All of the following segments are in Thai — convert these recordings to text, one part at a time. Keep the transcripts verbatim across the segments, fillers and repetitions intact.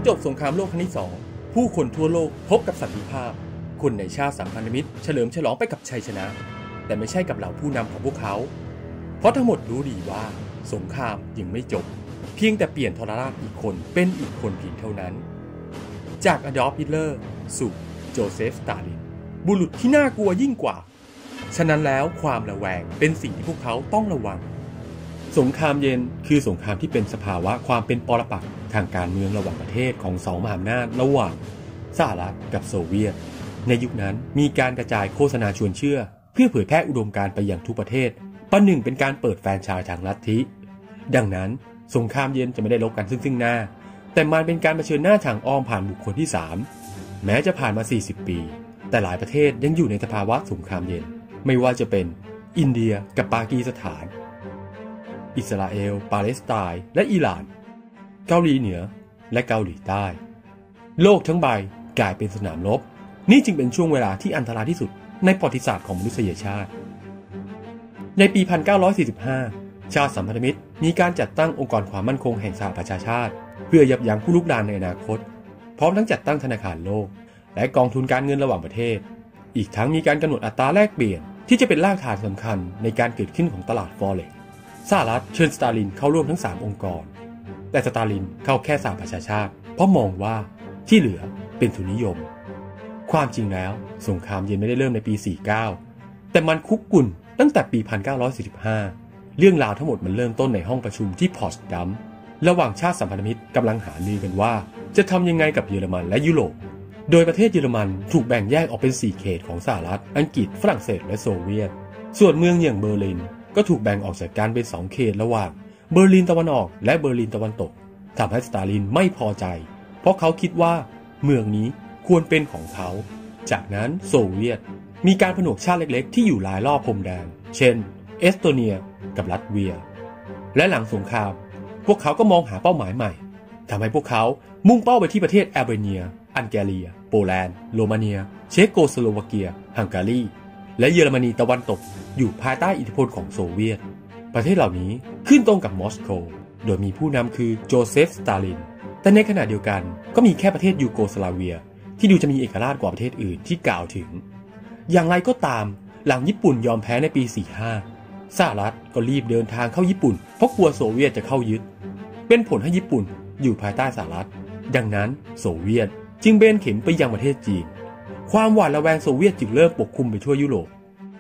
จบสงครามโลกครั้งที่สองผู้คนทั่วโลกพบกับสันติภาพคนในชาติสัมพันธมิตรเฉลิมฉลองไปกับชัยชนะแต่ไม่ใช่กับเหล่าผู้นำของพวกเขาเพราะทั้งหมดรู้ดีว่าสงครามยังไม่จบเพียงแต่เปลี่ยนทรราชอีกคนเป็นอีกคนเพียงเท่านั้นจากอดอล์ฟ ฮิตเลอร์สู่โจเซฟ สตาลินบุรุษที่น่ากลัวยิ่งกว่าฉะนั้นแล้วความระแวงเป็นสิ่งที่พวกเขาต้องระวังสงครามเย็นคือสงครามที่เป็นสภาวะความเป็นปรปักษ์ทางการเมืองระหว่างประเทศของสองมหาอำนาจระหว่างสหรัฐกับโซเวียตในยุคนั้นมีการกระจายโฆษณาชวนเชื่อเพื่อเผยแพร่อุดมการณ์ไปยังทุกประเทศประหนึ่งเป็นการเปิดแฟรนไชส์ทางลัทธิดังนั้นสงครามเย็นจะไม่ได้รบกันซึ่งซึ่งหน้าแต่มันเป็นการเผชิญหน้าทางอ้อมผ่านบุคคลที่สามแม้จะผ่านมาสี่สิบปีแต่หลายประเทศยังอยู่ในสภาวะสงครามเย็นไม่ว่าจะเป็นอินเดียกับปากีสถานอิสราเอลปาเลสไตน์และอิหร่านเกาหลีเหนือและเกาหลีใต้โลกทั้งใบกลายเป็นสนามรบนี่จึงเป็นช่วงเวลาที่อันตรายที่สุดในประวัติศาสตร์ของมนุษยชาติในปี หนึ่งพันเก้าร้อยสี่สิบห้า ชาติสัมพันธมิตรมีการจัดตั้งองค์กรความมั่นคงแห่งสหประชาชาติเพื่อยับยั้งผู้ลุกรานในอนาคตพร้อมทั้งจัดตั้งธนาคารโลกและกองทุนการเงินระหว่างประเทศอีกทั้งมีการกำหนดอัตราแลกเปลี่ยนที่จะเป็นรากฐานสำคัญในการเกิดขึ้นของตลาดฟอเร็กซ์สหรัฐเชิญสตาลินเข้าร่วมทั้งสามองค์กรแต่สตาลินเข้าแค่สหประชาชาติเพราะมองว่าที่เหลือเป็นทุนนิยมความจริงแล้วสงครามเย็นไม่ได้เริ่มในปีสี่สิบเก้าแต่มันคุกกุ่นตั้งแต่ปี หนึ่งพันเก้าร้อยสี่สิบห้า เรื่องราวทั้งหมดมันเริ่มต้นในห้องประชุมที่พอตสดัมระหว่างชาติสัมพันธมิตรกำลังหารือกันว่าจะทำยังไงกับเยอรมันและยุโรปโดยประเทศเยอรมันถูกแบ่งแยกออกเป็นสี่เขตของสหรัฐอังกฤษฝรั่งเศสและโซเวียตส่วนเมืองอย่างเบอร์ลินก็ถูกแบ่งออกจากกันเป็นสองเขตระหว่างเบอร์ลินตะวันออกและเบอร์ลินตะวันตกทำให้สตาลินไม่พอใจเพราะเขาคิดว่าเมืองนี้ควรเป็นของเขาจากนั้นโซเวียตมีการผนวกชาติเล็กๆที่อยู่รายรอบพรมแดนเช่นเอสโตเนียกับลัตเวียและหลังสงครามพวกเขาก็มองหาเป้าหมายใหม่ทำให้พวกเขามุ่งเป้าไปที่ประเทศแอลเบเนียอังการีโปแลนด์โรมาเนียเชโกสโลวาเกียฮังการีและเยอรมนีตะวันตกอยู่ภายใต้อิทธิพลของโซเวียตประเทศเหล่านี้ขึ้นตรงกับมอสโกโดยมีผู้นำคือโจเซฟ สตาลินแต่ในขณะเดียวกันก็มีแค่ประเทศยูโกสลาเวียที่ดูจะมีเอกราชกว่าประเทศอื่นที่กล่าวถึงอย่างไรก็ตามหลังญี่ปุ่นยอมแพ้ในปีสี่สิบห้าสหรัฐก็รีบเดินทางเข้าญี่ปุ่นเพราะกลัวโซเวียตจะเข้ายึดเป็นผลให้ญี่ปุ่นอยู่ภายใต้สหรัฐดังนั้นโซเวียตจึงเบนเข็มไปยังประเทศจีนความหวาดระแวงโซเวียตจึงเริ่มปกคลุมไปทั่วยุโรป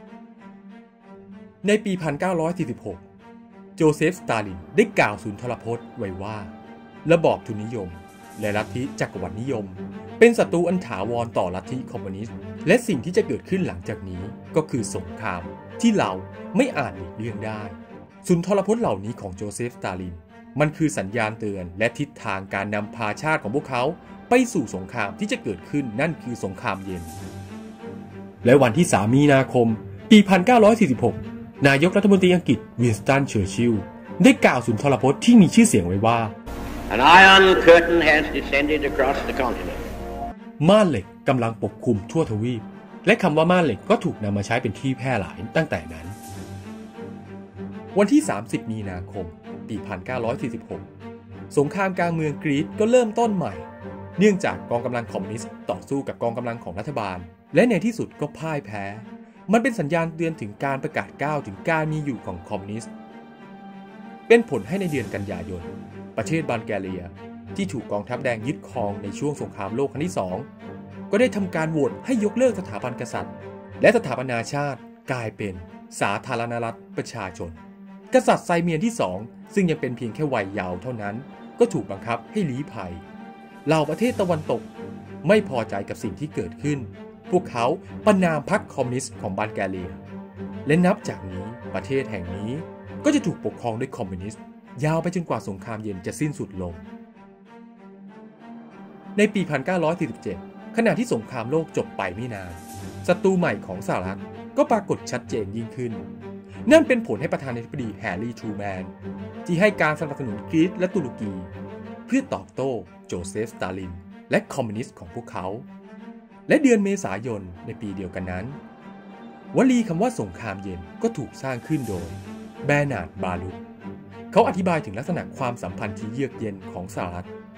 ในปี หนึ่งพันเก้าร้อยสี่สิบหก โจเซฟ สตาลินได้กล่าวสุนทรพจน์ไว้ว่าระบอบทุนนิยมและลัทธิจักรวรรดินิยมเป็นศัตรูอันถาวรต่อลัทธิคอมมิวนิสต์และสิ่งที่จะเกิดขึ้นหลังจากนี้ก็คือสงครามที่เราไม่อาจหลีกเลี่ยงได้สุนทรพจน์เหล่านี้ของโจเซฟ สตาลินมันคือสัญญาณเตือนและทิศทางการนำพาชาติของพวกเขาไปสู่สงครามที่จะเกิดขึ้นนั่นคือสงครามเย็นและวันที่สามมีนาคมปี หนึ่งพันเก้าร้อยสี่สิบหก นายกรัฐมนตรีอังกฤษวินสตัน เชอร์ชิลล์ได้กล่าวสุนทรพจน์ที่มีชื่อเสียงไว้ว่า An iron curtain has descended across the continent ม่านเหล็กกำลังปกคลุมทั่วทวีปและคำว่าม่านเหล็กก็ถูกนำมาใช้เป็นที่แพร่หลายตั้งแต่นั้นวันที่สามสิบมีนาคมปี หนึ่งพันเก้าร้อยสี่สิบหก สงครามกลางเมืองกรีซก็เริ่มต้นใหม่เนื่องจากกองกำลังคอมมิวนิสต์ต่อสู้กับกองกำลังของรัฐบาลและในที่สุดก็พ่ายแพ้มันเป็นสัญญาณเตือนถึงการประกาศก้าวถึงการมีอยู่ของคอมมิวนิสต์เป็นผลให้ในเดือนกันยายนประเทศบัลแกเรียที่ถูกกองทัพแดงยึดครองในช่วงสงครามโลกครั้งที่สองก็ได้ทำการโหวตให้ยกเลิกสถาบันกษัตริย์และสถาปนาชาติกลายเป็นสาธารณรัฐประชาชนกษัตริย์ไซเมียนที่สองซึ่งยังเป็นเพียงแค่วัยเยาว์เท่านั้นก็ถูกบังคับให้ลี้ภัยเหล่าประเทศตะวันตกไม่พอใจกับสิ่งที่เกิดขึ้นพวกเขาประณามพรรคคอมมิวนิสต์ของบัลแกเรียและนับจากนี้ประเทศแห่งนี้ก็จะถูกปกครองด้วยคอมมิวนิสต์ยาวไปจนกว่าสงครามเย็นจะสิ้นสุดลงในปี หนึ่งพันเก้าร้อยสี่สิบเจ็ด ขณะที่สงครามโลกจบไปไม่นานศัตรูใหม่ของสหรัฐก็ปรากฏชัดเจนยิ่งขึ้นนั่นเป็นผลให้ประธานาธิบดีแฮร์รี่ ทรูแมนที่ให้การสนับสนุนกรีซและตุรกีเพื่อตอบโต้โจเซฟ สตาลินและคอมมิวนิสต์ของพวกเขาและเดือนเมษายนในปีเดียวกันนั้นวลีคำว่าสงครามเย็นก็ถูกสร้างขึ้นโดยแบร์นาร์ด บารุตเขาอธิบายถึงลักษณะความสัมพันธ์ที่เยือกเย็นของสหรัฐ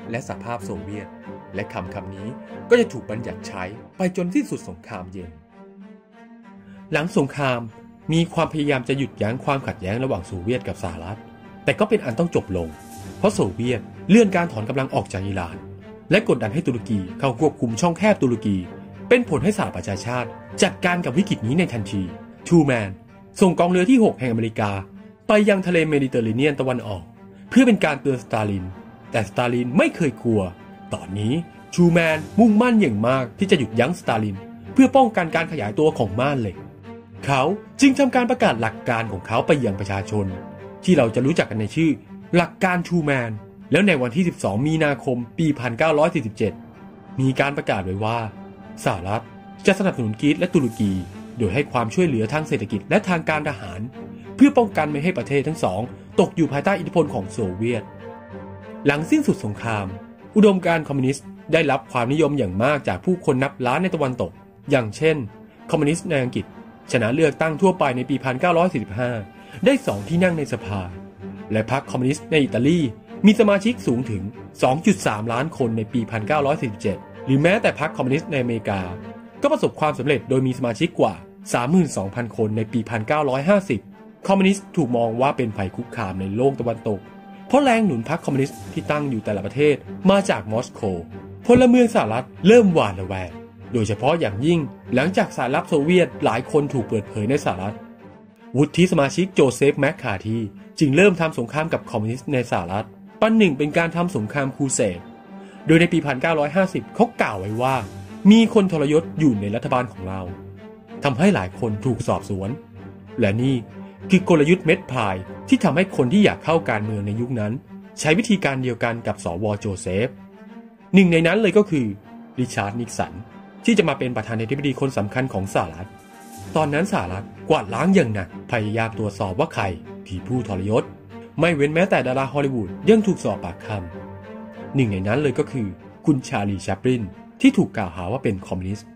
และสหภาพโซเวียตและคำคำนี้ก็จะถูกบัญญัติใช้ไปจนสิ้นสุดสงครามเย็นหลังสงครามมีความพยายามจะหยุดยั้งความขัดแย้งระหว่างโซเวียตกับสหรัฐแต่ก็เป็นอันต้องจบลงเพราะโซเวียตเลื่อนการถอนกำลังออกจากอิหร่านและกดดันให้ตุรกีเข้าควบคุมช่องแคบตุรกีเป็นผลให้สหประชาชาติจัดการกับวิกฤตนี้ในทันทีทูแมนส่งกองเรือที่หกแห่งอเมริกาไปยังทะเลเมดิเตอร์เรเนียนตะวันออกเพื่อเป็นการเตือนสตาลินแต่สตาลินไม่เคยกลัวตอนนี้ทูแมนมุ่งมั่นอย่างมากที่จะหยุดยั้งสตาลินเพื่อป้องกันการขยายตัวของม่านเหล็กเขาจึงทำการประกาศหลักการของเขาไปยังประชาชนที่เราจะรู้จักกันในชื่อหลักการทูแมนแล้วในวันที่สิบสองมีนาคมปีหนึ่งพันเก้าร้อยสี่สิบเจ็ดมีการประกาศไว้ว่าสหรัฐจะสนับสนุนกรีซและตุรกีโดยให้ความช่วยเหลือทางเศรษฐกิจและทางการทหารเพื่อป้องกันไม่ให้ประเทศทั้งสองตกอยู่ภายใต้อิทธิพลของโซเวียตหลังสิ้นสุดสงครามอุดมการณ์คอมมิวนิสต์ได้รับความนิยมอย่างมากจากผู้คนนับล้านในตะวันตกอย่างเช่นคอมมิวนิสต์ในอังกฤษชนะเลือกตั้งทั่วไปในปีหนึ่งพันเก้าร้อยสี่สิบห้าได้สองที่นั่งในสภาและพรรคคอมมิวนิสต์ในอิตาลีมีสมาชิกสูงถึง สองจุดสาม ล้านคนในปี หนึ่งพันเก้าร้อยสี่สิบเจ็ด หรือแม้แต่พรรคคอมมิวนิสต์ในอเมริกาก็ประสบความสำเร็จโดยมีสมาชิกกว่า สามหมื่นสองพัน คนในปี หนึ่งพันเก้าร้อยห้าสิบ คอมมิวนิสต์ถูกมองว่าเป็นภัยคุกคามในโลกตะวันตกเพราะแรงหนุนพรรคคอมมิวนิสต์ที่ตั้งอยู่แต่ละประเทศมาจากมอสโกพลเมืองสหรัฐเริ่มหวาดระแวงโดยเฉพาะอย่างยิ่งหลังจากสายลับโซเวียตหลายคนถูกเปิดเผยในสหรัฐวุฒิสมาชิกโจเซฟแมคคาธีจึงเริ่มทำสงครามกับคอมมิวนิสต์ในสหรัฐปันหนึ่งเป็นการทำสงครามครูเสดโดยในปีหนึ่งพันเก้าร้อยห้าสิบเขากล่าวไว้ว่ามีคนทรยศอยู่ในรัฐบาลของเราทำให้หลายคนถูกสอบสวนและนี่คือกลยุทธ์เม็ดพายที่ทำให้คนที่อยากเข้าการเมืองในยุคนั้นใช้วิธีการเดียวกันกับสวโจเซฟหนึ่งในนั้นเลยก็คือริชาร์ดนิกสันที่จะมาเป็นประธานาธิบดีคนสำคัญของสหรัฐตอนนั้นสหรัฐกวาดล้างอย่างหนักพยายามตรวจสอบว่าใครที่ผู้ทรยศไม่เว้นแม้แต่ดาราฮอลลีวูดยังถูกสอบปากคำหนึ่งในนั้นเลยก็คือคุณชาลีแชปลินที่ถูกกล่าวหาว่าเป็นคอมมิวนิสต์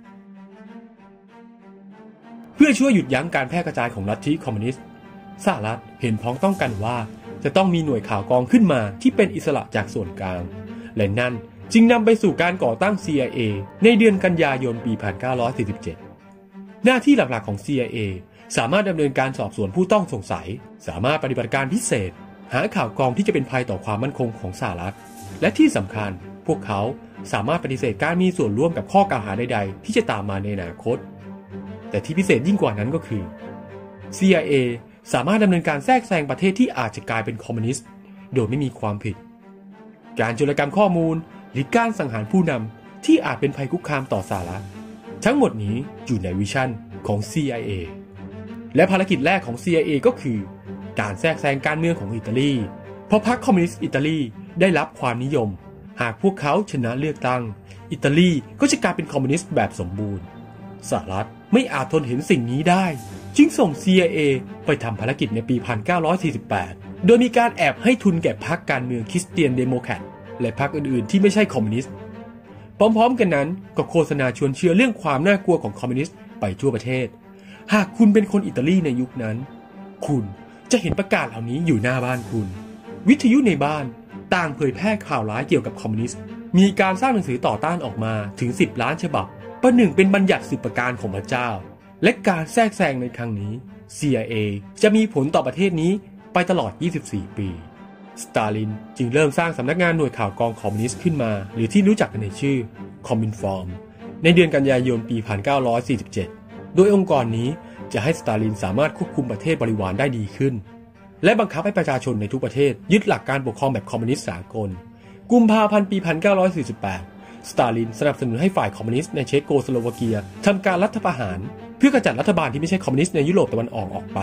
เพื่อช่วยหยุดยั้งการแพร่กระจายของลัทธิคอมมิวนิสต์สหรัฐเห็นพ้องต้องกันว่าจะต้องมีหน่วยข่าวกรองขึ้นมาที่เป็นอิสระจากส่วนกลางและนั่นจึงนำไปสู่การก่อตั้ง ซี ไอ เอ ในเดือนกันยายนปีหนึ่งพันเก้าร้อยสี่สิบเจ็ดหน้าที่หลักๆของ ซี ไอ เอ สามารถดำเนินการสอบสวนผู้ต้องสงสัยสามารถปฏิบัติการพิเศษหาข่าวกรองที่จะเป็นภัยต่อความมั่นคงของสหรัฐและที่สำคัญพวกเขาสามารถปฏิเสธการมีส่วนร่วมกับข้อกล่าวหาใดๆที่จะตามมาในอนาคตแต่ที่พิเศษยิ่งกว่านั้นก็คือ ซี ไอ เอ สามารถดำเนินการแทรกแซงประเทศที่อาจจะกลายเป็นคอมมิวนิสต์โดยไม่มีความผิดการโจรกรรมข้อมูลหรือการสังหารผู้นำที่อาจเป็นภัยคุกคามต่อสหรัฐทั้งหมดนี้อยู่ในวิชั่นของ ซี ไอ เอ และภารกิจแรกของ ซี ไอ เอ ก็คือการแทรกแซงการเมืองของอิตาลีเพราะพรรคคอมมิวนิสต์อิตาลีได้รับความนิยมหากพวกเขาชนะเลือกตั้งอิตาลีก็จะกลายเป็นคอมมิวนิสต์แบบสมบูรณ์สหรัฐไม่อาจทนเห็นสิ่งนี้ได้จึงส่ง ซี ไอ เอ ไปทำภารกิจในปี หนึ่งพันเก้าร้อยสี่สิบแปด โดยมีการแอบให้ทุนแก่พรรคการเมืองคริสเตียนเดโมแครตและพรรคอื่นๆที่ไม่ใช่คอมมิวนิสต์พร้อมๆกันนั้นก็โฆษณาชวนเชื่อเรื่องความน่ากลัวของคอมมิวนิสต์ไปทั่วประเทศหากคุณเป็นคนอิตาลีในยุคนั้นคุณจะเห็นประกาศเหล่านี้อยู่หน้าบ้านคุณวิทยุในบ้านต่างเผยแพร่ข่าวร้ายเกี่ยวกับคอมมิวนิสต์มีการสร้างหนังสือต่อต้านออกมาถึงสิบล้านฉบับประหนึ่งเป็นบัญญัติสิบประการของพระเจ้าและการแทรกแซงในครั้งนี้ ซี ไอ เอ จะมีผลต่อประเทศนี้ไปตลอดยี่สิบสี่ปีสตาลินจึงเริ่มสร้างสำนักงานหน่วยข่าวกรองคอมมิวนิสต์ขึ้นมาหรือที่รู้จักกันในชื่อคอมมินฟอร์มในเดือนกันยายนปีหนึ่งพันเก้าร้อยสี่สิบเจ็ดโดยองค์กรนี้จะให้สตาลินสามารถควบคุมประเทศบริวารได้ดีขึ้นและบังคับให้ประชาชนในทุกประเทศยึดหลักการปกครองแบบคอมมิวนิสต์สากลกุมภาพันธ์ปีหนึ่งพันเก้าร้อยสี่สิบแปดสตาลินสนับสนุนให้ฝ่ายคอมมิวนิสต์ในเชโกสโลวาเกียทำการรัฐประหารเพื่อกำจัดรัฐบาลที่ไม่ใช่คอมมิวนิสต์ในยุโรปตะวันออกออกไป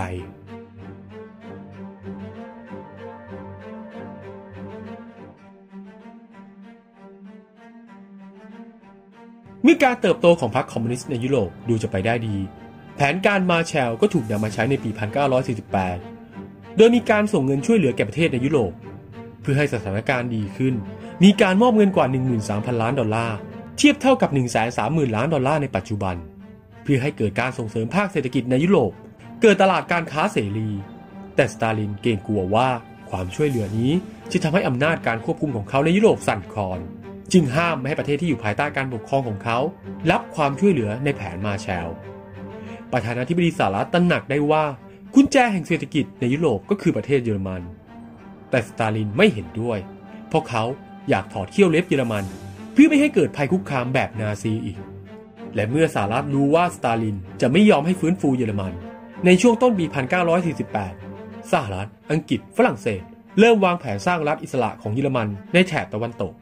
เมื่อการเติบโตของพรรคคอมมิวนิสต์ในยุโรปดูจะไปได้ดีแผนการมาแชลก็ถูกนำมาใช้ในปี หนึ่งพันเก้าร้อยสี่สิบแปด โดยมีการส่งเงินช่วยเหลือแก่ประเทศในยุโรปเพื่อให้สถานการณ์ดีขึ้นมีการมอบเงินกว่า หนึ่งหมื่นสามพัน ล้านดอลลาร์เทียบเท่ากับ หนึ่งแสนสามหมื่น ล้านดอลลาร์ในปัจจุบันเพื่อให้เกิดการส่งเสริมภาคเศรษฐกิจในยุโรปเกิดตลาดการค้าเสรีแต่สตาลินเกรงกลัวว่าความช่วยเหลือนี้ที่ทำให้อำนาจการควบคุมของเขาในยุโรปสั่นคลอนจึงห้ามไม่ให้ประเทศที่อยู่ภายใต้การปกครองของเขารับความช่วยเหลือในแผนมาร์แชลล์ประธานาธิบดีสหรัฐตระหนักได้ว่ากุญแจแห่งเศรษฐกิจในยุโรปก็คือประเทศเยอรมันแต่สตาลินไม่เห็นด้วยเพราะเขาอยากถอดเขี้ยวเล็บเยอรมันเพื่อไม่ให้เกิดภัยคุกคามแบบนาซีอีกและเมื่อสหรัฐรู้ว่าสตาลินจะไม่ยอมให้ฟื้นฟูเยอรมันในช่วงต้นปี หนึ่งพันเก้าร้อยสี่สิบแปด สหรัฐอังกฤษฝรั่งเศสเริ่มวางแผนสร้างรัฐอิสระของเยอรมันในแถบตะวันตก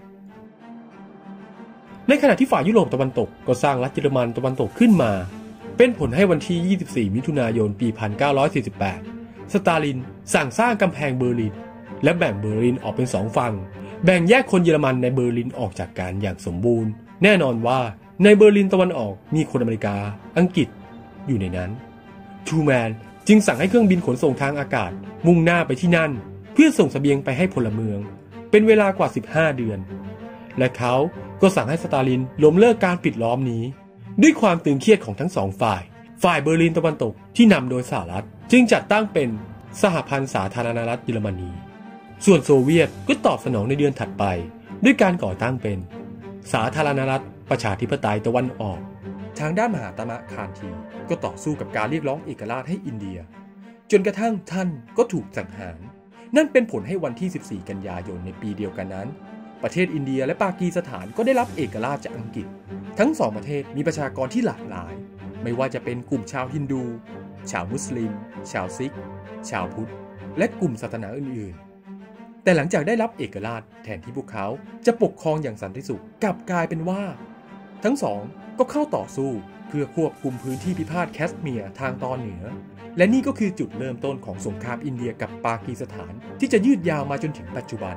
ในขณะที่ฝ่ายยุโรปตะวันตกก็สร้างรัฐเยอรมันตะวันตกขึ้นมาเป็นผลให้วันที่ ยี่สิบสี่ มิถุนายน ปี หนึ่งพันเก้าร้อยสี่สิบแปด สตาลินสั่งสร้างกำแพงเบอร์ลินและแบ่งเบอร์ลินออกเป็นสองฝั่งแบ่งแยกคนเยอรมันในเบอร์ลินออกจากกันอย่างสมบูรณ์แน่นอนว่าในเบอร์ลินตะวันออกมีคนอเมริกาอังกฤษอยู่ในนั้นทรูแมนจึงสั่งให้เครื่องบินขนส่งทางอากาศมุ่งหน้าไปที่นั่นเพื่อส่งเสบียงไปให้พลเมืองเป็นเวลากว่าสิบห้าเดือนและเขาก็สั่งให้สตาลินล้มเลิกการปิดล้อมนี้ด้วยความตึงเครียดของทั้งสองฝ่ายฝ่ายเบอร์ลินตะวันตกที่นำโดยสหรัฐจึงจัดตั้งเป็นสหพันธ์สาธารณรัฐเยอรมนีส่วนโซเวียตก็ตอบสนองในเดือนถัดไปด้วยการก่อตั้งเป็นสาธารณรัฐประชาธิปไตยตะวันออกทางด้านมหาตมะคานธีก็ต่อสู้กับการเรียกร้องเอกราชให้อินเดียจนกระทั่งท่านก็ถูกสังหารนั่นเป็นผลให้วันที่สิบสี่กันยายนในปีเดียวกันนั้นประเทศอินเดียและปากีสถานก็ได้รับเอกราชจากอังกฤษทั้งสองประเทศมีประชากรที่หลากหลายไม่ว่าจะเป็นกลุ่มชาวฮินดูชาวมุสลิมชาวซิกชาวพุทธและกลุ่มศาสนาอื่นๆแต่หลังจากได้รับเอกราชแทนที่พวกเขาจะปกครองอย่างสันติสุขกลับกลายเป็นว่าทั้งสองก็เข้าต่อสู้เพื่อควบคุมพื้นที่พิพาทแคสเมียร์ทางตอนเหนือและนี่ก็คือจุดเริ่มต้นของสงครามอินเดียกับปากีสถานที่จะยืดยาวมาจนถึงปัจจุบัน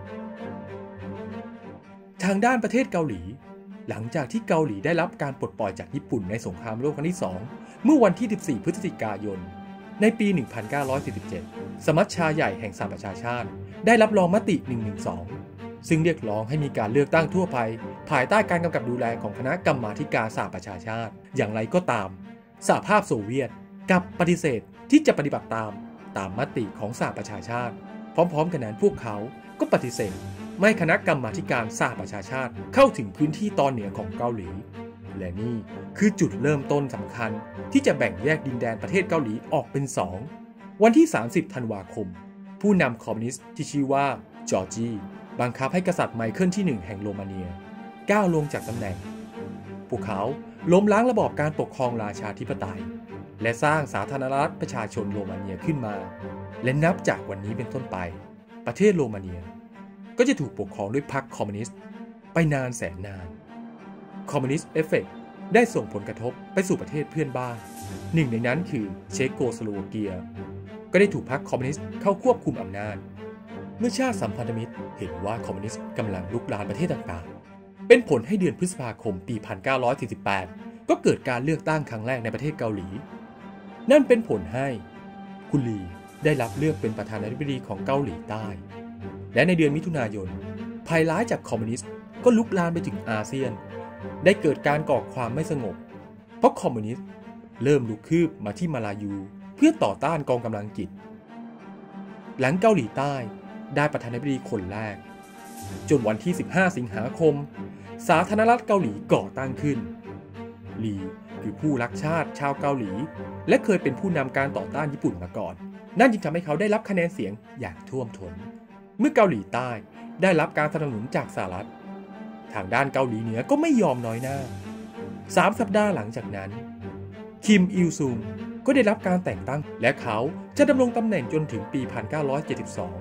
ทางด้านประเทศเกาหลีหลังจากที่เกาหลีได้รับการปลดปล่อยจากญี่ปุ่นในสงครามโลกครั้งที่สองเมื่อวันที่สิบสี่พฤศจิกายนในปี หนึ่งพันเก้าร้อยสี่สิบเจ็ด สมัชชาใหญ่แห่งสหประชาชาติได้รับรองมติ หนึ่งหนึ่งสอง ซึ่งเรียกร้องให้มีการเลือกตั้งทั่วไปภายใต้การกำกับดูแลของคณะกรรมาธิการสหประชาชาติอย่างไรก็ตามสหภาพโซเวียตกลับปฏิเสธที่จะปฏิบัติตามตามมติของสหประชาชาติพร้อมๆกันนั้นพวกเขาก็ปฏิเสธไม่คณะกรรมาธิการสหประชาชาติเข้าถึงพื้นที่ตอนเหนือของเกาหลีและนี่คือจุดเริ่มต้นสำคัญที่จะแบ่งแยกดินแดนประเทศเกาหลีออกเป็นสองวันที่สามสิบธันวาคมผู้นำคอมมิวนิสต์ที่ชื่อว่าจอร์จีบังคับให้กษัตริย์ไมเคิลที่หนึ่งแห่งโรมาเนียก้าวลงจากตำแหน่งพวกเขาล้มล้างระบอบการปกครองราชาธิปไตยและสร้างสาธารณรัฐประชาชนโรมาเนียขึ้นมาและนับจากวันนี้เป็นต้นไปประเทศโรมาเนียก็จะถูกปกครองด้วยพรรคคอมมิวนิสต์ไปนานแสนนานคอมมิวนิสต์เอฟเฟกต์ได้ส่งผลกระทบไปสู่ประเทศเพื่อนบ้านหนึ่งในนั้นคือเชโกสโลวาเกียก็ได้ถูกพรรคคอมมิวนิสต์เข้าควบคุมอำนาจเมื่อชาติสัมพันธมิตรเห็นว่าคอมมิวนิสต์กำลังลุกลามประเทศต่างๆเป็นผลให้เดือนพฤษภาคมปี หนึ่งพันเก้าร้อยสี่สิบแปด ก็เกิดการเลือกตั้งครั้งแรกในประเทศเกาหลีนั่นเป็นผลให้คุณลีได้รับเลือกเป็นประธานาธิบดีของเกาหลีใต้และในเดือนมิถุนายนภัยร้ายจากคอมมิวนิสต์ก็ลุกลามไปถึงอาเซียนได้เกิดการก่อความไม่สงบเพราะคอมมิวนิสต์เริ่มลุกคืบมาที่มาลายูเพื่อต่อต้านกองกำลังอังกฤษหลังเกาหลีใต้ได้ประธานาธิบดีคนแรกจนวันที่สิบห้าสิงหาคมสาธารณรัฐเกาหลีก่อตั้งขึ้นลีคือผู้รักชาติชาวเกาหลีและเคยเป็นผู้นำการต่อต้านญี่ปุ่นมาก่อนนั่นจึงทำให้เขาได้รับคะแนนเสียงอย่างท่วมท้นเมื่อเกาหลีใต้ได้รับการสนับสนุนจากสหรัฐทางด้านเกาหลีเหนือก็ไม่ยอมน้อยหน้าสามสัปดาห์หลังจากนั้นคิมอิลซุงก็ได้รับการแต่งตั้งและเขาจะดำรงตำแหน่งจนถึงปี หนึ่งพันเก้าร้อยเจ็ดสิบสอง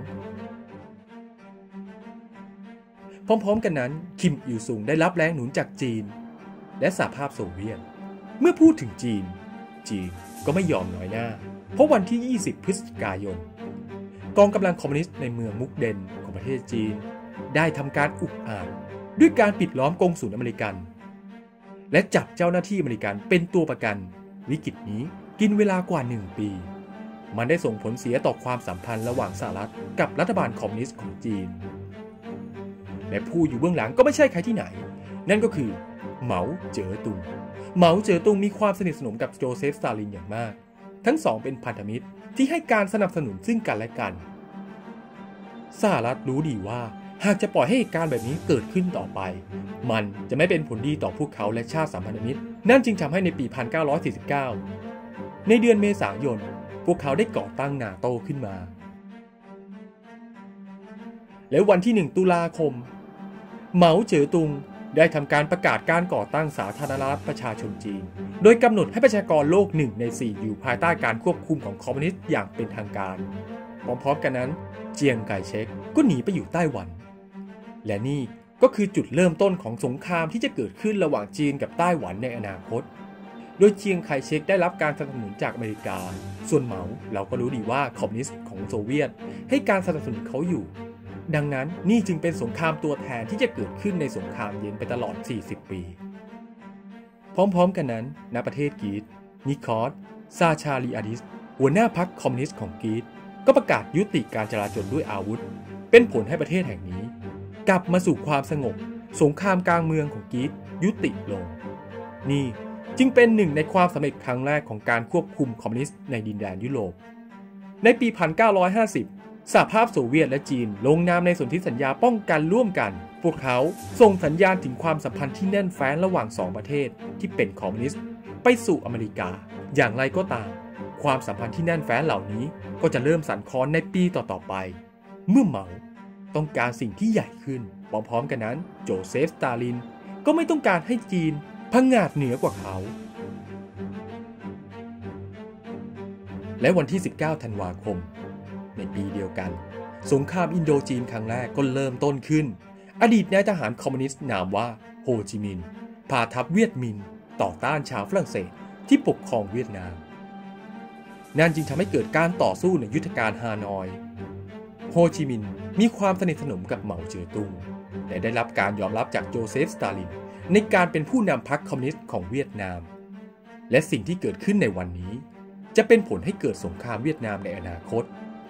พร้อมๆกันนั้นคิมอิลซุงได้รับแรงหนุนจากจีนและสหภาพโซเวียตเมื่อพูดถึงจีนจีนก็ไม่ยอมน้อยหน้าเพราะวันที่ยี่สิบพฤศจิกายนกองกำลังคอมมิวนิสต์ในเมืองมุกเดนของประเทศจีนได้ทำการอุกอาจด้วยการปิดล้อมกงสุลอเมริกันและจับเจ้าหน้าที่อเมริกันเป็นตัวประกันวิกฤตนี้กินเวลากว่าหนึ่งปีมันได้ส่งผลเสียต่อความสัมพันธ์ระหว่างสหรัฐกับรัฐบาลคอมมิวนิสต์ของจีนและผู้อยู่เบื้องหลังก็ไม่ใช่ใครที่ไหนนั่นก็คือเหมาเจ๋อตุงเหมาเจ๋อตุงมีความสนิทสนมกับโจเซฟสตาลินอย่างมากทั้งสองเป็นพันธมิตรที่ให้การสนับสนุนซึ่งกันและกันสหรัฐรู้ดีว่าหากจะปล่อยให้เหตุการณ์แบบนี้เกิดขึ้นต่อไปมันจะไม่เป็นผลดีต่อพวกเขาและชาติสัมพันธมิตรนั่นจึงทำให้ในปี หนึ่งพันเก้าร้อยสี่สิบเก้า ในเดือนเมษายนพวกเขาได้ก่อตั้งนาโต้ขึ้นมาและวันที่หนึ่งตุลาคมเหมาเจ๋อตุงได้ทำการประกาศการก่อตั้งสาธารณรัฐประชาชนจีนโดยกำหนดให้ประชากรโลกหนึ่งในสี่อยู่ภายใต้การควบคุมของคอมมิวนิสต์อย่างเป็นทางการพร้อมๆกันนั้นเจียงไคเชกก็หนีไปอยู่ไต้หวันและนี่ก็คือจุดเริ่มต้นของสงครามที่จะเกิดขึ้นระหว่างจีนกับไต้หวันในอนาคตโดยเจียงไคเชกได้รับการสนับสนุนจากอเมริกาส่วนเหมาเราก็รู้ดีว่าคอมมิวนิสต์ของโซเวียตให้การสนับสนุนเขาอยู่ดังนั้นนี่จึงเป็นสงครามตัวแทนที่จะเกิดขึ้นในสงครามเย็นไปตลอดสี่สิบปีพร้อมๆกันนั้นณประเทศกรีซนิคอสซาชาลีอาดิสหัวหน้าพรรคคอมมิวนิสต์ของกรีซก็ประกาศยุติการจลาจลด้วยอาวุธเป็นผลให้ประเทศแห่งนี้กลับมาสู่ความสงบสงครามกลางเมืองของกรีซยุติลงนี่จึงเป็นหนึ่งในความสำเร็จครั้งแรกของการควบคุมคอมมิวนิสต์ในดินแดนยุโรปในปี หนึ่งพันเก้าร้อยห้าสิบ สหภาพโซเวียตและจีนลงนามในสนธิสัญญาป้องกันร่วมกันพวกเขาส่งสัญญาณถึงความสัมพันธ์ที่แน่นแฟ้นระหว่างสองประเทศที่เป็นคอมมิวนิสต์ไปสู่อเมริกาอย่างไรก็ตามความสัมพันธ์ที่แน่นแฟ้นเหล่านี้ก็จะเริ่มสั่นคลอนในปีต่อๆไปเมื่อเหมาต้องการสิ่งที่ใหญ่ขึ้นพร้อมๆกันนั้นโจเซฟสตาลินก็ไม่ต้องการให้จีนผงาดเหนือกว่าเขาและวันที่สิบเก้าธันวาคมในปีเดียวกันสงครามอินโดจีนครั้งแรกก็เริ่มต้นขึ้นอดีตนายทหารคอมมิวนิสต์นามว่าโฮจิมินห์พาทัพเวียดมินต่อต้านชาวฝรั่งเศสที่ปกครองเวียดนามนั่นจึงทำให้เกิดการต่อสู้ในยุทธการฮานอยโฮจิมินห์มีความสนิทสนมกับเหมาเจ๋อตุงและได้รับการยอมรับจากโจเซฟสตาลินในการเป็นผู้นำพรรคคอมมิวนิสต์ของเวียดนามและสิ่งที่เกิดขึ้นในวันนี้จะเป็นผลให้เกิดสงครามเวียดนามในอนาคต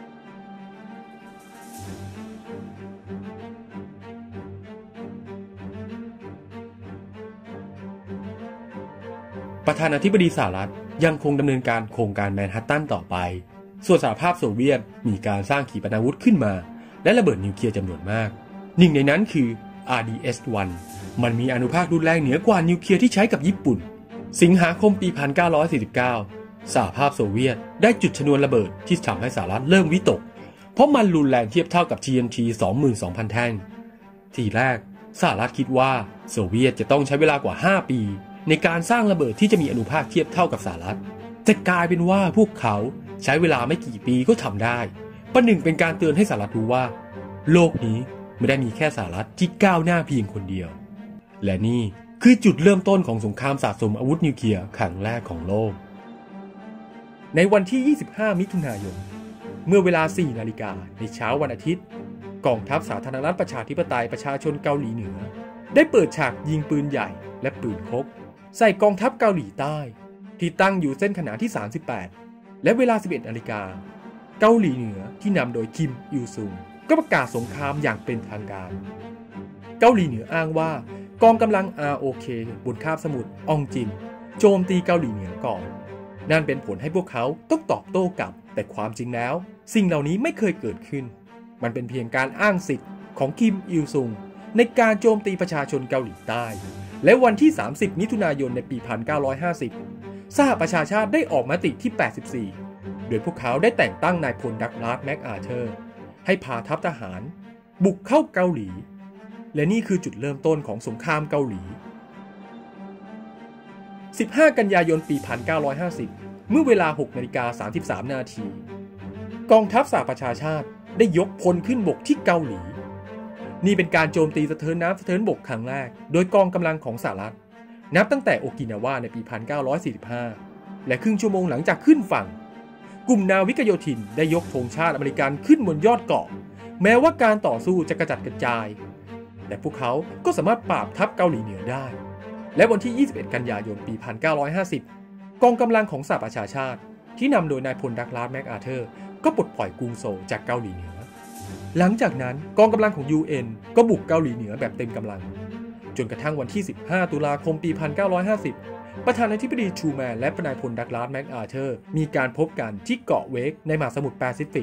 ประธานาธิบดีสหรัฐยังคงดำเนินการโครงการแมนฮัตตันต่อไปส่วนสหภาพโซเวียตมีการสร้างขีปนาวุธขึ้นมาและระเบิดนิวเคลียร์จำนวนมากหนึ่งในนั้นคือ อาร์ ดี เอส วัน มันมีอานุภาครุนแรงเหนือกว่านิวเคลียร์ที่ใช้กับญี่ปุ่นสิงหาคมปี หนึ่งพันเก้าร้อยสี่สิบเก้า สหภาพโซเวียตได้จุดชนวนระเบิดที่ทำให้สหรัฐเริ่มวิตกเพราะมันรุนแรงเทียบเท่ากับ ที เอ็น ที สองหมื่นสองพัน แท่งทีแรกสหรัฐคิดว่าโซเวียตจะต้องใช้เวลากว่าห้าปีในการสร้างระเบิดที่จะมีอานุภาคเทียบเท่ากับสหรัฐแต่กลายเป็นว่าพวกเขาใช้เวลาไม่กี่ปีก็ทำได้ประหนึ่งเป็นการเตือนให้สหรัฐรู้ว่าโลกนี้ไม่ได้มีแค่สหรัฐที่ก้าวหน้าเพียงคนเดียวและนี่คือจุดเริ่มต้นของสงครามสะสมอาวุธนิวเคลียร์ครั้งแรกของโลกในวันที่ยี่สิบห้ามิถุนายนเมื่อเวลาสี่นาฬิกาในเช้าวันอาทิตย์กองทัพสาธารณรัฐประชาธิปไตยประชาชนเกาหลีเหนือได้เปิดฉากยิงปืนใหญ่และปืนพกใส่กองทัพเกาหลีใต้ที่ตั้งอยู่เส้นขนานที่สามสิบแปดและเวลาสิบเอ็ดนาฬิกาเกาหลีเหนือที่นำโดยคิมอิลซุงก็ประกาศสงครามอย่างเป็นทางการเกาหลีเหนืออ้างว่ากองกำลัง อาร์ โอ เค บนคาบสมุทรอองจินโจมตีเกาหลีเหนือก่อนนั่นเป็นผลให้พวกเขาต้องตอบโต้กลับแต่ความจริงแล้วสิ่งเหล่านี้ไม่เคยเกิดขึ้นมันเป็นเพียงการอ้างสิทธิ์ของคิมอิลซุงในการโจมตีประชาชนเกาหลีใต้และวันที่สามสิบมิถุนายนในปี หนึ่งพันเก้าร้อยห้าสิบ สหประชาชาติได้ออกมติที่แปดสิบสี่โดยพวกเขาได้แต่งตั้งนายพลดักลาสแม็กอาเธอร์ให้พาทัพทหารบุกเข้าเกาหลีและนี่คือจุดเริ่มต้นของสงครามเกาหลีสิบห้ากันยายนปี หนึ่งพันเก้าร้อยห้าสิบ เมื่อเวลา หกนาฬิกาสามสิบสาม นาทีกองทัพสหประชาชาติได้ยกพลขึ้นบกที่เกาหลีนี่เป็นการโจมตีสะเทินน้ำสะเทินบกครั้งแรกโดยกองกำลังของสหรัฐนับตั้งแต่โอกินาวาในปี หนึ่งพันเก้าร้อยสี่สิบห้า และครึ่งชั่วโมงหลังจากขึ้นฝั่งกลุ่มนาวิกโยธินได้ยกธงชาติอเมริกันขึ้นบนยอดเกาะแม้ว่าการต่อสู้จะกระจัดกระจายแต่พวกเขาก็สามารถปราบทัพเกาหลีเหนือได้และวันที่ยี่สิบเอ็ดกันยายนปี หนึ่งพันเก้าร้อยห้าสิบ กองกำลังของสหประชาชาติที่นำโดยนายพลดักลาสแม็กอาเธอร์ก็ปลดปล่อยกรุงโซลจากเกาหลีเหนือหลังจากนั้นกองกำลังของ ยู เอ็น ก็บุกเกาหลีเหนือแบบเต็มกำลังจนกระทั่งวันที่สิบห้าตุลาคมปี หนึ่งพันเก้าร้อยห้าสิบ ประธานาธิบดีทรูแมนและนายพลดักลาสแม็กอาเธอร์มีการพบกันที่เกาะเวกในมหาสมุทรแปซิฟิก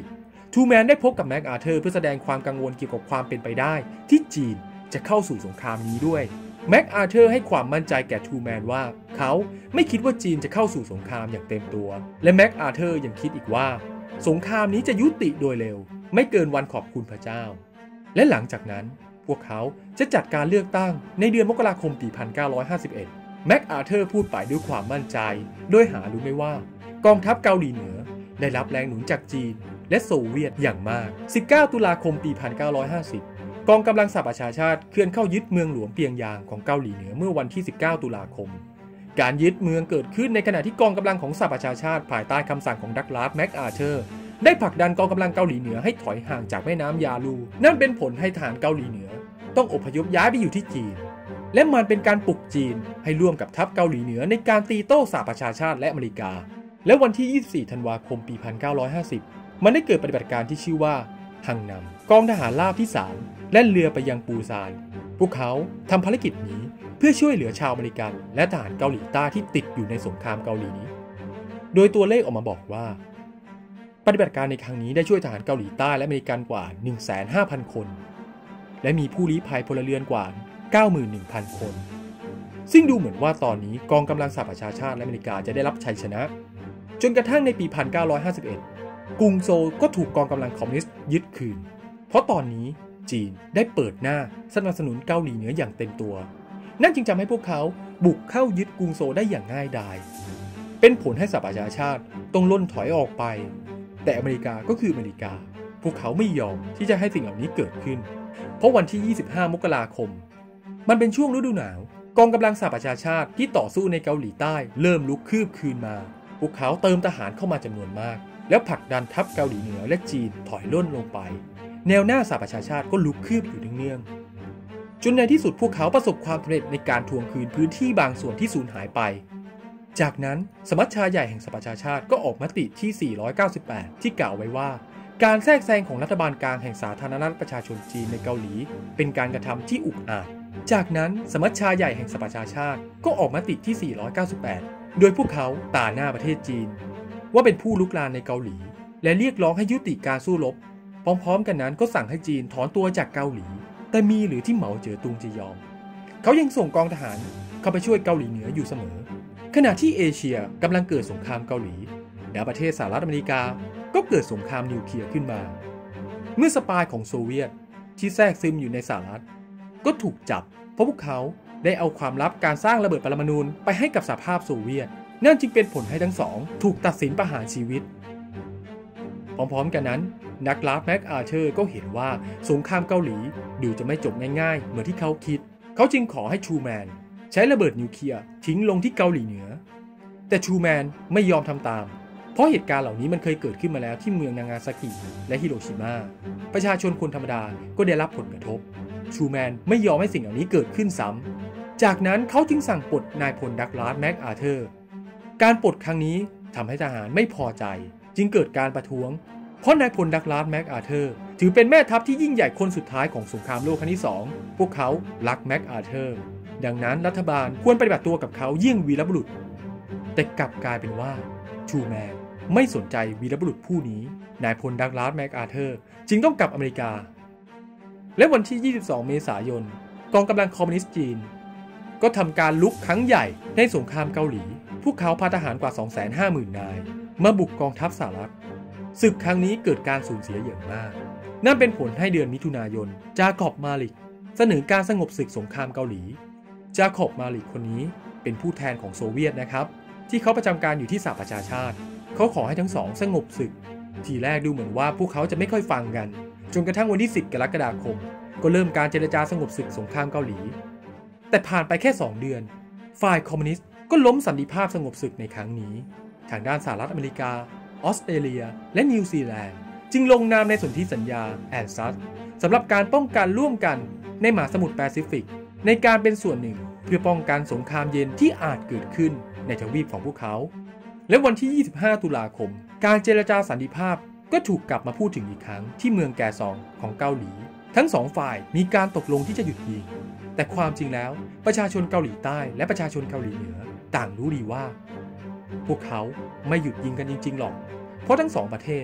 ทูแมนได้พบกับแม็กอาเธอร์เพื่อแสดงความกังวลเกี่ยวกับความเป็นไปได้ที่จีนจะเข้าสู่สงครามนี้ด้วยแม็กอาเธอร์ให้ความมั่นใจแก่ทูแมนว่าเขาไม่คิดว่าจีนจะเข้าสู่สงครามอย่างเต็มตัวและแม็กอาเธอร์ยังคิดอีกว่าสงครามนี้จะยุติโดยเร็วไม่เกินวันขอบคุณพระเจ้าและหลังจากนั้นพวกเขาจะจัดการเลือกตั้งในเดือนมกราคมปีหนึ่งพันเก้าร้อยห้าสิบเอ็ดแม็กอาเธอร์พูดไปด้วยความมั่นใจโดยหารู้ไม่ว่ากองทัพเกาหลีเหนือได้รับแรงหนุนจากจีนและโซเวียตอย่างมากสิบเก้าตุลาคมปีหนึ่งพันเก้าร้อยห้าสิบกองกำลังสหประชาชาติเคลื่อนเข้ายึดเมืองหลวงเปียงยางของเกาหลีเหนือเมื่อวันที่สิบเก้าตุลาคมการยึดเมืองเกิดขึ้นในขณะที่กองกำลังของสหประชาชาติภายใต้คำสั่งของดักลาสแม็กอาเธอร์ได้ผลักดันกองกำลังเกาหลีเหนือให้ถอยห่างจากแม่น้ำยาลูนั่นเป็นผลให้ทหารเกาหลีเหนือต้องอพยพย้ายไปอยู่ที่จีนและมันเป็นการปลุกจีนให้ร่วมกับทัพเกาหลีเหนือในการตีโต้สหประชาชาติและอเมริกาและวันที่ยี่สิบสี่ธันวาคมปีหนึ่งพันเก้าร้อยห้าสิบมันได้เกิดปฏิบัติการที่ชื่อว่าฮังนำกองทหารราบที่สามแล่นเรือไปยังปูซานพวกเขาทำภารกิจนี้เพื่อช่วยเหลือชาวอเมริกันและทหารเกาหลีใต้ที่ติดอยู่ในสงครามเกาหลีนี้โดยตัวเลขออกมาบอกว่าปฏิบัติการในครั้งนี้ได้ช่วยทหารเกาหลีใต้และอเมริกันกว่า หนึ่งแสนห้าพัน คนและมีผู้ลี้ภัยพลเรือนกว่า เก้าหมื่นหนึ่งพัน คนซึ่งดูเหมือนว่าตอนนี้กองกำลังสหประชาชาติและอเมริกาจะได้รับชัยชนะจนกระทั่งในปีหนึ่งพันเก้าร้อยห้าสิบเอ็ดกรุงโซลก็ถูกกองกำลังคอมมิวนิสต์ยึดคืนเพราะตอนนี้จีนได้เปิดหน้าสนับสนุนเกาหลีเหนืออย่างเต็มตัวนั่นจึงทำให้พวกเขาบุกเข้ายึดกรุงโซลได้อย่างง่ายดายเป็นผลให้สหประชาชาติต้องล่นถอยออกไปแต่อเมริกาก็คืออเมริกาพวกเขาไม่ยอมที่จะให้สิ่งเหล่านี้เกิดขึ้นเพราะวันที่ยี่สิบห้ามกราคมมันเป็นช่วงฤดูหนาวกองกำลังสหประชาชาติที่ต่อสู้ในเกาหลีใต้เริ่มลุกคืบคืนมาพวกเขาเติมทหารเข้ามาจำนวนมากแล้วผลักดันทัพเกาหลีเหนือและจีนถอยล่นลงไปแนวหน้าสหประชาชาติก็ลุกคืบอยู่เนืองๆจนในที่สุดพวกเขาประสบความสำเร็จในการทวงคืนพื้นที่บางส่วนที่สูญหายไปจากนั้นสมัชชาใหญ่แห่งสหประชาชาติก็ออกมติที่สี่ร้อยเก้าสิบแปดที่กล่าวไว้ว่าการแทรกแซงของรัฐบาลกลางแห่งสาธารณรัฐประชาชนจีนในเกาหลีเป็นการกระทำที่อุกอาจจากนั้นสมัชชาใหญ่แห่งสหประชาชาติก็ออกมติที่สี่ร้อยเก้าสิบแปดโดยพวกเขาต่าหน้าประเทศจีนว่าเป็นผู้ลุกลามในเกาหลีและเรียกร้องให้ยุติการสู้รบพร้อมๆกันนั้นก็สั่งให้จีนถอนตัวจากเกาหลีแต่มีหรือที่เหมาเจ๋อตุงจะยอมเขายังส่งกองทหารเข้าไปช่วยเกาหลีเหนืออยู่เสมอขณะที่เอเชียกำลังเกิดสงครามเกาหลีและประเทศสหรัฐอเมริกาก็เกิดสงครามนิวเคลียร์ขึ้นมาเมื่อสปายของโซเวียตที่แทรกซึมอยู่ในสหรัฐก็ถูกจับเพราะพวกเขาได้เอาความลับการสร้างระเบิดปรมาณูไปให้กับสหภาพโซเวียตนั่นจึงเป็นผลให้ทั้งสองถูกตัดสินประหารชีวิตพร้อมๆกันนั้นดักลาสแม็กอาเธอร์ก็เห็นว่าสงครามเกาหลีดูจะไม่จบง่ายๆเหมือนที่เขาคิดเขาจึงขอให้ทรูแมนใช้ระเบิดนิวเคลียร์ทิ้งลงที่เกาหลีเหนือแต่ทรูแมนไม่ยอมทำตามเพราะเหตุการณ์เหล่านี้มันเคยเกิดขึ้นมาแล้วที่เมืองนางาซากิและฮิโรชิมาประชาชนคนธรรมดาก็ได้รับผลกระทบทรูแมนไม่ยอมให้สิ่งเหล่านี้เกิดขึ้นซ้ำจากนั้นเขาจึงสั่งปลดนายพลดักลาสแม็กอาเธอร์การปลดครั้งนี้ทำให้ทหารไม่พอใจจึงเกิดการประท้วงเพราะนายพลดักลาสแม็กอาเธอร์ถือเป็นแม่ทัพที่ยิ่งใหญ่คนสุดท้ายของสงครามโลกครั้งที่สองพวกเขารักแม็กอาเธอร์ดังนั้นรัฐบาลควรปฏิบัติตัวกับเขาเยี่ยงวีรบุรุษแต่กลับกลายเป็นว่าทรูแมนไม่สนใจวีรบุรุษผู้นี้นายพลดักลาสแม็กอาเธอร์จึงต้องกลับอเมริกาและวันที่ยี่สิบสองเมษายนกองกำลังคอมมิวนิสต์จีนก็ทำการลุกครั้งใหญ่ในสงครามเกาหลีพวกเขาพาทหารกว่า สองแสนห้าหมื่น นายมาบุกกองทัพสหรัฐศึกครั้งนี้เกิดการสูญเสียอย่างมากนั่นเป็นผลให้เดือนมิถุนายนจาคอบมาลิกเสนอการสงบศึกสงครามเกาหลีจาคอบมาลิกคนนี้เป็นผู้แทนของโซเวียตนะครับที่เขาประจำการอยู่ที่สหประชาชาติเขาขอให้ทั้งสองสงบศึกทีแรกดูเหมือนว่าพวกเขาจะไม่ค่อยฟังกันจนกระทั่งวันที่สิบกรกฎาคมก็เริ่มการเจรจาสงบศึกสงครามเกาหลีแต่ผ่านไปแค่สองเดือนฝ่ายคอมมิวนิสต์ก็ล้มสันติภาพสงบศึกในครั้งนี้ทางด้านสหรัฐอเมริกาออสเตรเลียและนิวซีแลนด์จึงลงนามในสนธิสัญญาแอนซัสสำหรับการป้องกันร่วมกันในมหาสมุทรแปซิฟิกในการเป็นส่วนหนึ่งเพื่อป้องกันสงครามเย็นที่อาจเกิดขึ้นในทวีปของพวกเขาและวันที่ยี่สิบห้าตุลาคมการเจรจาสันติภาพก็ถูกกลับมาพูดถึงอีกครั้งที่เมืองแกซองของเกาหลีทั้งสองฝ่ายมีการตกลงที่จะหยุดยิงแต่ความจริงแล้วประชาชนเกาหลีใต้และประชาชนเกาหลีเหนือต่างรู้ดีว่าพวกเขาไม่หยุดยิงกันจริงๆหรอกเพราะทั้งสองประเทศ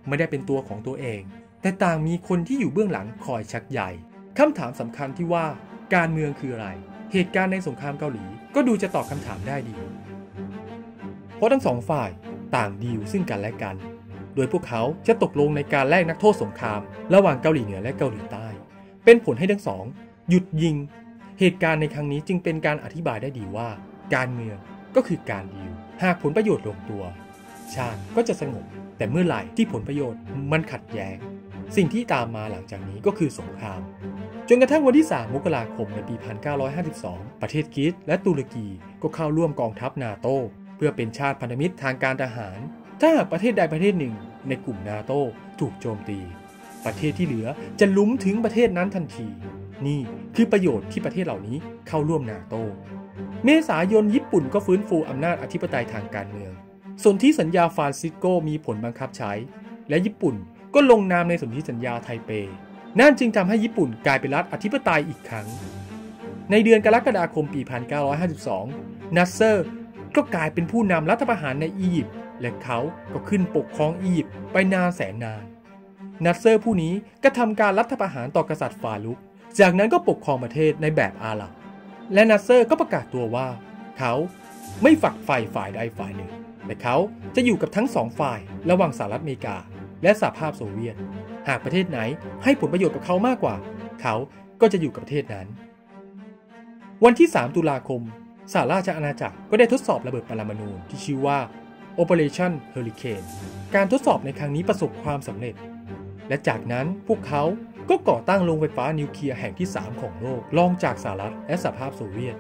ไม่ได้เป็นตัวของตัวเองแต่ต่างมีคนที่อยู่เบื้องหลังคอยชักใยคำถามสำคัญที่ว่าการเมืองคืออะไรเหตุการณ์ในสงครามเกาหลีก็ดูจะตอบคำถามได้ดีเพราะทั้งสองฝ่ายต่างดีลซึ่งกันและกันโดยพวกเขาจะตกลงในการแลกนักโทษสงครามระหว่างเกาหลีเหนือและเกาหลีใต้เป็นผลให้ทั้งสองหยุดยิงเหตุการณ์ในครั้งนี้จึงเป็นการอธิบายได้ดีว่าการเมืองก็คือการดีลหากผลประโยชน์ลงตัวชาติก็จะสงบแต่เมื่อไหร่ที่ผลประโยชน์มันขัดแย้งสิ่งที่ตามมาหลังจากนี้ก็คือสงครามจนกระทั่งวันที่สามมกราคมในปีหนึ่งพันเก้าร้อยห้าสิบสองประเทศกรีซและตุรกีก็เข้าร่วมกองทัพนาโตเพื่อเป็นชาติพันธมิตรทางการทหารถ้าหากประเทศใดประเทศหนึ่งในกลุ่มนาโตถูกโจมตีประเทศที่เหลือจะลุ้มถึงประเทศนั้นทันทีนี่คือประโยชน์ที่ประเทศเหล่านี้เข้าร่วมนาโตเมษายนญี่ปุ่นก็ฟื้นฟูอำนาจอธิปไตยทางการเมืองสนธิสัญญาฟรานซิสโกมีผลบังคับใช้และญี่ปุ่นก็ลงนามในสนธิสัญญาไทเปนั่นจึงทำให้ญี่ปุ่นกลายเป็นรัฐอธิปไตยอีกครั้งในเดือนกรกฎาคมปีหนึ่งพันเก้าร้อยห้าสิบสองนัสเซอร์ก็กลายเป็นผู้นำรัฐประหารในอียิปต์และเขาก็ขึ้นปกครองอียิปต์ไปนานแสนนานนัสเซอร์ผู้นี้ก็ทำการรัฐประหารต่อกษัตริย์ฟารุกจากนั้นก็ปกครองประเทศในแบบอาหรับและนัสเซอร์ก็ประกาศตัวว่าเขาไม่ฝักใฝ่ฝ่ายใดฝ่ายหนึ่งแต่เขาจะอยู่กับทั้งสองฝ่ายระหว่างสหรัฐอเมริกาและสหภาพโซเวียตหากประเทศไหนให้ผลประโยชน์กับเขามากกว่าเขาก็จะอยู่กับประเทศนั้นวันที่สามตุลาคมสหราชอาณาจักรก็ได้ทดสอบระเบิดปรมาณูที่ชื่อว่า Operation Hurricane การทดสอบในครั้งนี้ประสบความสำเร็จและจากนั้นพวกเขาก็ก่อตั้งโรงไฟฟ้านิวเคลียร์แห่งที่สามของโลกรองจากสหรัฐและสหภาพโซเวียต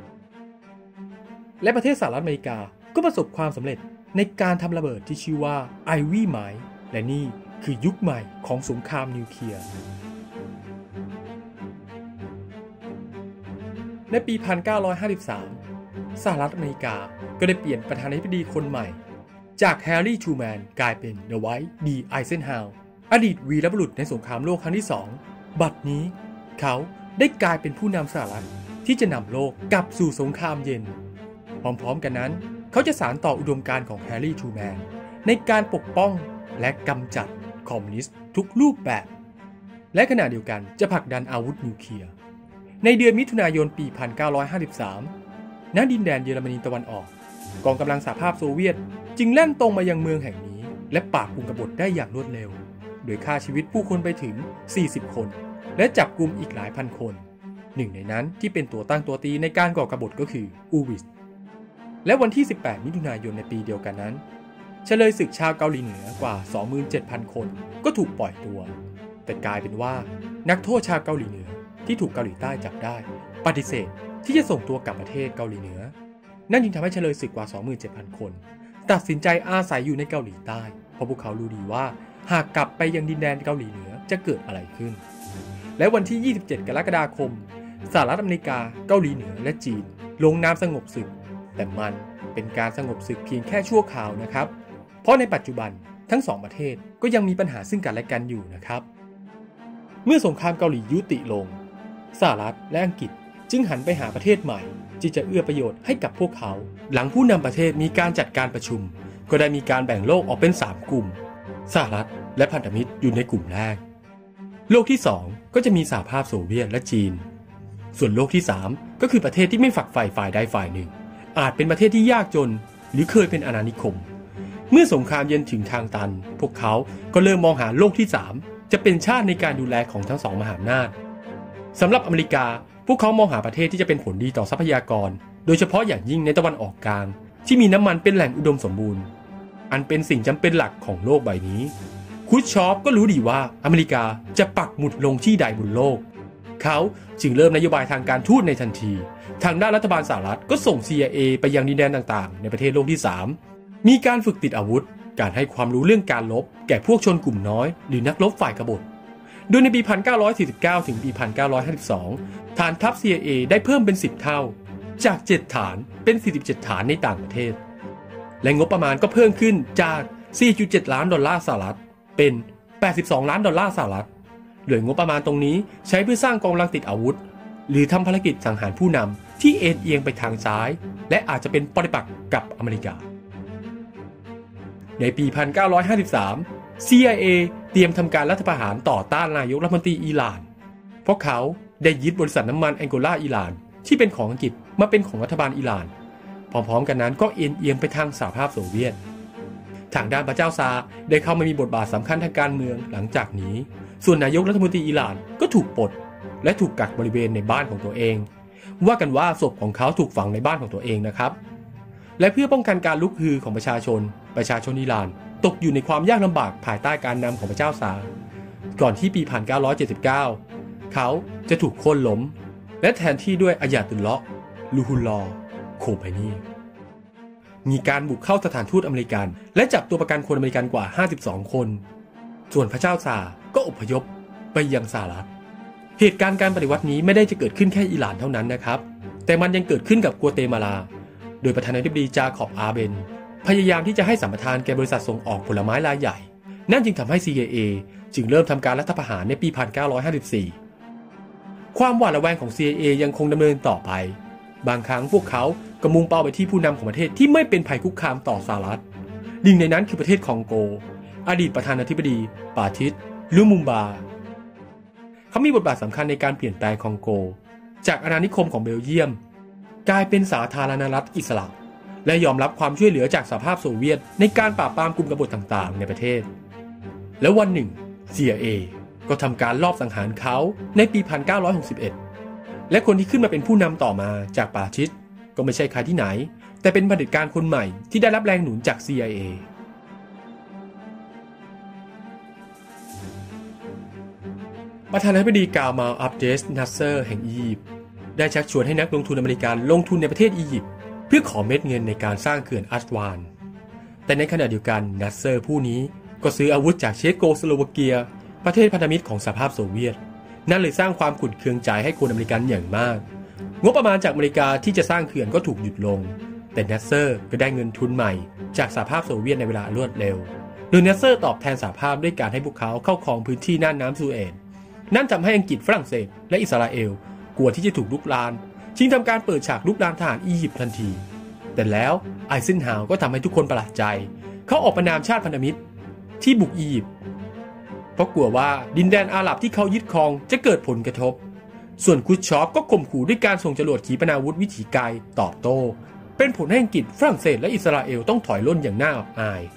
และประเทศสหรัฐอเมริกาก็ประสบความสำเร็จในการทำระเบิดที่ชื่อว่า Ivy Mine และนี่คือยุคใหม่ของสงครามนิวเคลียร์ในปีหนึ่งพันเก้าร้อยห้าสิบสามสหรัฐอเมริกาก็ได้เปลี่ยนประธานาธิบดีคนใหม่จากแฮร์รี่ทรูแมนกลายเป็นเดไวท์ดีไอเซนฮาวร์อดีตวีรบุรุษในสงครามโลกครั้งที่สองบัดนี้เขาได้กลายเป็นผู้นำสหรัฐที่จะนำโลกกลับสู่สงครามเย็นพร้อมๆกันนั้นเขาจะสานต่ออุดมการณ์ของแฮร์รี่ทรูแมนในการปกป้องและกำจัดคอมมิวนิสต์ทุกรูปแบบและขณะเดียวกันจะผลักดันอาวุธนิวเคลียร์ในเดือนมิถุนายนปีหนึ่งพันเก้าร้อยห้าสิบสามณดินแดนเยอรมนีตะวันออกกองกำลังสหภาพโซเวียตจึงแล่นตรงมายังเมืองแห่งนี้และปราบกุมกบฏได้อย่างรวดเร็วโดยฆ่าชีวิตผู้คนไปถึงสี่สิบคนและจับกุมอีกหลายพันคนหนึ่งในนั้นที่เป็นตัวตั้งตัวตีในการก่อกบฏก็คืออูวิสและวันที่สิบแปดมิถุนายนในปีเดียวกันนั้นเฉลยศึกชาวเกาหลีเหนือกว่า สองหมื่นเจ็ดพัน คนก็ถูกปล่อยตัวแต่กลายเป็นว่านักโทษชาวเกาหลีเหนือที่ถูกเกาหลีใต้จับได้ปฏิเสธที่จะส่งตัวกลับประเทศเกาหลีเหนือนั่นจึงทำให้เฉลยศึกกว่า สองหมื่นเจ็ดพัน คนตัดสินใจอาศัยอยู่ในเกาหลีใต้เพราะพวกเขารู้ดีว่าหากกลับไปยังดินแดนเกาหลีเหนือจะเกิดอะไรขึ้นและวันที่ยี่สิบเจ็ดกรกฎาคมสหรัฐอเมริกาเกาหลีเหนือและจีนลงนามสงบศึกแต่มันเป็นการสงบศึกเพียงแค่ชั่วคราวนะครับเพราะในปัจจุบันทั้งสองประเทศก็ยังมีปัญหาซึ่งกันและกันอยู่นะครับเมื่อสงครามเกาหลียุติลงสหรัฐและอังกฤษจึงหันไปหาประเทศใหม่ที่จะเอื้อประโยชน์ให้กับพวกเขาหลังผู้นำประเทศมีการจัดการประชุมก็ได้มีการแบ่งโลกออกเป็นสามกลุ่มสหรัฐและพันธมิตรอยู่ในกลุ่มแรกโลกที่สองก็จะมีสหภาพโซเวียตและจีนส่วนโลกที่สามก็คือประเทศที่ไม่ฝักใฝ่ฝ่ายใดฝ่ายหนึ่งอาจเป็นประเทศที่ยากจนหรือเคยเป็นอาณานิคมเมื่อสงครามเย็นถึงทางตันพวกเขาก็เริ่มมองหาโลกที่สามจะเป็นชาติในการดูแลของทั้งสองมหาอำนาจสำหรับอเมริกาพวกเขามองหาประเทศที่จะเป็นผลดีต่อทรัพยากรโดยเฉพาะอย่างยิ่งในตะวันออกกลางที่มีน้ำมันเป็นแหล่งอุดมสมบูรณ์อันเป็นสิ่งจำเป็นหลักของโลกใบนี้ครูชชอฟก็รู้ดีว่าอเมริกาจะปักหมุดลงที่ใดบนโลกเขาจึงเริ่มนโยบายทางการทูตในทันทีทางด้านรัฐบาลสหรัฐก็ส่ง ซี ไอ เอ ไปยังดินแดนต่างๆในประเทศโลกที่สามมีการฝึกติดอาวุธการให้ความรู้เรื่องการรบแก่พวกชนกลุ่มน้อยหรือนักรบฝ่ายกบฏโดยในปี หนึ่งพันเก้าร้อยสี่สิบเก้า ถึงปี หนึ่งพันเก้าร้อยห้าสิบสอง ฐานทัพ ซี ไอ เอ ได้เพิ่มเป็นสิบเท่าจากเจ็ดฐานเป็นสี่สิบเจ็ดฐานในต่างประเทศและงบประมาณก็เพิ่มขึ้นจาก สี่จุดเจ็ด ล้านดอลลาร์สหรัฐเป็นแปดสิบสองล้านดอลลาร์สหรัฐเหลืองบประมาณตรงนี้ใช้เพื่อสร้างกองกำลังติดอาวุธหรือทำภารกิจสังหารผู้นำที่เอ็นเอียงไปทางซ้ายและอาจจะเป็นปฏิปักษ์กับอเมริกาในปี หนึ่งพันเก้าร้อยห้าสิบสามซี ไอ เอ เตรียมทำการรัฐประหารต่อต้านนายกรัฐมนตรีอิหร่านเพราะเขาได้ยึดบริษัทน้ำมันแองโกลาอิหร่านที่เป็นของอังกฤษมาเป็นของรัฐบาลอิหร่านพร้อมๆกันนั้นก็เอ็นเอียงไปทางสหภาพโซเวียตทางด้านพระเจ้าซาร์ได้เข้ามามีบทบาทสำคัญทางการเมืองหลังจากนี้ส่วนนายกรัฐมนตรีอิหร่านก็ถูกปลดและถูกกักบริเวณในบ้านของตัวเองว่ากันว่าศพของเขาถูกฝังในบ้านของตัวเองนะครับและเพื่อป้องกันการลุกฮือของประชาชนประชาชนอิหร่านตกอยู่ในความยากลำบากภายใต้การนำของพระเจ้าซาร์ก่อนที่ปีหนึ่งพันเก้าร้อยเจ็ดสิบเก้าเขาจะถูกโค่นล้มและแทนที่ด้วยอัยาตุลเลาะห์ลูฮุลลอห์โคไมนีมีการบุกเข้าสถานทูตอเมริกันและจับตัวประกันคนอเมริกันกว่าห้าสิบสองคนส่วนพระเจ้าซาร์ก็อพยพไปยังสหรัฐเหตุการณ์การปฏิวัตินี้ไม่ได้จะเกิดขึ้นแค่อิหร่านเท่านั้นนะครับแต่มันยังเกิดขึ้นกับกัวเตมาลาโดยประธานาธิบดีจาคอบอาเบนพยายามที่จะให้สัมปทานแก่บริษัทส่งออกผลไม้รายใหญ่นั่นจึงทำให้ ซี ไอ เอ จึงเริ่มทำการรัฐประหารในปี หนึ่งพันเก้าร้อยห้าสิบสี่ ความหวาดระแวงของ ซี ไอ เอ ยังคงดำเนินต่อไปบางครั้งพวกเขาก็มุ่งเป้าไปที่ผู้นำของประเทศที่ไม่เป็นภัยคุกคามต่อสหรัฐหนึ่งในนั้นคือประเทศคองโกอดีตประธานาธิบดีปาทิสลูมุมบาเขามีบทบาทสำคัญในการเปลี่ยนแปลงคองโกจากอาณานิคมของเบลเยียมกลายเป็นสาธารณรัฐอิสระและยอมรับความช่วยเหลือจากสหภาพโซเวียตในการปราบปรามกลุ่มกบฏต่างๆในประเทศแล้ววันหนึ่ง ซี ไอ เอ ก็ทำการลอบสังหารเขาในปี หนึ่งพันเก้าร้อยหกสิบเอ็ด และคนที่ขึ้นมาเป็นผู้นำต่อมาจากปาทิสก็ไม่ใช่ใครที่ไหนแต่เป็นเผด็จการคนใหม่ที่ได้รับแรงหนุนจาก ซี ไอ เอ ประธานาธิบดีกามาล อับเดส นัสเซอร์แห่งอียิปต์ได้ชักชวนให้นักลงทุนอเมริกันลงทุนในประเทศอียิปต์เพื่อขอเม็ดเงินในการสร้างเขื่อนอัสวานแต่ในขณะเดียวกันนัสเซอร์ผู้นี้ก็ซื้ออาวุธจากเชโกสโลวาเกียประเทศพันธมิตรของสหภาพโซเวียตนั่นเลยสร้างความขุ่นเคืองใจให้คนอเมริกันอย่างมากงบประมาณจากอเมริกาที่จะสร้างเขื่อนก็ถูกหยุดลงแต่นัสเซอร์ก็ได้เงินทุนใหม่จากสหภาพโซเวียตในเวลารวดเร็วโดยนัสเซอร์ตอบแทนสหภาพด้วยการให้พวกเขาเข้าครองพื้นที่น่านน้ำซูเอตนั่นทำให้อังกฤษฝรั่งเศสและอิสราเอลกลัวที่จะถูกลุกลานจึงทำการเปิดฉากลุกลานทหารอียิปต์ทันทีแต่แล้วไอเซนฮาวร์ก็ทำให้ทุกคนประหลาดใจเขาออกประณามชาติพันธมิตรที่บุกอียิปต์เพราะกลัวว่าดินแดนอาหรับที่เขายึดครองจะเกิดผลกระทบส่วนครูชชอฟก็ข่มขู่ด้วยการส่งจรวดขีปนาวุธวิถีไกลตอบโต้เป็นผลให้อังกฤษฝรั่งเศสและอิสราเอลต้องถอยร่นอย่างน่าอับอาย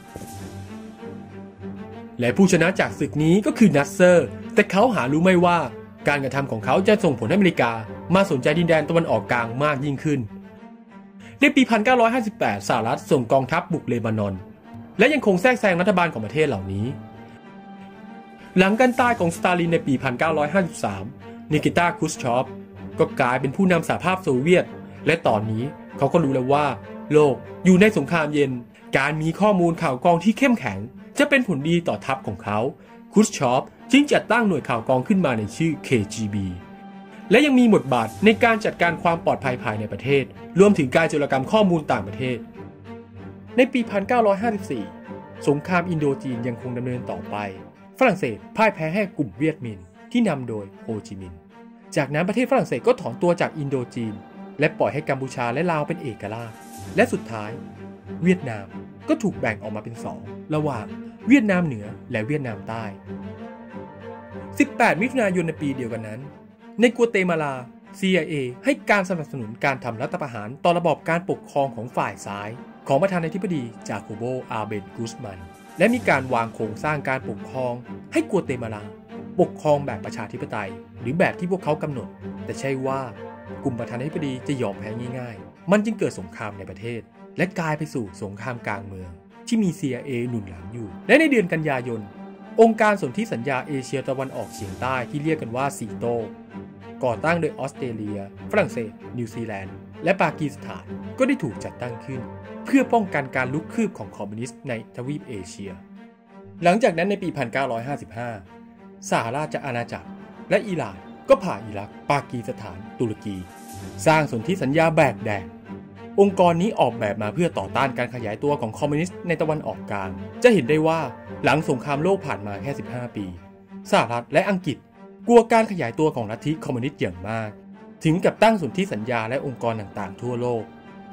และผู้ชนะจากศึกนี้ก็คือนัสเซอร์แต่เขาหารู้ไม่ว่าการกระทำของเขาจะส่งผลให้อเมริกามาสนใจดินแดนตะวันออกกลางมากยิ่งขึ้นในปี หนึ่งพันเก้าร้อยห้าสิบแปด สหรัฐส่งกองทัพบุกเลบานอนและยังคงแทรกแซงรัฐบาลของประเทศเหล่านี้หลังการตายของสตาลินในปี หนึ่งพันเก้าร้อยห้าสิบสาม นิกิตา ครูชชอฟก็กลายเป็นผู้นำสหภาพโซเวียตและตอนนี้เขาก็รู้แล้วว่าโลกอยู่ในสงครามเย็นการมีข้อมูลข่าวกรองที่เข้มแข็งจะเป็นผลดีต่อทัพของเขาครูชชอฟจึงจัดตั้งหน่วยข่าวกรองขึ้นมาในชื่อ เค จี บี และยังมีบทบาทในการจัดการความปลอดภัยภายในประเทศรวมถึงการโจรกรรมข้อมูลต่างประเทศในปี หนึ่งพันเก้าร้อยห้าสิบสี่ สงครามอินโดจีนยังคงดำเนินต่อไปฝรั่งเศสพ่ายแพ้ให้กลุ่มเวียดมินที่นำโดยโฮจิมินห์จากนั้นประเทศฝรั่งเศสก็ถอนตัวจากอินโดจีนและปล่อยให้กัมพูชาและลาวเป็นเอกราชและสุดท้ายเวียดนามก็ถูกแบ่งออกมาเป็นสองระหว่างเวียดนามเหนือและเวียดนามใต้สิบแปดมิถุนายนในปีเดียวกันนั้นในกัวเตมาลา ซี ไอ เอ ให้การสนับสนุนการทำรัฐประหารต่อระบอบการปกครองของฝ่ายซ้ายของประธานาธิบดีจาโคโบ อาเบน กุสมันและมีการวางโครงสร้างการปกครองให้กัวเตมาลาปกครองแบบประชาธิปไตยหรือแบบที่พวกเขากำหนดแต่ใช่ว่ากลุ่มประธานาธิบดีจะยอมแพ้ง่ายๆมันจึงเกิดสงครามในประเทศและกลายไปสู่สงครามกลางเมืองที่มี ซี ไอ เอ หนุนหลังอยู่และในเดือนกันยายนองค์การสนธิสัญญาเอเชียตะวันออกเฉียงใต้ที่เรียกกันว่าซีโตก่อตั้งโดยออสเตรเลียฝรั่งเศสนิวซีแลนด์และปากีสถานก็ได้ถูกจัดตั้งขึ้นเพื่อป้องกันการลุกคืบของคอมมิวนิสต์ในทวีปเอเชียหลังจากนั้นในปี หนึ่งพันเก้าร้อยห้าสิบห้า สหราชอาณาจักรและอิหร่านก็ผ่าอิรักปากีสถานตุรกีสร้างสนธิสัญญาแบกแดงองค์กรนี้ออกแบบมาเพื่อต่อต้านการขยายตัวของคอมมิวนิสต์ในตะวันออกกลางจะเห็นได้ว่าหลังสงครามโลกผ่านมาแค่สิบห้าปีสหรัฐและอังกฤษกลัวการขยายตัวของลัทธิคอมมิวนิสต์อย่างมากถึงกับตั้งสนธิสัญญาและองค์กรต่างๆทั่วโลก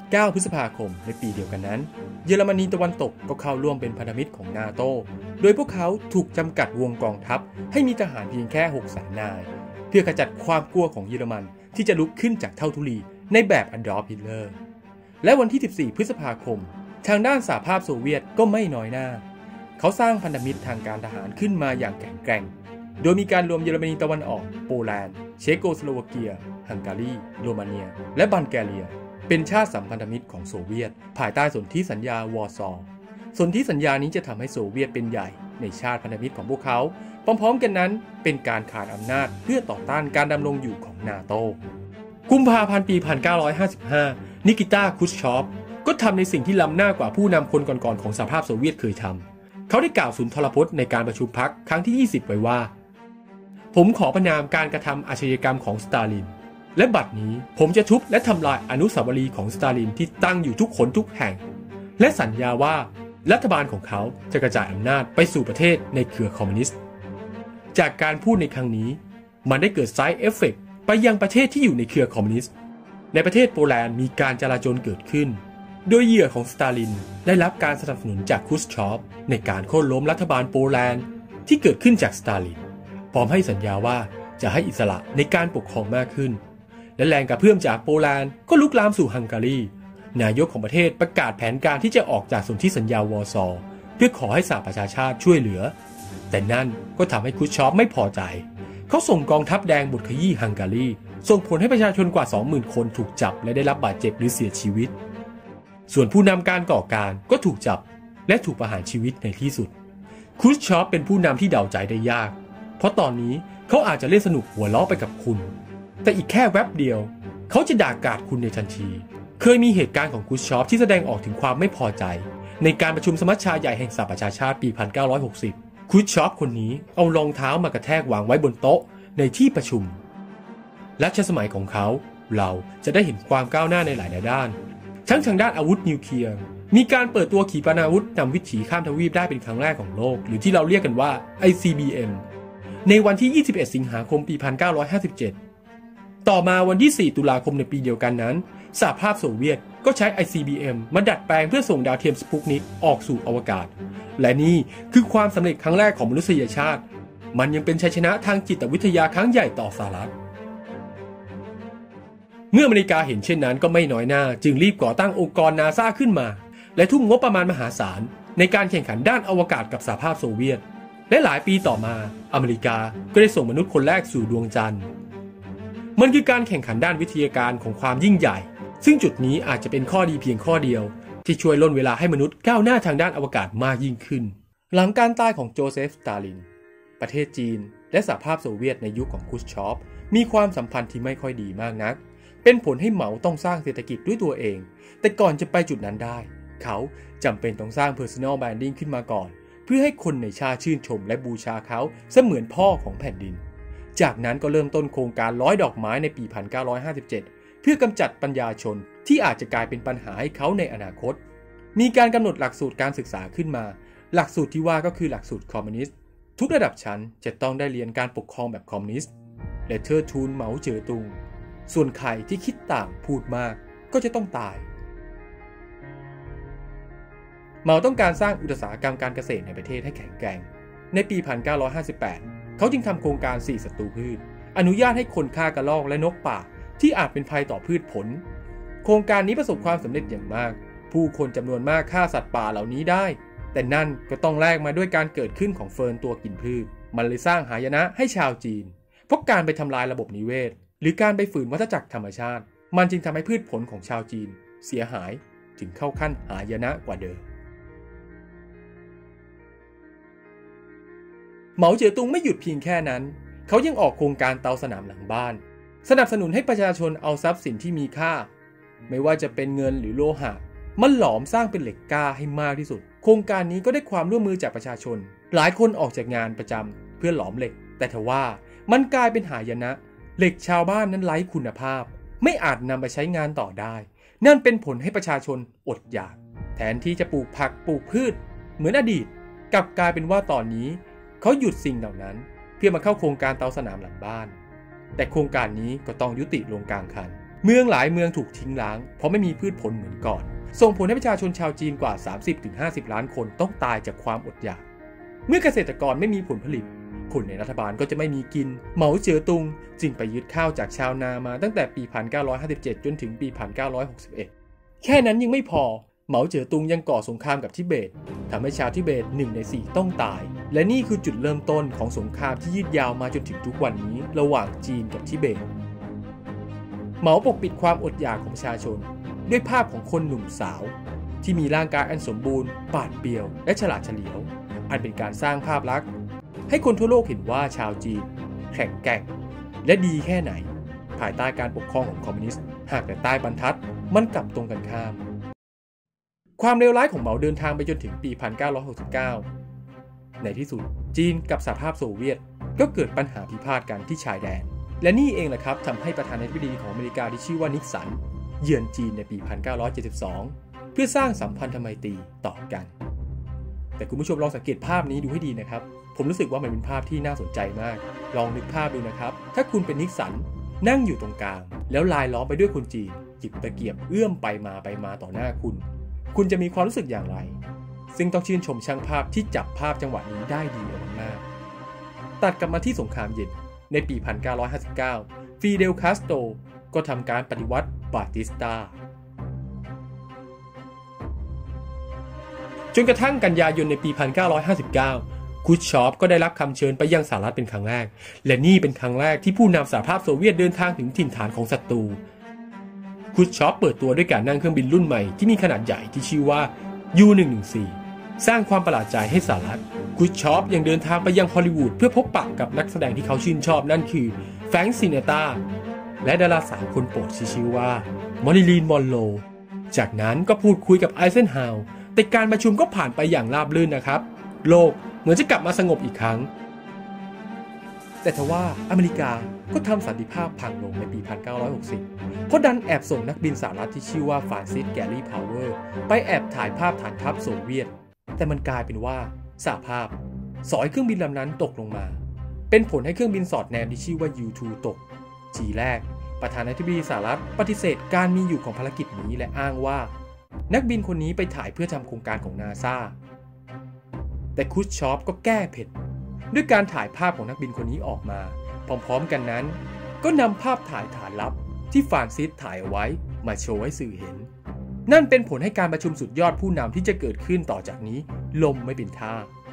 เก้าพฤษภาคมในปีเดียวกันนั้นเยอรมนีตะวันตกก็เข้าร่วมเป็นพันธมิตรของนาโตโดยพวกเขาถูกจำกัดวงกองทัพให้มีทหารเพียงแค่หกแสนนายเพื่อขจัดความกลัวของเยอรมันที่จะลุกขึ้นจากเท่าทุลีในแบบอดอล์ฟ ฮิตเลอร์และวันที่สิบสี่พฤษภาคมทางด้านสหภาพโซเวียตก็ไม่น้อยหน้าเขาสร้างพันธมิตรทางการทหารขึ้นมาอย่างแข็งแกร่งโดยมีการรวมเยอรมนีตะวันออกโปแลนด์เชโกสโลวาเกียฮังการีโรมาเนียและบัลแกเรียเป็นชาติสัมพันธมิตรของโซเวียตภายใต้สนธิสัญญาวอร์ซอสนธิสัญญานี้จะทำให้โซเวียตเป็นใหญ่ในชาติพันธมิตรของพวกเขาพร้อมๆกันนั้นเป็นการขาดอำนาจเพื่อต่อต้านการดำรงอยู่ของนาโตกุมภาพันธ์ปีหนึ่งพันเก้าร้อยห้าสิบห้านิกิตา ครุชชอฟก็ทำในสิ่งที่ล้ำหน้ากว่าผู้นำคนก่อนๆของสหภาพโซเวียตเคยทำเขาได้กล่าวสุนทรพจน์ในการประชุมพรรคครั้งที่ยี่สิบไว้ว่าผมขอประณามการกระทำอาชญากรรมของสตาลินและบัดนี้ผมจะทุบและทำลายอนุสาวรีย์ของสตาลินที่ตั้งอยู่ทุกคนทุกแห่งและสัญญาว่ารัฐบาลของเขาจะกระจายอำนาจไปสู่ประเทศในเครือคอมมิวนิสต์จากการพูดในครั้งนี้มันได้เกิดไซด์เอฟเฟกต์ไปยังประเทศที่อยู่ในเครือคอมมิวนิสต์ในประเทศโปแลนด์มีการจลาจลเกิดขึ้นโดยเหยื่อของสตาลินได้รับการสนับสนุนจากครุชชอฟในการโค่นล้มรัฐบาลโปแลนด์ที่เกิดขึ้นจากสตาลินพร้อมให้สัญญาว่าจะให้อิสระในการปกครองมากขึ้นและแรงกระเพื่อมจากโปแลนด์ก็ลุกลามสู่ฮังการีนายกของประเทศประกาศแผนการที่จะออกจากสนธิสัญญาวอร์ซอเพื่อขอให้สหประชาชาติช่วยเหลือแต่นั่นก็ทำให้ครุชชอฟไม่พอใจเขาส่งกองทัพแดงบุกขยี้ฮังการีส่งผลให้ประชาชนกว่า สองหมื่น คนถูกจับและได้รับบาดเจ็บหรือเสียชีวิตส่วนผู้นำการก่อการก็ถูกจับและถูกประหารชีวิตในที่สุดครุชชอฟเป็นผู้นำที่เดาใจได้ยากเพราะตอนนี้เขาอาจจะเล่นสนุกหัวล้อไปกับคุณแต่อีกแค่แวบเดียวเขาจะด่ากราดคุณในทันทีเคยมีเหตุการณ์ของครุชชอฟที่แสดงออกถึงความไม่พอใจในการประชุมสมัชชาใหญ่แห่งสหประชาชาติปีหนึ่งพันเก้าร้อยหกสิบครุชชอฟคนนี้เอารองเท้ามากระแทกวางไว้บนโต๊ะในที่ประชุมรัชสมัยของเขาเราจะได้เห็นความก้าวหน้าในหลายด้านทั้งทางด้านอาวุธนิวเคลียร์มีการเปิดตัวขีปนาวุธนำวิถีข้ามทวีปได้เป็นครั้งแรกของโลกหรือที่เราเรียกกันว่า ไอ ซี บี เอ็ม ในวันที่ยี่สิบเอ็ดสิงหาคมปีหนึ่งพันเก้าร้อยห้าสิบเจ็ดต่อมาวันที่สี่ตุลาคมในปีเดียวกันนั้นสหภาพโซเวียตก็ใช้ ไอ ซี บี เอ็ม มาดัดแปลงเพื่อส่งดาวเทียมสปุตนิกออกสู่อวกาศและนี่คือความสำเร็จครั้งแรกของมนุษยชาติมันยังเป็นชัยชนะทางจิตวิทยาครั้งใหญ่ต่อสหรัฐเมื่ออเมริกาเห็นเช่นนั้นก็ไม่น้อยหน้าจึงรีบก่อตั้งองค์กรนาซาขึ้นมาและทุ่มงบประมาณมหาศาลในการแข่งขันด้านอวกาศกับสหภาพโซเวียตและหลายปีต่อมาอเมริกาก็ได้ส่งมนุษย์คนแรกสู่ดวงจันทร์มันคือการแข่งขันด้านวิทยาการของความยิ่งใหญ่ซึ่งจุดนี้อาจจะเป็นข้อดีเพียงข้อเดียวที่ช่วยล่นเวลาให้มนุษย์ก้าวหน้าทางด้านอวกาศมากยิ่งขึ้นหลังการตายของโจเซฟ สตาลินประเทศจีนและสหภาพโซเวียตในยุคของครุชชอฟมีความสัมพันธ์ที่ไม่ค่อยดีมากนักเป็นผลให้เหมาต้องสร้างเศรษฐกิจด้วยตัวเองแต่ก่อนจะไปจุดนั้นได้เขาจำเป็นต้องสร้าง Personal Branding ขึ้นมาก่อนเพื่อให้คนในชาติชื่นชมและบูชาเขาเสมือนพ่อของแผ่นดินจากนั้นก็เริ่มต้นโครงการร้อยดอกไม้ในปีหนึ่งพันเก้าร้อยห้าสิบเจ็ดเพื่อกำจัดปัญญาชนที่อาจจะกลายเป็นปัญหาให้เขาในอนาคตมีการกำหนดหลักสูตรการศึกษาขึ้นมาหลักสูตรที่ว่าก็คือหลักสูตรคอมมิวนิสต์ทุกระดับชั้นจะต้องได้เรียนการปกครองแบบคอมมิวนิสต์และเทิดทูนเหมาเจ๋อตุงส่วนใครที่คิดต่างพูดมากก็จะต้องตายเหมาต้องการสร้างอุตสาหกรรมการเกษตรในประเทศให้แข็งแกร่งในปีหนึ่งพันเก้าร้อยห้าสิบแปดเขาจึงทำโครงการสี่ศัตรูพืชอนุญาตให้คนฆ่ากระรอกและนกป่าที่อาจเป็นภัยต่อพืชผลโครงการนี้ประสบความสำเร็จอย่างมากผู้คนจำนวนมากฆ่าสัตว์ป่าเหล่านี้ได้แต่นั่นก็ต้องแลกมาด้วยการเกิดขึ้นของเฟิร์นตัวกินพืชมันเลยสร้างหายนะให้ชาวจีนเพราะการไปทำลายระบบนิเวศหรือการไปฝืนวัฏจักรธรรมชาติมันจึงทำให้พืชผลของชาวจีนเสียหายถึงเข้าขั้นหายนะกว่าเดิมเหมาเจ๋อตุงไม่หยุดเพียงแค่นั้นเขายังออกโครงการเตาสนามหลังบ้านสนับสนุนให้ประชาชนเอาทรัพย์สินที่มีค่าไม่ว่าจะเป็นเงินหรือโลหะมันหลอมสร้างเป็นเหล็กกล้าให้มากที่สุดโครงการนี้ก็ได้ความร่วมมือจากประชาชนหลายคนออกจากงานประจำเพื่อหลอมเหล็กแต่ทว่ามันกลายเป็นหายนะเหล็กชาวบ้านนั้นไร้คุณภาพไม่อาจนำไปใช้งานต่อได้นั่นเป็นผลให้ประชาชนอดอยากแทนที่จะปลูกผักปลูกพืชเหมือนอดีตกลับกลายเป็นว่าตอนนี้เขาหยุดสิ่งเหล่านั้นเพื่อมาเข้าโครงการเตาสนามหลังบ้านแต่โครงการนี้ก็ต้องยุติลงกลางคันเมืองหลายเมืองถูกทิ้งร้างเพราะไม่มีพืชผลเหมือนก่อนส่งผลให้ประชาชนชาวจีนกว่า สามสิบถึงห้าสิบ ล้านคนต้องตายจากความอดอยากเมื่อเกษตรกรไม่มีผลผลิตคนในรัฐบาลก็จะไม่มีกินเหมาเจ๋อตุงจึงไปยึดข้าวจากชาวนามาตั้งแต่ปี หนึ่งพันเก้าร้อยห้าสิบเจ็ด จนถึงปี หนึ่งพันเก้าร้อยหกสิบเอ็ด แค่นั้นยังไม่พอเหมาเจ๋อตุงยังก่อสงครามกับทิเบตทำให้ชาวทิเบตหนึ่งในสี่ต้องตายและนี่คือจุดเริ่มต้นของสงครามที่ยืดยาวมาจนถึงทุกวันนี้ระหว่างจีนกับทิเบตเหมาปกปิดความอดอยากของประชาชนด้วยภาพของคนหนุ่มสาวที่มีร่างกายอันสมบูรณ์ปราดเปรียวและฉลาดเฉลียวอันเป็นการสร้างภาพลักษณ์ให้คนทั่วโลกเห็นว่าชาวจีนแข็งแกร่งและดีแค่ไหนภายใต้การปกครองของคอมมิวนิสต์หากแต่ใต้บรรทัดมันกลับตรงกันข้ามความเลวร้ายของเหมาเดินทางไปจนถึงปี หนึ่งพันเก้าร้อยหกสิบเก้า ในที่สุดจีนกับสหภาพโซเวียตก็เกิดปัญหาพิพาทกันที่ชายแดนและนี่เองแหละครับทำให้ประธานาธิบดีของอเมริกาที่ชื่อว่านิกสันเยือนจีนในปี หนึ่งพันเก้าร้อยเจ็ดสิบสอง เพื่อสร้างสัมพันธไมตรีต่อกันแต่คุณผู้ชมลองสังเกตภาพนี้ดูให้ดีนะครับผมรู้สึกว่ามันเป็นภาพที่น่าสนใจมากลองนึกภาพดูนะครับถ้าคุณเป็นนิกสันนั่งอยู่ตรงกลางแล้วลายล้อมไปด้วยคนจีนหยิบตะเกียบเอื้อมไปมาไปมาต่อหน้าคุณคุณจะมีความรู้สึกอย่างไรซึ่งต้องชื่นชมช่างภาพที่จับภาพจังหวะนี้ได้ดีมากๆตัดกลับมาที่สงครามเย็นในปี หนึ่งพันเก้าร้อยห้าสิบเก้า ฟิเดล คาสโตรก็ทำการปฏิวัติบาติสตาจนกระทั่งกันยายนในปี หนึ่งพันเก้าร้อยห้าสิบเก้า คูชชอฟก็ได้รับคำเชิญไปยังสหรัฐเป็นครั้งแรกและนี่เป็นครั้งแรกที่ผู้นำสหภาพโซเวียตเดินทางถึงถิ่นฐานของศัตรูคูชชอฟเปิดตัวด้วยการนั่งเครื่องบินรุ่นใหม่ที่มีขนาดใหญ่ที่ชื่อว่า ยู หนึ่งหนึ่งสี่ สร้างความประหลาดใจให้สหรัฐคูชชอฟยังเดินทางไปยังฮอลลีวูดเพื่อพบปะกับนักแสดงที่เขาชื่นชอบนั่นคือแฟรงค์ ซินเนตราและดาราสาวคนโปรดที่ชื่อว่ามอริลีน มอนโรจากนั้นก็พูดคุยกับไอเซนฮาวร์แต่การประชุมก็ผ่านไปอย่างราบรื่นนะครับโลกเหมือนจะกลับมาสงบอีกครั้งแต่ทว่าอเมริกาก็ทำสันติภาพพังลงในปี หนึ่งพันเก้าร้อยหกสิบ เพราะดันแอบส่งนักบินสหรัฐที่ชื่อว่าฟรานซิส แกรี่ พาวเวอร์ไปแอบถ่ายภาพฐานทัพโซเวียตแต่มันกลายเป็นว่าสหภาพสอยเครื่องบินลำนั้นตกลงมาเป็นผลให้เครื่องบินสอดแนมที่ชื่อว่า ยู ทู ตกทีแรกประธานาธิบดีสหรัฐปฏิเสธการมีอยู่ของภารกิจนี้และอ้างว่านักบินคนนี้ไปถ่ายเพื่อทำโครงการของ นาซา แต่คูชชอฟก็แก้เผ็ดด้วยการถ่ายภาพของนักบินคนนี้ออกมาพร้อมๆกันนั้นก็นำภาพถ่ายฐานลับที่ฟรานซิสถ่ายเอาไว้มาโชว์ให้สื่อเห็นนั่นเป็นผลให้การประชุมสุดยอดผู้นำที่จะเกิดขึ้นต่อจากนี้ล่มไม่เป็นท่า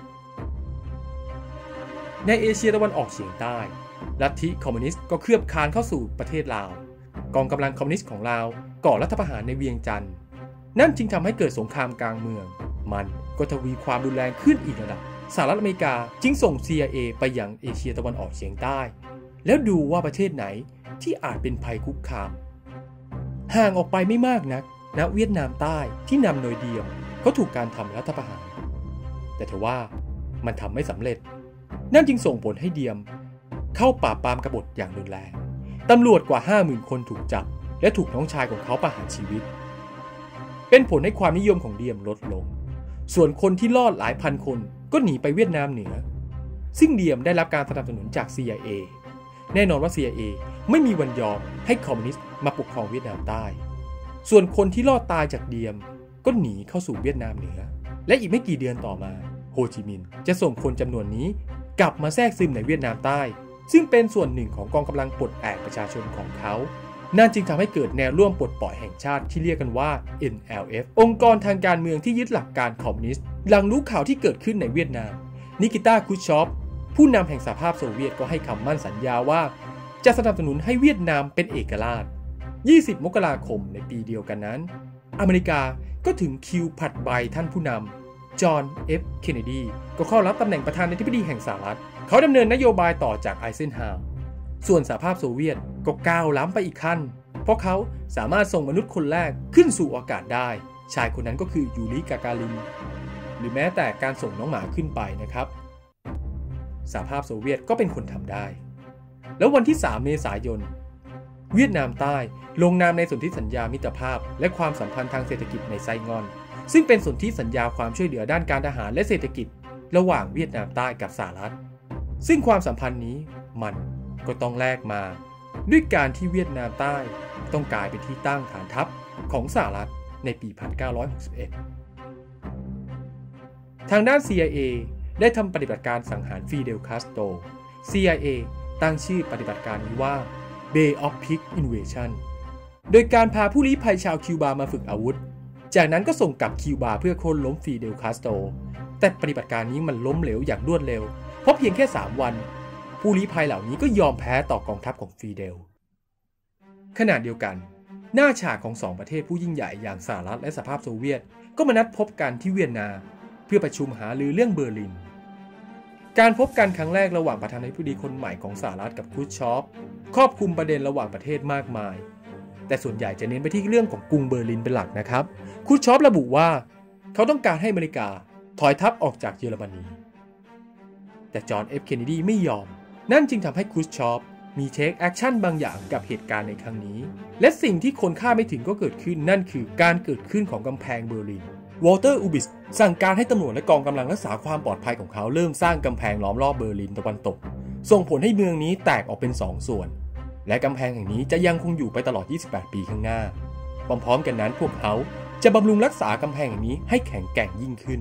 ในเอเชียตะวันออกเฉียงใต้ลัทธิคอมมิวนิสต์ก็เคลือบคลานเข้าสู่ประเทศลาวกองกำลังคอมมิวนิสต์ของลาวก่อรัฐประหารในเวียงจันทร์นั่นจึงทำให้เกิดสงครามกลางเมืองมันก็ทวีความรุนแรงขึ้นอีกระดับสหรัฐอเมริกาจึงส่ง ซี ไอ เอ ไปยังเอเชียตะวันออกเฉียงใต้แล้วดูว่าประเทศไหนที่อาจเป็นภัยคุกคามห่างออกไปไม่มากนักณเวียดนามใต้ที่นำโดยเดียมเขาถูกการทำรัฐประหารแต่ทว่ามันทำไม่สำเร็จนั่นจึงส่งผลให้เดียมเข้าปราบปรามกบฏอย่างรุนแรงตำรวจกว่า ห้าหมื่น คนถูกจับและถูกน้องชายของเขาประหารชีวิตเป็นผลให้ความนิยมของเดียมลดลงส่วนคนที่รอดหลายพันคนก็หนีไปเวียดนามเหนือซึ่งเดียมได้รับการสนับสนุนจาก ซี ไอ เอ แน่นอนว่า ซี ไอ เอ ไม่มีวันยอมให้คอมมิวนิสต์มาปกครองเวียดนามใต้ส่วนคนที่รอดตายจากเดียมก็หนีเข้าสู่เวียดนามเหนือและอีกไม่กี่เดือนต่อมาโฮจิมินห์จะส่งคนจำนวนนี้กลับมาแทรกซึมในเวียดนามใต้ซึ่งเป็นส่วนหนึ่งของกองกำลังปลดแอกประชาชนของเขานั่นจึงทำให้เกิดแนวร่วมปลดปล่อยแห่งชาติที่เรียกกันว่า เอ็น แอล เอฟ องค์กรทางการเมืองที่ยึดหลักการคอมมิวนิสต์หลังรู้ข่าวที่เกิดขึ้นในเวียดนามนิกิต้า คูชชอฟผู้นำแห่งสหภาพโซเวียตก็ให้คำมั่นสัญญาว่าจะสนับสนุนให้เวียดนามเป็นเอกราชยี่สิบมกราคมในปีเดียวกันนั้นอเมริกาก็ถึงคิวผัดใบท่านผู้นำจอห์น เอฟ เคนเนดีก็เข้ารับตำแหน่งประธานาธิบดีแห่งสหรัฐเขาดำเนินนโยบายต่อจากไอเซนฮาวร์ส่วนสหภาพโซเวียตก็ก้าวล้ำไปอีกขั้นเพราะเขาสามารถส่งมนุษย์คนแรกขึ้นสู่อากาศได้ชายคนนั้นก็คือยูริ กาการินหรือแม้แต่การส่งน้องหมาขึ้นไปนะครับสหภาพโซเวียตก็เป็นคนทำได้แล้ววันที่สามเมษายนเวียดนามใต้ลงนามในสนธิสัญญามิตรภาพและความสัมพันธ์ทางเศรษฐกิจในไซงอนซึ่งเป็นสนธิสัญญาความช่วยเหลือด้านการทหารและเศรษฐกิจระหว่างเวียดนามใต้กับสหรัฐซึ่งความสัมพันธ์นี้มันก็ต้องแลกมาด้วยการที่เวียดนามใต้ต้องกลายเป็นที่ตั้งฐานทัพของสหรัฐในปี หนึ่งพันเก้าร้อยหกสิบเอ็ด ทางด้าน ซี ไอ เอ ได้ทำปฏิบัติการสังหารฟิเดล คาสโตร ซี ไอ เอ ตั้งชื่อปฏิบัติการนี้ว่า Bay of Pigs Invasion โดยการพาผู้ลี้ภัยชาวคิวบามาฝึกอาวุธจากนั้นก็ส่งกลับคิวบาเพื่อโค่นล้มฟิเดล คาสโตรแต่ปฏิบัติการนี้มันล้มเหลวอย่างรวดเร็วเพราะเพียงแค่สามวันผู้ลี้ภัยเหล่านี้ก็ยอมแพ้ต่อกองทัพของฟิเดลขณะเดียวกันหน้าฉากของสองประเทศผู้ยิ่งใหญ่อย่างสหรัฐและสหภาพโซเวียตก็มานัดพบกันที่เวียนนาเพื่อประชุมหารือเรื่องเบอร์ลินการพบกันครั้งแรกระหว่างประธานาธิบดีคนใหม่ของสหรัฐกับครูชอฟครอบคลุมประเด็นระหว่างประเทศมากมายแต่ส่วนใหญ่จะเน้นไปที่เรื่องของกรุงเบอร์ลินเป็นหลักนะครับครูชอฟระบุว่าเขาต้องการให้อเมริกาถอยทัพออกจากเยอรมนีแต่จอห์น เอฟ เคนเนดีไม่ยอมนั่นจึงทำให้ครูชอฟมีเทคแอคชั่นบางอย่างกับเหตุการณ์ในครั้งนี้และสิ่งที่คนคาดไม่ถึงก็เกิดขึ้นนั่นคือการเกิดขึ้นของกำแพงเบอร์ลินวอลเตอร์อูบิสสั่งการให้ตำรวจและกองกำลังรักษาความปลอดภัยของเขาเริ่มสร้างกำแพงล้อมรอบเบอร์ลินตะวันตกส่งผลให้เมืองนี้แตกออกเป็นสองส่วนและกำแพงแห่งนี้จะยังคงอยู่ไปตลอดยี่สิบแปดปีข้างหน้าพร้อมๆกันนั้นพวกเขาจะบำรุงรักษากำแพงแห่งนี้ให้แข็งแกร่งยิ่งขึ้น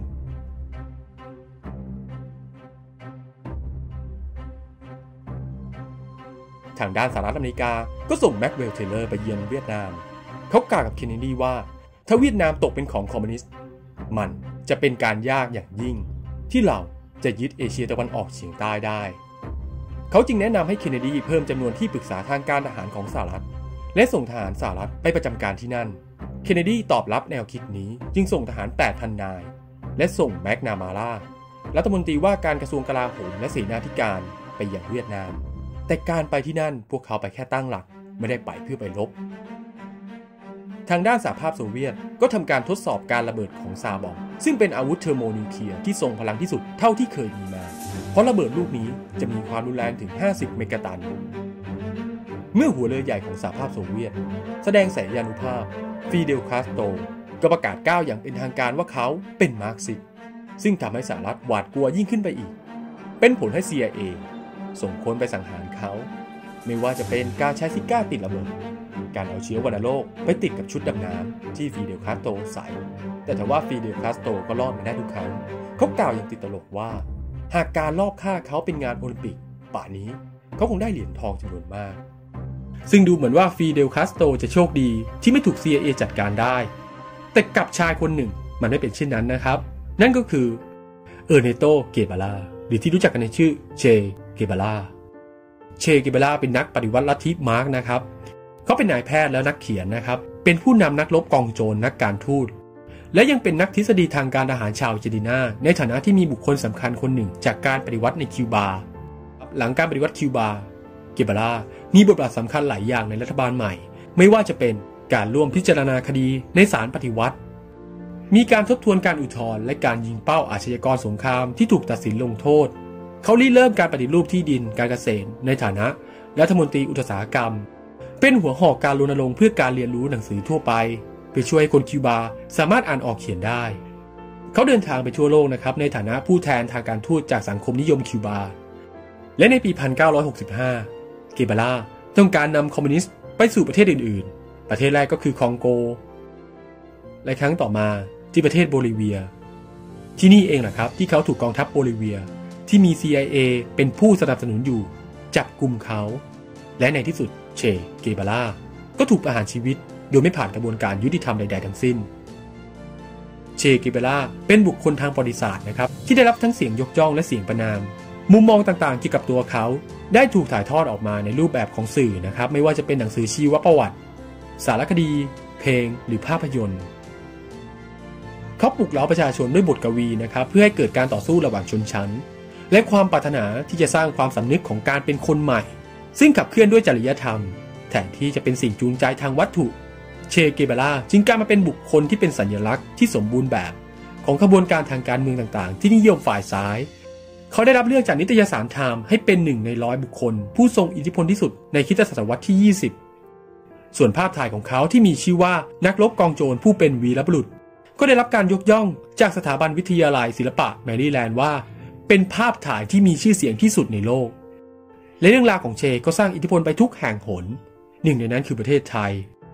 ทางด้านสหรัฐอเมริกาก็ส่งแม็กเวล เทเลอร์ไปเยือนเวียดนามเขากล่าวกับเคนเนดีว่าถ้าเวียดนามตกเป็นของคอมมิวนิสต์มันจะเป็นการยากอย่างยิ่งที่เราจะยึดเอเชียตะวันออกเฉียงใต้ได้เขาจึงแนะนำให้เคนเนดีเพิ่มจำนวนที่ปรึกษาทางการทหารของสหรัฐและส่งทหารสหรัฐไปประจำการที่นั่นเคนเนดีตอบรับแนวคิดนี้จึงส่งทหาร แปดพัน นายและส่งแมกนามารารัฐมนตรีว่าการกระทรวงกลาโหมและเสนาธิการไปยังเวียดนามแต่การไปที่นั่นพวกเขาไปแค่ตั้งหลักไม่ได้ไปเพื่อไปรบทางด้านสหภาพโซเวียตก็ทำการทดสอบการระเบิดของซาบอมซึ่งเป็นอาวุธเทอร์โมนิวเคลียร์ที่ทรงพลังที่สุดเท่าที่เคยมีมาเพราะระเบิดลูกนี้จะมีความรุนแรงถึงห้าสิบเมกะตันเมื่อหัวเรือใหญ่ของสหภาพโซเวียตแสดงสัญญานุภาพฟิเดล คาสโตรก็ประกาศก้าวอย่างเป็นทางการว่าเขาเป็นมาร์กซิสต์ซึ่งทำให้สหรัฐหวาดกลัวยิ่งขึ้นไปอีกเป็นผลให้ ซี ไอ เอ ส่งคนไปสังหารเขาไม่ว่าจะเป็นการใช้ซิก้าติดระเบิดการเอาเชื้อวัณโรคไปติดกับชุดดำน้ำที่ฟิเดล คาสโตรใส่แต่ทว่าฟิเดล คาสโตรก็รอดมาได้ทุกครั้งเขากล่าวอย่างติดตลกว่าหากการลอบฆ่าเขาเป็นงานโอลิมปิกป่านนี้เขาคงได้เหรียญทองจำนวนมากซึ่งดูเหมือนว่าฟิเดล คาสโตรจะโชคดีที่ไม่ถูก ซี ไอ เอ จัดการได้แต่กับชายคนหนึ่งมันไม่เป็นเช่นนั้นนะครับนั่นก็คือเออร์เนโต เกบาราหรือที่รู้จักกันในชื่อเช เกบาราเช เกบาราเป็นนักปฏิวัติลัทธิมาร์กนะครับเขาเป็นนายแพทย์และนักเขียนนะครับเป็นผู้นำนักรบกองโจรนักการทูตและยังเป็นนักทฤษฎีทางการทหารชาวอาร์เจนตินาในฐานะที่มีบุคคลสำคัญคนหนึ่งจากการปฏิวัติในคิวบาหลังการปฏิวัติคิวบาเกบารามีบทบาทสำคัญหลายอย่างในรัฐบาลใหม่ไม่ว่าจะเป็นการร่วมพิจารณาคดีในศาลปฏิวัติมีการทบทวนการอุทธรณ์และการยิงเป้าอาชญากรสงครามที่ถูกตัดสินลงโทษเขาริเริ่มการปฏิรูปที่ดินการเกษตรในฐานะรัฐมนตรีอุตสาหกรรมเป็นหัวหอกการรณรงค์เพื่อการเรียนรู้หนังสือทั่วไปเพื่อช่วยให้คนคิวบาสามารถอ่านออกเขียนได้เขาเดินทางไปทั่วโลกนะครับในฐานะผู้แทนทางการทูตจากสังคมนิยมคิวบาและในปี หนึ่งพันเก้าร้อยหกสิบห้า เกบาราต้องการนำคอมมิวนิสต์ไปสู่ประเทศอื่นๆประเทศแรกก็คือคองโกและครั้งต่อมาที่ประเทศโบลิเวียที่นี่เองแหละครับที่เขาถูกกองทัพโบลิเวียที่มี ซี ไอ เอ เป็นผู้สนับสนุนอยู่จับกุมเขาและในที่สุดเช เกบาราก็ถูกประหารชีวิตโดยไม่ผ่านกระบวนการยุติธรรมใดๆทั้งสิ้นเช เกบาราเป็นบุคคลทางประวัติศาสตร์นะครับที่ได้รับทั้งเสียงยกย่องและเสียงประณามมุมมองต่างๆเกี่ยวกับตัวเขาได้ถูกถ่ายทอดออกมาในรูปแบบของสื่อนะครับไม่ว่าจะเป็นหนังสือชีวประวัติสารคดีเพลงหรือภาพยนตร์เขาปลุกเร้าประชาชนด้วยบทกวีนะครับเพื่อให้เกิดการต่อสู้ระหว่างชนชั้นและความปรารถนาที่จะสร้างความสำนึกของการเป็นคนใหม่ซึ่งขับเคลื่อนด้วยจริยธรรมแทนที่จะเป็นสิ่งจูงใจทางวัตถุเช เกบาราจึงกลายมาเป็นบุคคลที่เป็นสัญลักษณ์ที่สมบูรณ์แบบของขบวนการทางการเมืองต่างๆที่นิยมฝ่ายซ้ายเขาได้รับเลือกจากนิตยสารไทม์ให้เป็นหนึ่งในร้อยบุคคลผู้ทรงอิทธิพลที่สุดในคริสตศตวรรษที่ยี่สิบส่วนภาพถ่ายของเขาที่มีชื่อว่านักรบกองโจรผู้เป็นวีรบุรุษก็ได้รับการยกย่องจากสถาบันวิทยาลัยศิลปะแมรี่แลนด์ว่าเป็นภาพถ่ายที่มีชื่อเสียงที่สุดในโลกและเรื่องราวของเชก็สร้างอิทธิพลไปทุกแห่งหนหนึ่งในนั้นคือประเทศไทย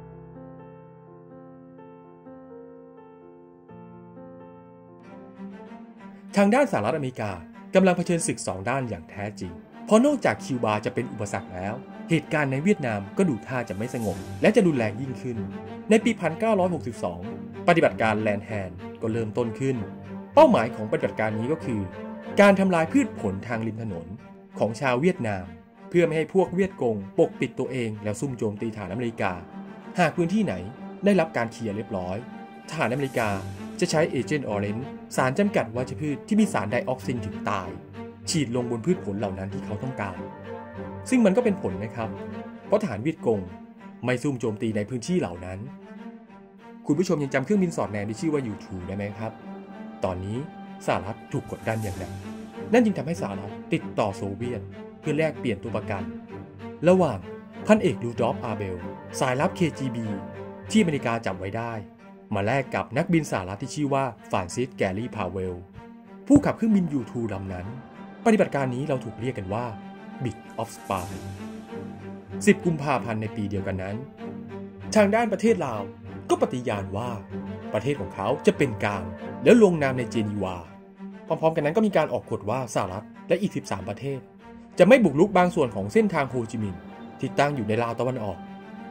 ทางด้านสหรัฐอเมริกากำลังเผชิญศึกสองด้านอย่างแท้จริงเพราะนอกจากคิวบาจะเป็นอุปสรรคแล้วเหตุการณ์ในเวียดนามก็ดูท่าจะไม่สงบและจะรุนแรงยิ่งขึ้นในปี หนึ่งพันเก้าร้อยหกสิบสอง ปฏิบัติการแลนด์แฮนด์ก็เริ่มต้นขึ้นเป้าหมายของปฏิบัติการนี้ก็คือการทำลายพืชผลทางริมถนนของชาวเวียดนามเพื่อไม่ให้พวกเวียดกงปกปิดตัวเองแล้วซุ่มโจมตีฐานอเมริกาหากพื้นที่ไหนได้รับการเคลียร์เรียบร้อยทหารอเมริกาจะใช้เอเจนต์ออเรนจ์สารจำกัดวัชพืชที่มีสารไดออกซินถึงตายฉีดลงบนพืชผลเหล่านั้นที่เขาต้องการซึ่งมันก็เป็นผลนะครับเพราะทหารเวียดกงไม่ซุ่มโจมตีในพื้นที่เหล่านั้นคุณผู้ชมยังจำเครื่องบินสอดแนมที่ชื่อว่า ยู ทู ได้ไหมครับตอนนี้สหรัฐถูกกดดันอย่างหนักนั่นจึงทำให้สหรัฐติดต่อโซเวียตเพื่อแลกเปลี่ยนตัวประกันระหว่างพันเอกรูดอล์ฟ อาร์เบลสายลับ เค จี บี ที่อเมริกาจับไว้ได้มาแลกกับนักบินสหรัฐที่ชื่อว่าฟรานซิส แกรี่ พาเวลผู้ขับเครื่องบิน ยู ทู ลำนั้นปฏิบัติการนี้เราถูกเรียกกันว่า Bit of Spy สิบกุมภาพันธ์ในปีเดียวกันนั้นทางด้านประเทศลาวก็ปฏิญาณว่าประเทศของเขาจะเป็นกลางแล้วลงนามในเจนีวาพร้อมๆกันนั้นก็มีการออกกฎว่าสหรัฐและอีกสิบสามประเทศจะไม่บุกรุกบางส่วนของเส้นทางโฮจิมินห์ที่ตั้งอยู่ในลาวตะวันออก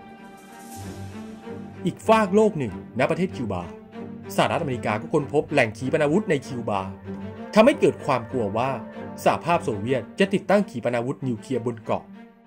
อีกฟากโลกหนึ่งณประเทศคิวบาสหรัฐอเมริกาก็ค้นพบแหล่งขีปนาวุธในคิวบาทำให้เกิดความกลัวว่าสหภาพโซเวียตจะติดตั้งขีปนาวุธนิวเคลียร์บนเกาะ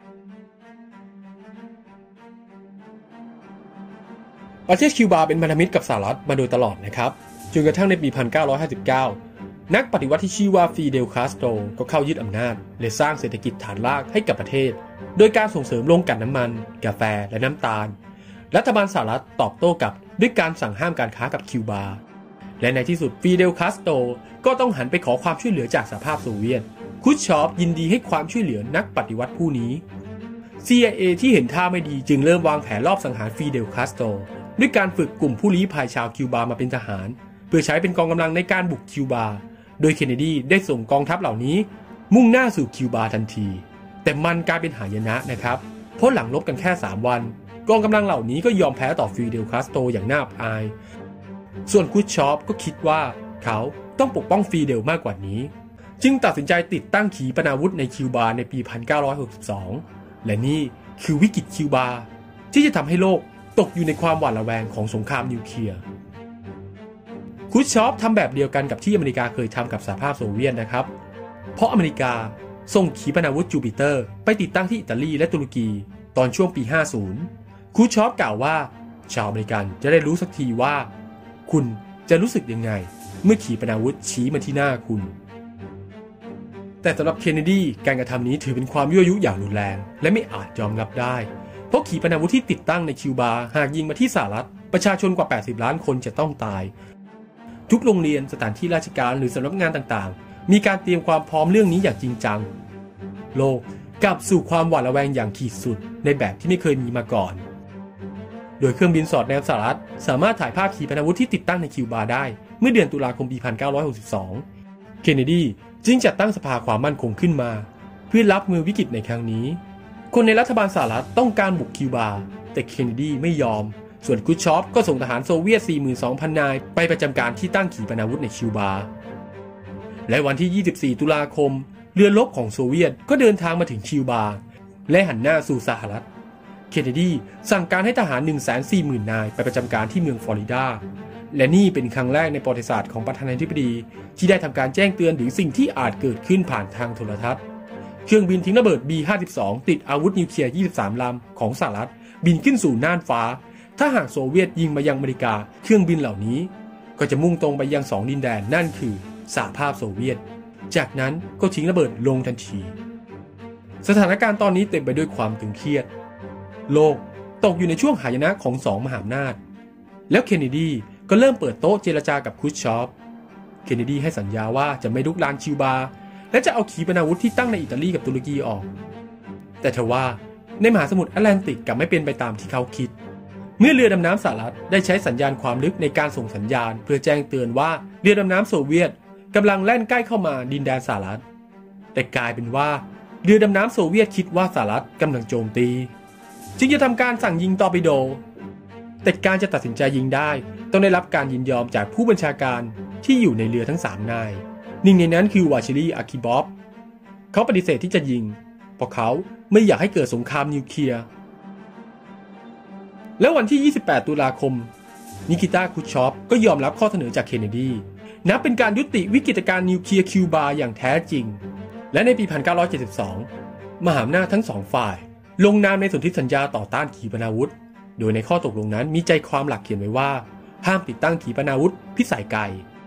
ประเทศคิวบาเป็นพันธมิตรกับสหรัฐมาโดยตลอดนะครับจนกระทั่งในปี หนึ่งพันเก้าร้อยห้าสิบเก้า นักปฏิวัติที่ชื่อว่าฟิเดล คาสโตรก็เข้ายึดอำนาจและสร้างเศรษฐกิจฐานรากให้กับประเทศโดยการส่งเสริมโรงกลั่นน้ำมันกาแฟและน้ำตาลรัฐบาลสหรัฐตอบโต้กลับด้วยการสั่งห้ามการค้ากับคิวบาและในที่สุดฟิเดล คาสโตรก็ต้องหันไปขอความช่วยเหลือจากสหภาพโซเวียตครูชชอฟยินดีให้ความช่วยเหลือนักปฏิวัติผู้นี้ ซี ไอ เอ ที่เห็นท่าไม่ดีจึงเริ่มวางแผนลอบสังหารฟิเดล คาสโตรด้วยการฝึกกลุ่มผู้ลี้ภัยชาวคิวบามาเป็นทหารเพื่อใช้เป็นกองกำลังในการบุกคิวบาโดยเคนเนดีได้ส่งกองทัพเหล่านี้มุ่งหน้าสู่คิวบาทันทีแต่มันกลายเป็นหายนะนะครับเพราะหลังรบกันแค่สามวันกองกำลังเหล่านี้ก็ยอมแพ้ต่อฟิเดล คาสโตรอย่างน่าอับอายส่วนครูชชอฟก็คิดว่าเขาต้องปกป้องฟิเดลมากกว่านี้จึงตัดสินใจติดตั้งขีปนาวุธในคิวบาในปี หนึ่งพันเก้าร้อยหกสิบสอง และนี่คือวิกฤตคิวบาที่จะทำให้โลกตกอยู่ในความหวาดระแวงของสงครามนิวเคลียร์ครูชชอฟทำแบบเดียวกันกับที่อเมริกาเคยทำกับสหภาพโซเวียตนะครับเพราะอเมริกาส่งขีปนาวุธจูปิเตอร์ไปติดตั้งที่อิตาลีและตุรกีตอนช่วงปี ห้าสิบ ครูชชอฟกล่าวว่าชาวอเมริกันจะได้รู้สักทีว่าคุณจะรู้สึกยังไงเมื่อขีปนาวุธชี้มาที่หน้าคุณแต่สำหรับเคนเนดีการกระทำนี้ถือเป็นความยั่วยุอย่างรุนแรงและไม่อาจยอมรับได้เพราะขีปนาวุธที่ติดตั้งในคิวบาหากยิงมาที่สหรัฐประชาชนกว่าแปดสิบล้านคนจะต้องตายทุกโรงเรียนสถานที่ราชการหรือสำนักงานต่างๆมีการเตรียมความพร้อมเรื่องนี้อย่างจริงจังโลกกลับสู่ความหวาดระแวงอย่างขีดสุดในแบบที่ไม่เคยมีมาก่อนโดยเครื่องบินสอดแนมสหรัฐสามารถถ่ายภาพขีปนาวุธที่ติดตั้งในคิวบาได้เมื่อเดือนตุลาคมปี หนึ่งพันเก้าร้อยหกสิบสอง เคนเนดีจึงจัดตั้งสภาความมั่นคงขึ้นมาเพื่อรับมือวิกฤตในครั้งนี้คนในรัฐบาลสหรัฐต้องการบุกคิวบาแต่เคนเนดีไม่ยอมส่วนครูชชอฟก็ส่งทหารโซเวียต สี่หมื่นสองพัน นายไปประจำการที่ตั้งขีปนาวุธในคิวบาและวันที่ ยี่สิบสี่ ตุลาคมเรือรบของโซเวียตก็เดินทางมาถึงคิวบาและหันหน้าสู่สหรัฐเคนเนดีสั่งการให้ทหาร หนึ่งแสนสี่หมื่น นายไปประจำการที่เมืองฟลอริดาและนี่เป็นครั้งแรกในประวัติศาสตร์ของประธานาธิบดีที่ได้ทำการแจ้งเตือนถึงสิ่งที่อาจเกิดขึ้นผ่านทางโทรทัศน์เครื่องบินทิ้งระเบิด บี ห้าสิบสอง ติดอาวุธนิวเคลียร์ ยี่สิบสาม ลำของสหรัฐบินขึ้นสู่น่านฟ้าถ้าหากโซเวียตยิงมายังอเมริกาเครื่องบินเหล่านี้ก็จะมุ่งตรงไปยังสองดินแดนนั่นคือสหภาพโซเวียตจากนั้นก็ทิ้งระเบิดลงทันทีสถานการณ์ตอนนี้เต็มไปด้วยความตึงเครียดโลกตกอยู่ในช่วงหายนะของสองมหาอำนาจแล้วเคนเนดีก็เริ่มเปิดโต๊ะเจรจากับครูชชอฟเคนเนดีให้สัญญาว่าจะไม่ลุกลามคิวบาและจะเอาขีปนาวุธที่ตั้งในอิตาลีกับตุรกีออกแต่ทว่าในมหาสมุทรแอตแลนติกกลับไม่เป็นไปตามที่เขาคิดเมื่อเรือดำน้ำสหรัฐได้ใช้สัญญาณความลึกในการส่งสัญญาณเพื่อแจ้งเตือนว่าเรือดำน้ำโซเวียตกำลังแล่นใกล้เข้ามาดินแดนสหรัฐแต่กลายเป็นว่าเรือดำน้ำโซเวียตคิดว่าสหรัฐกำลังโจมตีจึงจะทำการสั่งยิงตอร์ปิโดแต่การจะตัดสินใจยิงได้ต้องได้รับการยินยอมจากผู้บัญชาการที่อยู่ในเรือทั้งสามนายหนึ่งในนั้นคือวาชิลี อาคิบอฟเขาปฏิเสธที่จะยิงเพราะเขาไม่อยากให้เกิดสงครามนิวเคลียร์แล้ววันที่ยี่สิบแปดตุลาคมนิคิตา ครูชชอฟก็ยอมรับข้อเสนอจากเคนเนดีนับเป็นการยุติวิกฤตการณ์นิวเคลียร์คิวบาอย่างแท้จริงและในปี หนึ่งพันเก้าร้อยเจ็ดสิบสอง มหาอำนาจทั้งสองฝ่ายลงนามในสนธิสัญญาต่อต้านขีปนาวุธโดยในข้อตกลงนั้นมีใจความหลักเขียนไว้ว่าห้ามติดตั้งขีปนาวุธพิสัยไกล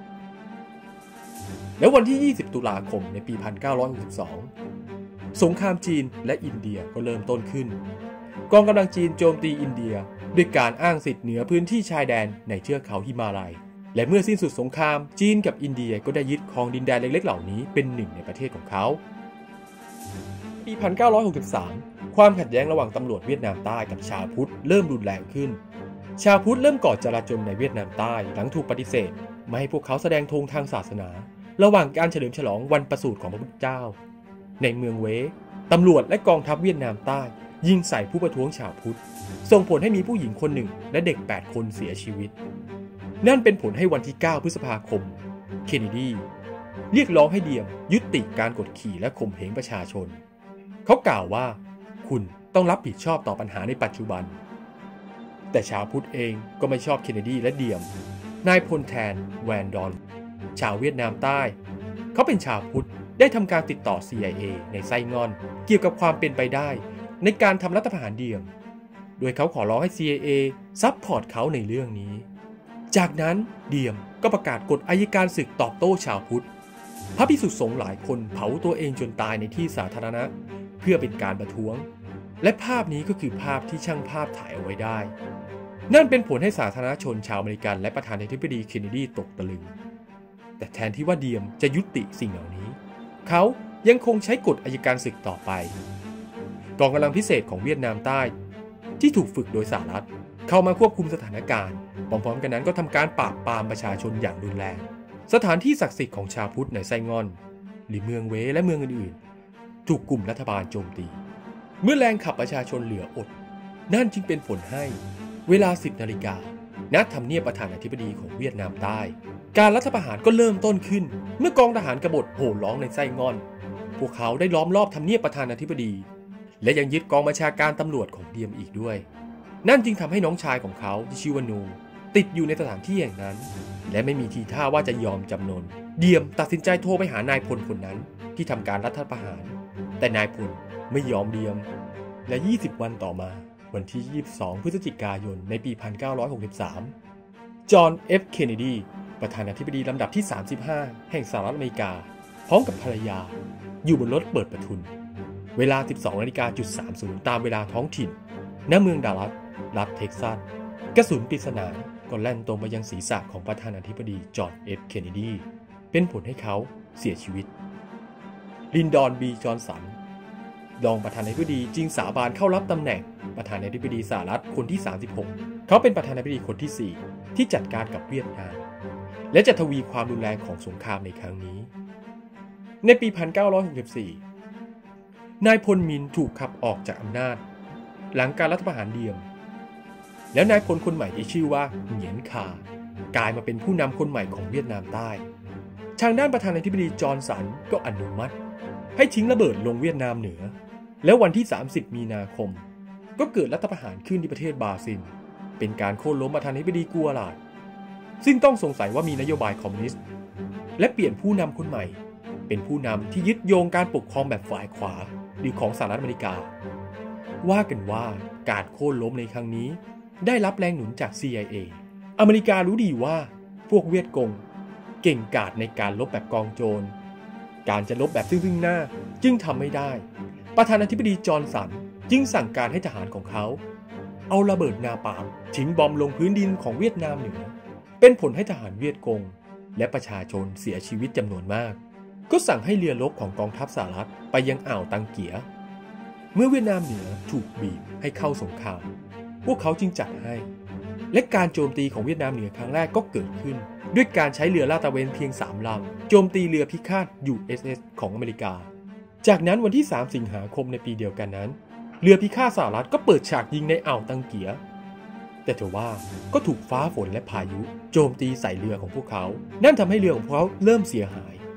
แล้ววันที่ยี่สิบตุลาคมในปี หนึ่งพันเก้าร้อยหกสิบสอง สงครามจีนและอินเดียก็เริ่มต้นขึ้นกองกำลังจีนโจมตีอินเดียด้วยการอ้างสิทธิ์เหนือพื้นที่ชายแดนในเทือกเขาหิมาลัยและเมื่อสิ้นสุดสงครามจีนกับอินเดียก็ได้ยึดครองดินแดนเล็กๆเหล่านี้เป็นหนึ่งในประเทศของเขาปี หนึ่งพันเก้าร้อยหกสิบสาม ความขัดแย้งระหว่างตำรวจเวียดนามใต้กับชาวพุทธเริ่มรุนแรงขึ้นชาวพุทธเริ่มก่อจลาจลในเวียดนามใต้หลังถูกปฏิเสธไม่ให้พวกเขาแสดงธงทางศาสนาระหว่างการเฉลิมฉลองวันประสูติของพระพุทธเจ้าในเมืองเวตำรวจและกองทัพเวียดนามใต้ยิงใส่ผู้ประท้วงชาวพุทธส่งผลให้มีผู้หญิงคนหนึ่งและเด็กแปดคนเสียชีวิตนั่นเป็นผลให้วันที่เก้าพฤษภาคมเคนเนดีเรียกร้องให้เดียมยุติการกดขี่และข่มเหงประชาชนเขากล่าวว่าคุณต้องรับผิดชอบต่อปัญหาในปัจจุบันแต่ชาวพุทธเองก็ไม่ชอบเคนเนดีและเดียมนายพลแทนแวนดอนชาวเวียดนามใต้เขาเป็นชาวพุทธได้ทำการติดต่อ ซี ไอ เอ ในไซงอนเกี่ยวกับความเป็นไปได้ในการทำรัฐประหารเดียมโดยเขาขอร้องให้ ซี ไอ เอ ซัพพอร์ตเขาในเรื่องนี้จากนั้นเดียมก็ประกาศกฎอัยการศึกตอบโต้ชาวพุทธพระภิกษุสงฆ์หลายคนเผาตัวเองจนตายในที่สาธารณะเพื่อเป็นการประท้วงและภาพนี้ก็คือภาพที่ช่างภาพถ่ายเอาไว้ได้นั่นเป็นผลให้สาธารณชนชาวอเมริกันและประธานาธิบดีเคนเนดีตกตะลึงแต่แทนที่ว่าเดียมจะยุติสิ่งเหล่านี้เขายังคงใช้กฎอัยการศึกต่อไปกองกำลังพิเศษของเวียดนามใต้ที่ถูกฝึกโดยสหรัฐเข้ามาควบคุมสถานการณ์พร้อมๆกันนั้นก็ทำการปราบปรามประชาชนอย่างรุนแรงสถานที่ศักดิ์สิทธิ์ของชาวพุทธในไซงอนหรือเมืองเวและเมืองอื่นๆถูกกลุ่มรัฐบาลโจมตีเมื่อแรงขับประชาชนเหลืออดนั่นจึงเป็นผลให้เวลา สิบนาฬิกาณทำเนียบประธานาธิบดีของเวียดนามใต้การรัฐประหารก็เริ่มต้นขึ้นเมื่อกองทหารกบฏโห่ร้องในไซงอนพวกเขาได้ล้อมรอบทำเนียบประธานาธิบดีและยังยึดกองบัญชาการตำรวจของเดียมอีกด้วยนั่นจึงทำให้น้องชายของเขาที่ชื่อว่านูติดอยู่ในสถานที่แห่งนั้นและไม่มีทีท่าว่าจะยอมจำนนเดียมตัดสินใจโทรไปหานายพลคนนั้นที่ทำการรัฐประหารแต่นายพลไม่ยอมเดียมและยี่สิบวันต่อมาวันที่ยี่สิบสองพฤศจิกายนในปี หนึ่งพันเก้าร้อยหกสิบสาม จอห์น เอฟ เคนเนดีประธานาธิบดีลำดับที่สามสิบห้าแห่งสหรัฐอเมริกาพร้อมกับภรรยาอยู่บนรถเปิดประทุนเวลา สิบสองนาฬิกาสามสิบ ตามเวลาท้องถิ่นณเมืองดัลลัสรัฐเท็กซัสกระสุนปริศนาก็แล่นตรงไปยังศีรษะของประธานาธิบดีจอห์น เอฟ เคนเนดีเป็นผลให้เขาเสียชีวิตลินดอน บี จอห์นสันรองประธานาธิบดีจึงสาบานเข้ารับตำแหน่งประธานาธิบดีสหรัฐคนที่สามสิบหกเขาเป็นประธานาธิบดีคนที่สี่ที่จัดการกับเวียดนามและจะทวีความรุนแรงของสงครามในครั้งนี้ในปี หนึ่งพันเก้าร้อยหกสิบสี่ นายพลมินถูกขับออกจากอำนาจหลังการรัฐประหารเดียมแล้วนายพลคนใหม่ที่ชื่อว่าเหงียนคากลายมาเป็นผู้นำคนใหม่ของเวียดนามใต้ทางด้านประธานาธิบดีจอห์นสันก็อนุมัติให้ทิ้งระเบิดลงเวียดนามเหนือแล้ววันที่สามสิบมีนาคมก็เกิดรัฐประหารขึ้นที่ประเทศบราซิลเป็นการโค่นล้มประธานาธิบดีกัวลาดซึ่งต้องสงสัยว่ามีนโยบายคอมมิวนิสต์และเปลี่ยนผู้นำคนใหม่เป็นผู้นำที่ยึดโยงการปกครองแบบฝ่ายขวาหรือของสหรัฐอเมริกาว่ากันว่าการโค่นล้มในครั้งนี้ได้รับแรงหนุนจาก ซี ไอ เอ อเมริการู้ดีว่าพวกเวียดกงเก่งกาจในการลบแบบกองโจรการจะลบแบบซึ่งๆหน้าจึงทำไม่ได้ประธานาธิบดีจอห์นสันจึงสั่งการให้ทหารของเขาเอาระเบิดนาปาล์มทิ้งบอมลงพื้นดินของเวียดนามเหนือเป็นผลให้ทหารเวียดกงและประชาชนเสียชีวิตจำนวนมากก็สั่งให้เรือรบของกองทัพสหรัฐไปยังอ่าวตังเกียเมื่อเวียดนามเหนือถูกบีบให้เข้าสงครามพวกเขาจึงจัดให้และการโจมตีของเวียดนามเหนือครั้งแรกก็เกิดขึ้นด้วยการใช้เรือลาดตระเวนเพียงสามลำโจมตีเรือพิฆาต ยู เอส เอส ของอเมริกาจากนั้นวันที่สามสิงหาคมในปีเดียวกันนั้นเรือพิฆาตสหรัฐก็เปิดฉากยิงในอ่าวตังเกียแต่เถอะว่าก็ถูกฟ้าฝนและพายุโจมตีใส่เรือของพวกเขานั่นทำให้เรือของพวกเขาเริ่มเสียหาย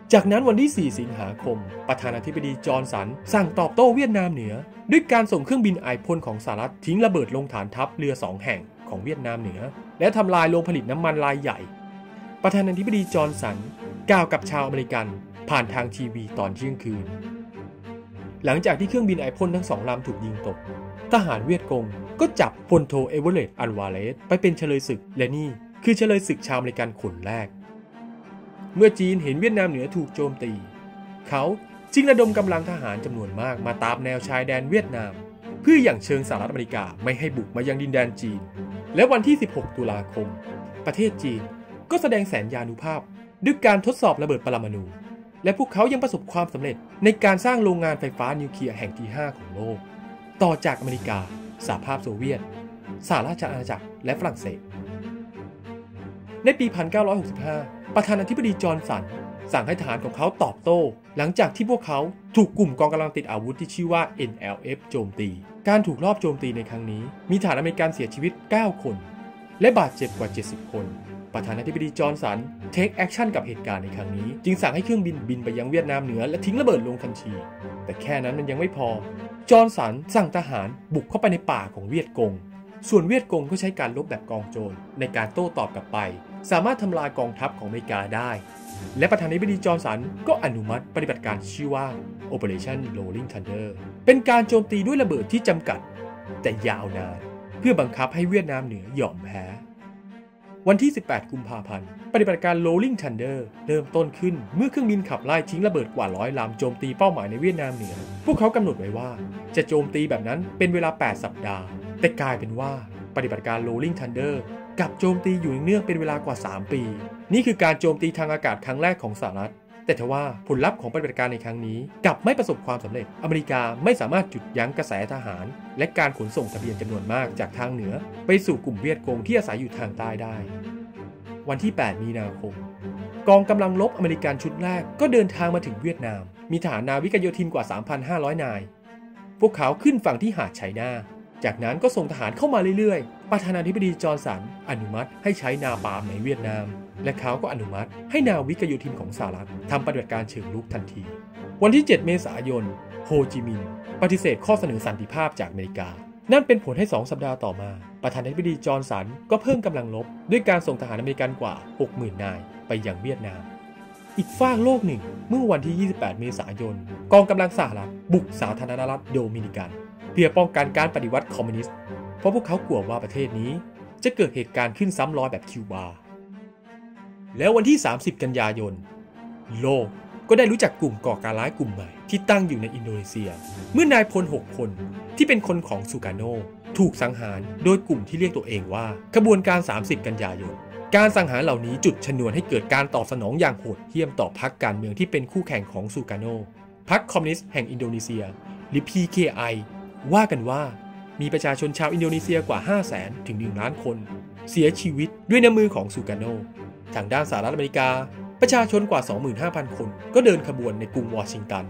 จากนั้นวันที่สี่สิงหาคมประธานาธิบดีจอห์นสันสั่งตอบโต้เวียดนามเหนือด้วยการส่งเครื่องบินไอพ่นของสหรัฐทิ้งระเบิดลงฐานทัพเรือสองแห่งของเวียดนามเหนือและทำลายโรงผลิตน้ำมันรายใหญ่ประธานาธิบดีจอห์นสันกล่าวกับชาวอเมริกันผ่านทางทีวีตอนเที่ยงคืนหลังจากที่เครื่องบินไอพ่นทั้งสองลำถูกยิงตกทหารเวียดกงก็จับพลโทเอเวอเรตต์อัลวาเรสไปเป็นเฉลยศึกและนี่คือเฉลยศึกชาวอเมริกันคนแรกเมื่อจีนเห็นเวียดนามเหนือถูกโจมตีเขาจึงระดมกำลังทหารจำนวนมากมาตามแนวชายแดนเวียดนามเพื่ออย่างเชิงสหรัฐอเมริกาไม่ให้บุกมายังดินแดนจีนและวันที่สิบหกตุลาคมประเทศจีนก็แสดงแสนยานุภาพด้วยการทดสอบระเบิดปรมาณูและพวกเขายังประสบความสำเร็จในการสร้างโรงงานไฟฟ้านิวเคลียร์แห่งที่ห้าของโลกต่อจากอเมริกาสหภาพโซเวียตสหราชอาณาจักรและฝรั่งเศสในปีหนึ่งพันเก้าร้อยหกสิบห้าประธานาธิบดีจอห์นสันสั่งให้ทหารของเขาตอบโต้หลังจากที่พวกเขาถูกกลุ่มกองกำลังติดอาวุธที่ชื่อว่า เอ็น แอล เอฟ โจมตีการถูกลอบโจมตีในครั้งนี้มีทหารอเมริกันเสียชีวิตเก้าคนและบาดเจ็บกว่าเจ็ดสิบคนประธานาธิบดีจอห์นสันเทคแอคชั่นกับเหตุการณ์ในครั้งนี้จึงสั่งให้เครื่องบินบินไปยังเวียดนามเหนือและทิ้งระเบิดลงทันทีแต่แค่นั้นมันยังไม่พอจอห์นสันสั่งทหารบุกเข้าไปในป่าของเวียดกงส่วนเวียดกงก็ใช้การรบแบบกองโจรในการโต้ตอบกลับไปสามารถทำลายกองทัพของอเมริกาได้และประธานาธิบดีจอห์นสันก็อนุมัติปฏิบัติการชื่อว่า Operation Rolling Thunder เป็นการโจมตีด้วยระเบิดที่จำกัดแต่ยาวนานเพื่อบังคับให้เวียดนามเหนือยอมแพ้วันที่สิบแปดกุมภาพันธ์ปฏิบัติการ Rolling Thunder เริ่มต้นขึ้นเมื่อเครื่องบินขับไล่ทิ้งระเบิดกว่าร้อยลำโจมตีเป้าหมายในเวียดนามเหนือพวกเขากำหนดไว้ว่าจะโจมตีแบบนั้นเป็นเวลาแปดสัปดาห์แต่กลายเป็นว่าปฏิบัติการ Rolling Thunder กับโจมตีอยู่เนื่องเป็นเวลากว่าสามปีนี่คือการโจมตีทางอากาศครั้งแรกของสหรัฐแต่ทว่าผลลัพธ์ของปฏิบัติการในครั้งนี้กลับไม่ประสบความสำเร็จอเมริกาไม่สามารถหยุดยั้งกระแสทหารและการขนส่งทะเบียนจำนวนมากจากทางเหนือไปสู่กลุ่มเวียดกงที่อาศัยอยู่ทางใต้ได้วันที่แปดมีนาคมกองกำลังรบอเมริกันชุดแรกก็เดินทางมาถึงเวียดนามมีทหารนาวิกโยธินกว่า สามพันห้าร้อย นายพวกเขาขึ้นฝั่งที่หาดไชน่าจากนั้นก็ส่งทหารเข้ามาเรื่อยๆประธานาธิบดีจอห์นสันอนุมัติให้ใช้นาปาล์มในเวียดนามและเขาก็อนุมัติให้นาวิกโยธินของสหรัฐทำปฏิบัติการเชิงรุกทันทีวันที่เจ็ดเมษายนโฮจิมินห์ปฏิเสธข้อเสนอสันติภาพจากอเมริกานั่นเป็นผลให้สองสัปดาห์ต่อมาประธานาธิบดีจอห์นสันก็เพิ่มกำลังรบด้วยการส่งทหารอเมริกันกว่า หกหมื่น นายไปยังเวียดนามอีกฝั่งโลกหนึ่งเมื่อวันที่ยี่สิบแปดเมษายนกองกำลังสหรัฐบุกสาธารณรัฐโดมินิกันเพื่อป้องกันการปฏิวัติคอมมิวนิสต์เพราะพวกเขากลัวว่าประเทศนี้จะเกิดเหตุการณ์ขึ้นซ้ำรอยแบบคิวบาแล้ววันที่สามสิบกันยายนโลกก็ได้รู้จักกลุ่มก่อการร้ายกลุ่มใหม่ที่ตั้งอยู่ในอินโดนีเซียเมื่อนายพลหกคนที่เป็นคนของซูการโนถูกสังหารโดยกลุ่มที่เรียกตัวเองว่าขบวนการสามสิบกันยายนการสังหารเหล่านี้จุดชนวนให้เกิดการตอบสนองอย่างโหดเหี้ยมต่อพรรคการเมืองที่เป็นคู่แข่งของซูการโนพรรคคอมมิวนิสต์แห่งอินโดนีเซียหรือ พี เค ไอ ว่ากันว่ามีประชาชนชาวอินโดนีเซียกว่า ห้าแสน ถึง หนึ่ง ล้านคนเสียชีวิตด้วยน้ำมือของซูการโนทางด้านสหรัฐอเมริกาประชาชนกว่า สองหมื่นห้าพัน คนก็เดินขบวนในกรุงวอชิงตัน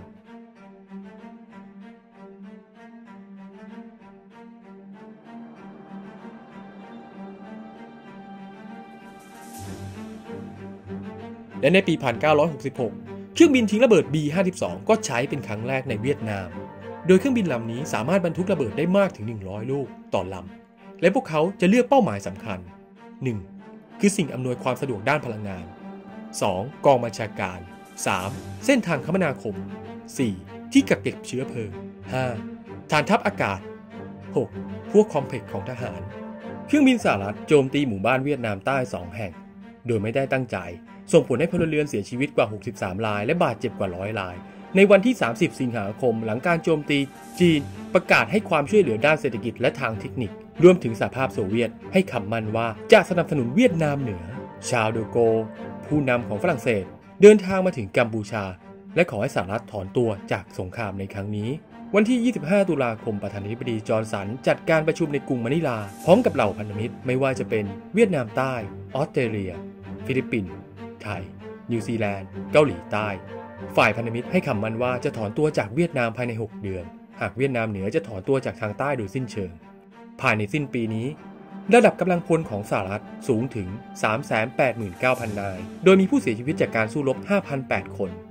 และในปีหนึ่งพันเก้าร้อยหกสิบหกเครื่องบินทิ้งระเบิด บี ห้าสิบสอง ก็ใช้เป็นครั้งแรกในเวียดนามโดยเครื่องบินลำนี้สามารถบรรทุกระเบิดได้มากถึงหนึ่งร้อยลูกต่อลำและพวกเขาจะเลือกเป้าหมายสำคัญ หนึ่ง คือสิ่งอำนวยความสะดวกด้านพลังงาน สอง กองบัญชาการ สาม เส้นทางคมนาคม สี่ ที่กักเก็บเชื้อเพลิง ห้า ฐานทัพอากาศ หก พวกคอมเพล็กซ์ของทหารเครื่องบินสหรัฐโจมตีหมู่บ้านเวียดนามใต้สองแห่งโดยไม่ได้ตั้งใจส่งผลให้พลเรือนเสียชีวิตกว่าหกสิบสามรายและบาดเจ็บกว่าร้อยรายในวันที่สามสิบสิงหาคมหลังการโจมตีจีนประกาศให้ความช่วยเหลือด้านเศรษฐกิจและทางเทคนิครวมถึงสหภาพโซเวียตให้คำมั่นว่าจะสนับสนุนเวียดนามเหนือชาร์ล เดอ โกลผู้นำของฝรั่งเศสเดินทางมาถึงกัมพูชาและขอให้สหรัฐถอนตัวจากสงครามในครั้งนี้วันที่ยี่สิบห้าตุลาคมประธานาธิบดีจอห์นสันจัดการประชุมในกรุงมะนิลาพร้อมกับเหล่าพันธมิตรไม่ว่าจะเป็นเวียดนามใต้ออสเตรเลียฟิลิปปินส์ไทยนิวซีแลนด์เกาหลีใต้ฝ่ายพันธมิตรให้คำมั่นว่าจะถอนตัวจากเวียดนามภายในหกเดือนหากเวียดนามเหนือจะถอนตัวจากทางใต้โดยสิ้นเชิงภายในสิ้นปีนี้ระดับกำลังพลของสหรัฐสูงถึง สามแสนแปดหมื่นเก้าพัน นายโดยมีผู้เสียชีวิตจากการสู้รบ ห้าพันแปด คน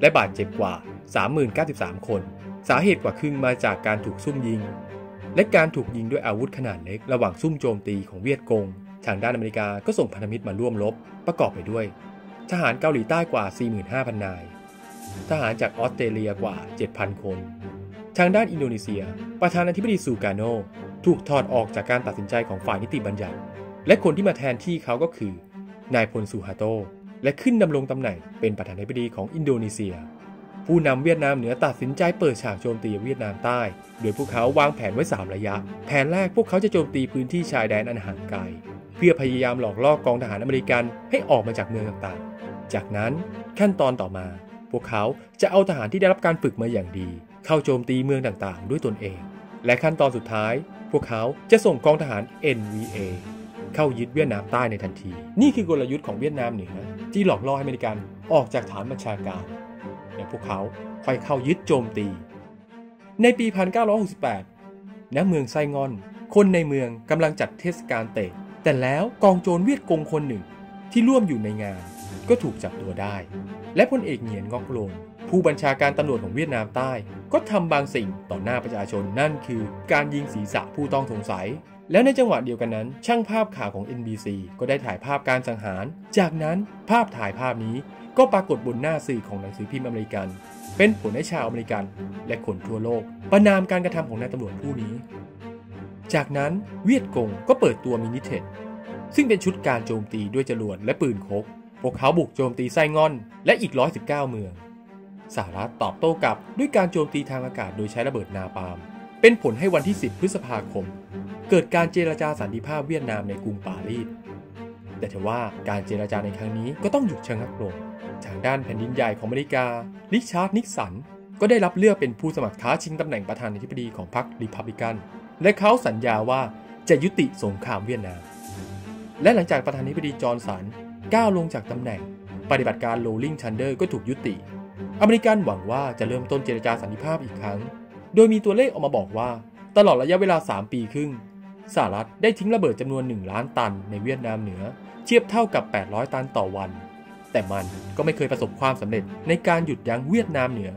และบาดเจ็บกว่า สามหมื่นเก้าสิบสาม คนสาเหตุกว่าครึ่งมาจากการถูกซุ่มยิงและการถูกยิงด้วยอาวุธขนาดเล็กระหว่างซุ่มโจมตีของเวียดกงทางด้านอเมริกาก็ส่งพันธมิตรมาร่วมรบประกอบไปด้วยทหารเกาหลีใต้กว่า สี่หมื่นห้าพัน นายทหารจากออสเตรเลียกว่า เจ็ดพัน คนทางด้านอินโดนีเซียประธานาธิบดีซูการโนถูกถอดออกจากการตัดสินใจของฝ่ายนิติบัญญัติและคนที่มาแทนที่เขาก็คือนายพลสุฮาโตและขึ้นดำรงตำแหน่งเป็นประธานาธิบดีของอินโดนีเซียผู้นำเวียดนามเหนือตัดสินใจเปิดฉากโจมตีเวียดนามใต้โดยพวกเขาวางแผนไว้สามระยะแผนแรกพวกเขาจะโจมตีพื้นที่ชายแดนอันห่างไกลเพื่อพยายามหลอกล่อกองทหารอเมริกันให้ออกมาจากเมืองต่างๆจากนั้นขั้นตอนต่อมาพวกเขาจะเอาทหารที่ได้รับการฝึกมาอย่างดีเข้าโจมตีเมืองต่างๆด้วยตนเองและขั้นตอนสุดท้ายพวกเขาจะส่งกองทหาร เอ็น วี เอ เข้ายึดเวียดนามใต้ในทันทีนี่คือกลยุทธ์ของเวียดนามเหนือที่หลอกล่อให้อเมริกันออกจากฐานบัญชาการและพวกเขาค่อยเข้ายึดโจมตีในปี หนึ่งพันเก้าร้อยหกสิบแปด ณ เมืองไซงอนคนในเมืองกำลังจัดเทศกาลเตะแต่แล้วกองโจรเวียดกงคนหนึ่งที่ร่วมอยู่ในงานก็ถูกจับตัวได้และพลเอกเหงียนงอกโลนผู้บัญชาการตำรวจของเวียดนามใต้ก็ทำบางสิ่งต่อหน้าประชาชนนั่นคือการยิงศีรษะผู้ต้องสงสัยแล้วในจังหวะเดียวกันนั้นช่างภาพข่าวของ เอ็น บี ซี ก็ได้ถ่ายภาพการสังหารจากนั้นภาพถ่ายภาพนี้ก็ปรากฏบนหน้าสื่อของหนังสือพิมพ์อเมริกันเป็นผลให้ชาวอเมริกันและคนทั่วโลกประณามการกระทำของนายตำรวจผู้นี้จากนั้นเวียดกงก็เปิดตัวมินิเทคซึ่งเป็นชุดการโจมตีด้วยจรวดและปืนคกพวกเขาบุกโจมตีไซงอนและอีกหนึ่งร้อยสิบเก้าเมืองสหรัฐตอบโต้กลับด้วยการโจมตีทางอากาศโดยใช้ระเบิดนาปาล์มเป็นผลให้วันที่สิบพฤษภาคมเกิดการเจรจาสันติภาพเวียดนามในกรุงปารีสแต่ทว่าการเจรจาในครั้งนี้ก็ต้องหยุดชะงักลงทางด้านแผ่นดินใหญ่ของอเมริการิชาร์ดนิกสันก็ได้รับเลือกเป็นผู้สมัครท้าชิงตำแหน่งประธานาธิบดีของพรรครีพับลิกันและเขาสัญญาว่าจะยุติสงครามเวียดนามและหลังจากประธานาธิบดีจอห์นสันก้าวลงจากตำแหน่งปฏิบัติการโรลลิงทันเดอร์ก็ถูกยุติอเมริกันหวังว่าจะเริ่มต้นเจรจาสันติภาพอีกครั้งโดยมีตัวเลขออกมาบอกว่าตลอดระยะเวลาสามปีครึ่งสหรัฐได้ทิ้งระเบิดจำนวนหนึ่งล้านตันในเวียดนามเหนือเทียบเท่ากับแปดร้อยตันต่อวันแต่มันก็ไม่เคยประสบความสำเร็จในการหยุดยั้งเวียดนามเหนือ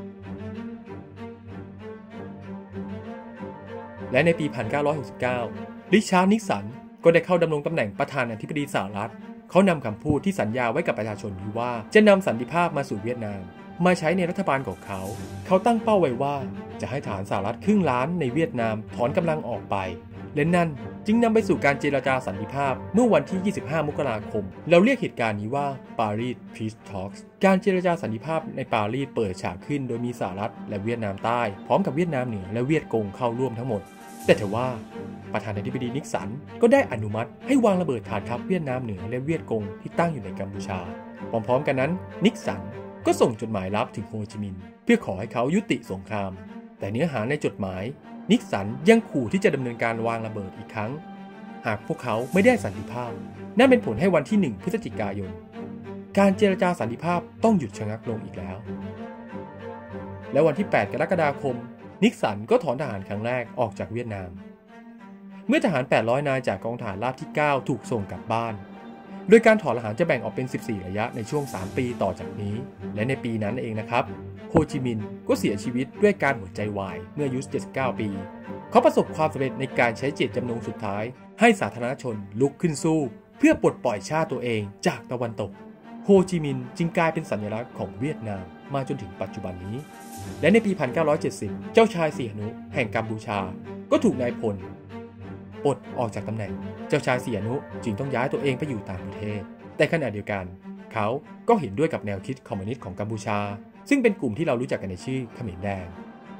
และในปี หนึ่งพันเก้าร้อยหกสิบเก้า ริชาร์ดนิกสันก็ได้เข้าดำรงตำแหน่งประธานาธิบดีสหรัฐเขานำคำพูดที่สัญญาไว้กับประชาชนนี้ว่าจะนำสันติภาพมาสู่เวียดนามมาใช้ในรัฐบาลของเขาเขาตั้งเป้าไว้ว่าจะให้ฐานสหรัฐครึ่งล้านในเวียดนามถอนกำลังออกไปและนั่นจึงนำไปสู่การเจรจาสันติภาพเมื่อวันที่ยี่สิบห้ามกราคมเราเรียกเหตุการณ์นี้ว่า Paris Peace Talks การเจรจาสันติภาพในปารีสเปิดฉากขึ้นโดยมีสหรัฐและเวียดนามใต้พร้อมกับเวียดนามเหนือและเวียดกงเข้าร่วมทั้งหมดแต่ทว่าประธานาธิบดีนิกสันก็ได้อนุมัติให้วางระเบิดฐานทัพเวียดนามเหนือและเวียดกงที่ตั้งอยู่ในกัมพูชาพร้อมๆกันนั้นนิกสันก็ส่งจดหมายลับถึงโฮจิมินห์เพื่อขอให้เขายุติสงครามแต่เนื้อหาในจดหมายนิกสันยังขู่ที่จะดำเนินการวางระเบิดอีกครั้งหากพวกเขาไม่ได้สันติภาพนั่นเป็นผลให้วันที่หนึ่งพฤศจิกายนการเจรจาสันติภาพต้องหยุดชะงักลงอีกแล้วและวันที่แปดกรกฎาคมนิกสันก็ถอนทหารครั้งแรกออกจากเวียดนามเมื่อทหารแปดร้อยนายจากกองทหารราบที่เก้าถูกส่งกลับบ้านโดยการถอนทหารจะแบ่งออกเป็นสิบสี่ระยะในช่วงสามปีต่อจากนี้และในปีนั้นเองนะครับโฮจิมินห์ก็เสียชีวิตด้วยการหัวใจวายเมื่ออายุเจ็ดสิบเก้าปีเขาประสบความสำเร็จในการใช้เจตจำนงสุดท้ายให้สาธารณชนลุกขึ้นสู้เพื่อปลดปล่อยชาติตัวเองจากตะวันตกโฮจิมินห์จึงกลายเป็นสัญลักษณ์ของเวียดนามมาจนถึงปัจจุบันนี้และในปี หนึ่งพันเก้าร้อยเจ็ดสิบ เจ้าชายสีหนุแห่งกัมพูชาก็ถูกนายพลปลดออกจากตำแหน่งเจ้าชายสีหนุจึงต้องย้ายตัวเองไปอยู่ต่างประเทศแต่ขณะเดียวกันเขาก็เห็นด้วยกับแนวคิดคอมมิวนิสต์ของกัมพูชาซึ่งเป็นกลุ่มที่เรารู้จักกันในชื่อเขมรแดง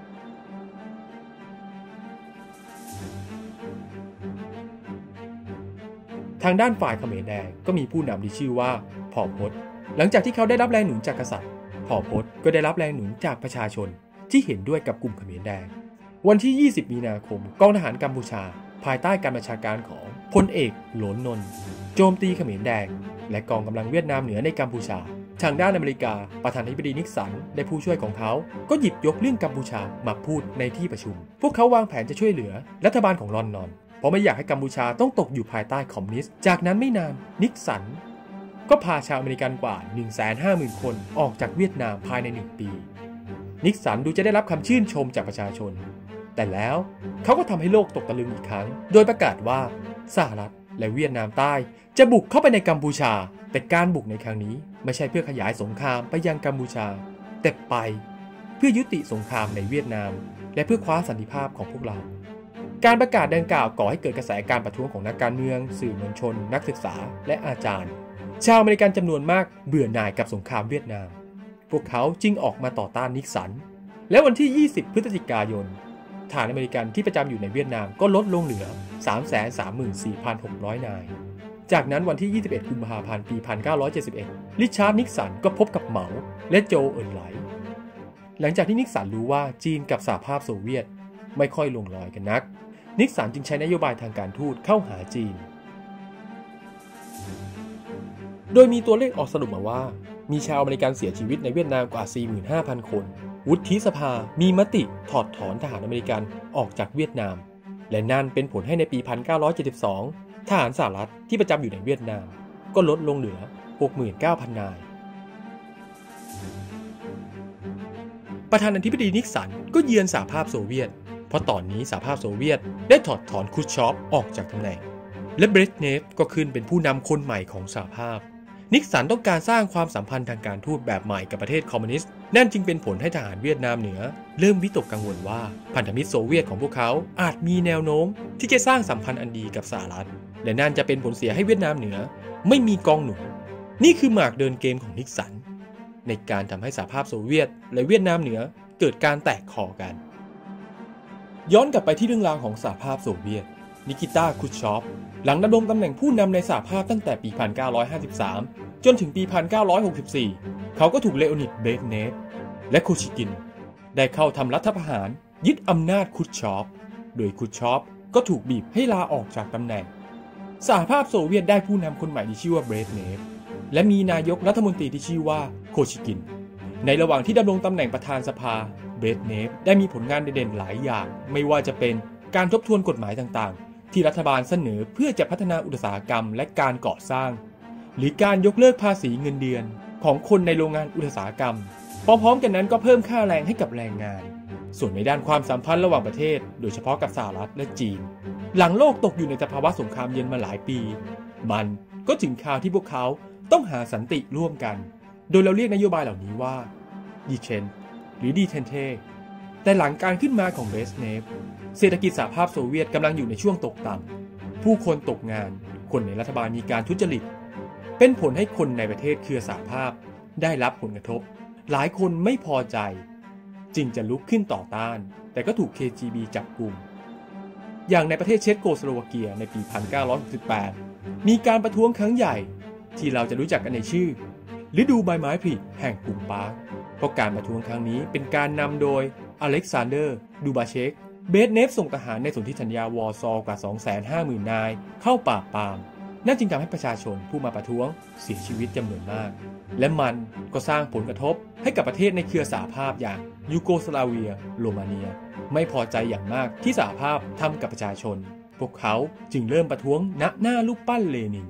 ทางด้านฝ่ายเขมรแดงก็มีผู้นำที่ชื่อว่าพอพศหลังจากที่เขาได้รับแรงหนุนจากกษัตริย์พอพศก็ได้รับแรงหนุนจากประชาชนที่เห็นด้วยกับกลุ่มเขมรแดงวันที่ยี่สิบมีนาคมกองทหารกัมพูชาภายใต้การบัญชาการของพลเอกโหลนนนท์โจมตีเขมรแดงและกองกำลังเวียดนามเหนือในกัมพูชาทางด้านอเมริกาประธานาธิบดีนิกสันและผู้ช่วยของเขาก็หยิบยกเรื่องกัมพูชามาพูดในที่ประชุมพวกเขาวางแผนจะช่วยเหลือรัฐบาลของลอนดอนเพราะไม่อยากให้กัมพูชาต้องตกอยู่ภายใต้คอมมิวนิสต์จากนั้นไม่นานนิกสันก็ก็พาชาวอเมริกันกว่า หนึ่งแสนห้าหมื่น คนออกจากเวียดนามภายในหนึ่งปีนิกสันดูจะได้รับคำชื่นชมจากประชาชนแต่แล้วเขาก็ทำให้โลกตกตะลึงอีกครั้งโดยประกาศว่าสหรัฐและเวียดนามใต้จะบุกเข้าไปในกัมพูชาแต่การบุกในครั้งนี้ไม่ใช่เพื่อขยายสงครามไปยังกัมพูชาแต่ไปเพื่อยุติสงครามในเวียดนามและเพื่อคว้าสันติภาพของพวกเราการประกาศดังกล่าวก่อให้เกิดกระแสการประท้วงของนักการเมืองสื่อมวลชนนักศึกษาและอาจารย์ชาวอเมริกันจำนวนมากเบื่อหน่ายกับสงครามเวียดนามพวกเขาจึงออกมาต่อต้านนิกสันและวันที่ยี่สิบพฤศจิกายนทหารอเมริกันที่ประจำอยู่ในเวียดนามก็ลดลงเหลือ สามแสนสามหมื่นสี่พันหกร้อย นายจากนั้นวันที่ยี่สิบเอ็ดกุมภาพันธ์ปีหนึ่งพันเก้าร้อยเจ็ดสิบเอ็ดริชาร์ดนิกสันก็พบกับเหมาและโจเอินไหลหลังจากที่นิกสันรู้ว่าจีนกับสหภาพโซเวียตไม่ค่อยลงรอยกันนักนิกสันจึงใช้นโยบายทางการทูตเข้าหาจีนโดยมีตัวเลขออกสรุปมาว่ามีชาวอเมริกันเสียชีวิตในเวียดนามกว่า สี่หมื่นห้าพัน คนวุฒิสภามีมติถอดถอนทหารอเมริกันออกจากเวียดนามและนั่นเป็นผลให้ในปีหนึ่งพันเก้าร้อยเจ็ดสิบสองทหารสหรัฐที่ประจำอยู่ในเวียดนามก็ลดลงเหลือ หกหมื่นเก้าพัน นายประธานาธิบดีนิกสันก็เยือนสหภาพโซเวียตเพราะตอนนี้สหภาพโซเวียตได้ถอดถอนครูชชอฟออกจากตำแหน่งและเบรซเนฟก็ขึ้นเป็นผู้นำคนใหม่ของสหภาพนิกสันต้องการสร้างความสัมพันธ์ทางการทูตแบบใหม่กับประเทศคอมมิวนิสต์นั่นจึงเป็นผลให้ทหารเวียดนามเหนือเริ่มวิตกกังวลว่าพันธมิตรโซเวียตของพวกเขาอาจมีแนวโน้มที่จะสร้างสัมพันธ์อันดีกับสหรัฐและนั่นจะเป็นผลเสียให้เวียดนามเหนือไม่มีกองหนุนนี่คือหมากเดินเกมของนิกสันในการทำให้สหภาพโซเวียตและเวียดนามเหนือเกิดการแตกคอกันย้อนกลับไปที่เรื่องราวของสหภาพโซเวียตนิกิตา ครูชชอฟหลังดำรงตำแหน่งผู้นำในสหภาพตั้งแต่ปีหนึ่งพันเก้าร้อยห้าสิบสามจนถึงปีหนึ่งพันเก้าร้อยหกสิบสี่เขาก็ถูกเลโอนิด เบรซเนฟและโคชิกินได้เข้าทำรัฐประหารยึดอำนาจครูชชอฟโดยครูชชอฟก็ถูกบีบให้ลาออกจากตำแหน่งสหภาพโซเวียตได้ผู้นำคนใหม่ที่ชื่อว่าเบรซเนฟและมีนายกรัฐมนตรีที่ชื่อว่าโคชิกินในระหว่างที่ดำรงตำแหน่งประธานสภาเบรซเนฟได้มีผลงานเด่นๆหลายอย่างไม่ว่าจะเป็นการทบทวนกฎหมายต่างๆที่รัฐบาลเสนอเพื่อจะพัฒนาอุตสาหกรรมและการก่อสร้างหรือการยกเลิกภาษีเงินเดือนของคนในโรงงานอุตสาหกรรมพร้อมๆกันนั้นก็เพิ่มค่าแรงให้กับแรงงานส่วนในด้านความสัมพันธ์ระหว่างประเทศโดยเฉพาะกับสหรัฐและจีนหลังโลกตกอยู่ในสภาวะสงครามเย็นมาหลายปีมันก็ถึงคราวที่พวกเขาต้องหาสันติร่วมกันโดยเราเรียกนโยบายเหล่านี้ว่าดีเชนหรือดีเทนเทแต่หลังการขึ้นมาของเบรซเนฟเศรษฐกิจสหภาพโซเวียตกำลังอยู่ในช่วงตกต่ำผู้คนตกงานคนในรัฐบาลมีการทุจริตเป็นผลให้คนในประเทศเครือสหภาพได้รับผลกระทบหลายคนไม่พอใจจึงจะลุกขึ้นต่อต้านแต่ก็ถูก เค จี บี จับกุมอย่างในประเทศเชโกสโลวาเกียในปีหนึ่งพันเก้าร้อยหกสิบแปดมีการประท้วงครั้งใหญ่ที่เราจะรู้จักกันในชื่อฤดูใบไม้ผลิแห่งกรุงปาร์คเพราะการประท้วงครั้งนี้เป็นการนำโดยอเล็กซานเดอร์ดูบาเชกเบรซเนฟส่งทหารในสนธิสัญญาวอร์ซอกว่า สองแสนห้าหมื่น นายเข้าปราบปรามนั่นจึงทำให้ประชาชนผู้มาประท้วงเสียชีวิตจำนวนมากและมันก็สร้างผลกระทบให้กับประเทศในเครือสหภาพอย่างยูโกสลาเวียโรมาเนียไม่พอใจอย่างมากที่สหภาพทำกับประชาชนพวกเขาจึงเริ่มประท้วงณหน้ารูปปั้นเลนิน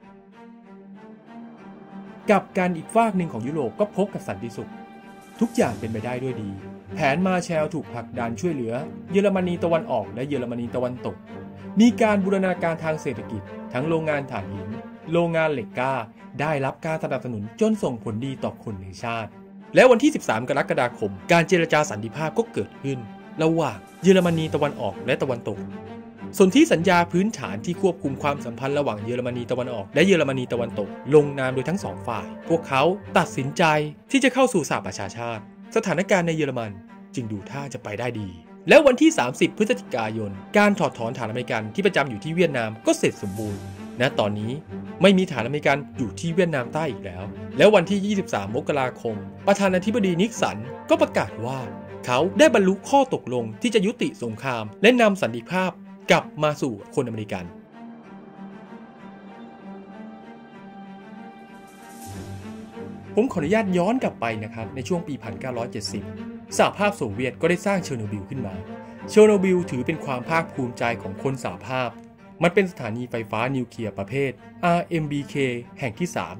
กับการอีกฝากหนึ่งของยุโรปก็พบกับสันติสุขทุกอย่างเป็นไปได้ด้วยดีแผนมาแชลถูกผลักดันช่วยเหลือเยอรมนีตะวันออกและเยอรมนีตะวันตกมีการบูรณาการทางเศรษฐกิจทั้งโรงงานถ่านหินโรงงานเหล็กกล้าได้รับการสนับสนุนจนส่งผลดีต่อคนในชาติและวันที่สิบสามกรกฎาคมการเจรจาสันติภาพก็เกิดขึ้นระหว่างเยอรมนีตะวันออกและตะวันตกสนธิสัญญาพื้นฐานที่ควบคุมความสัมพันธ์ระหว่างเยอรมนีตะวันออกและเยอรมนีตะวันตกลงนามโดยทั้งสองฝ่ายพวกเขาตัดสินใจที่จะเข้าสู่สหประชาชาติสถานการณ์ในเยอรมันจึงดูท่าจะไปได้ดีแล้ววันที่สามสิบพฤศจิกายนการถอดถอนฐานอเมริกันที่ประจำอยู่ที่เวียดนามก็เสร็จสมบูรณ์ณตอนนี้ไม่มีฐานอเมริกันอยู่ที่เวียดนามใต้อีกแล้วแล้ววันที่ยี่สิบสามมกราคมประธานาธิบดีนิกสันก็ประกาศว่าเขาได้บรรลุข้อตกลงที่จะยุติสงครามและนำสันติภาพกลับมาสู่คนอเมริกันผมขออนุญาตย้อนกลับไปนะครับในช่วงปีหนึ่งพันเก้าร้อยเจ็ดสิบสหภาพโซเวียตก็ได้สร้างเชอร์โนบิลขึ้นมาเชอร์โนบิลถือเป็นความภาคภูมิใจของคนสหภาพมันเป็นสถานีไฟฟ้านิวเคลียร์ประเภท อาร์ เอ็ม บี เค แห่งที่สาม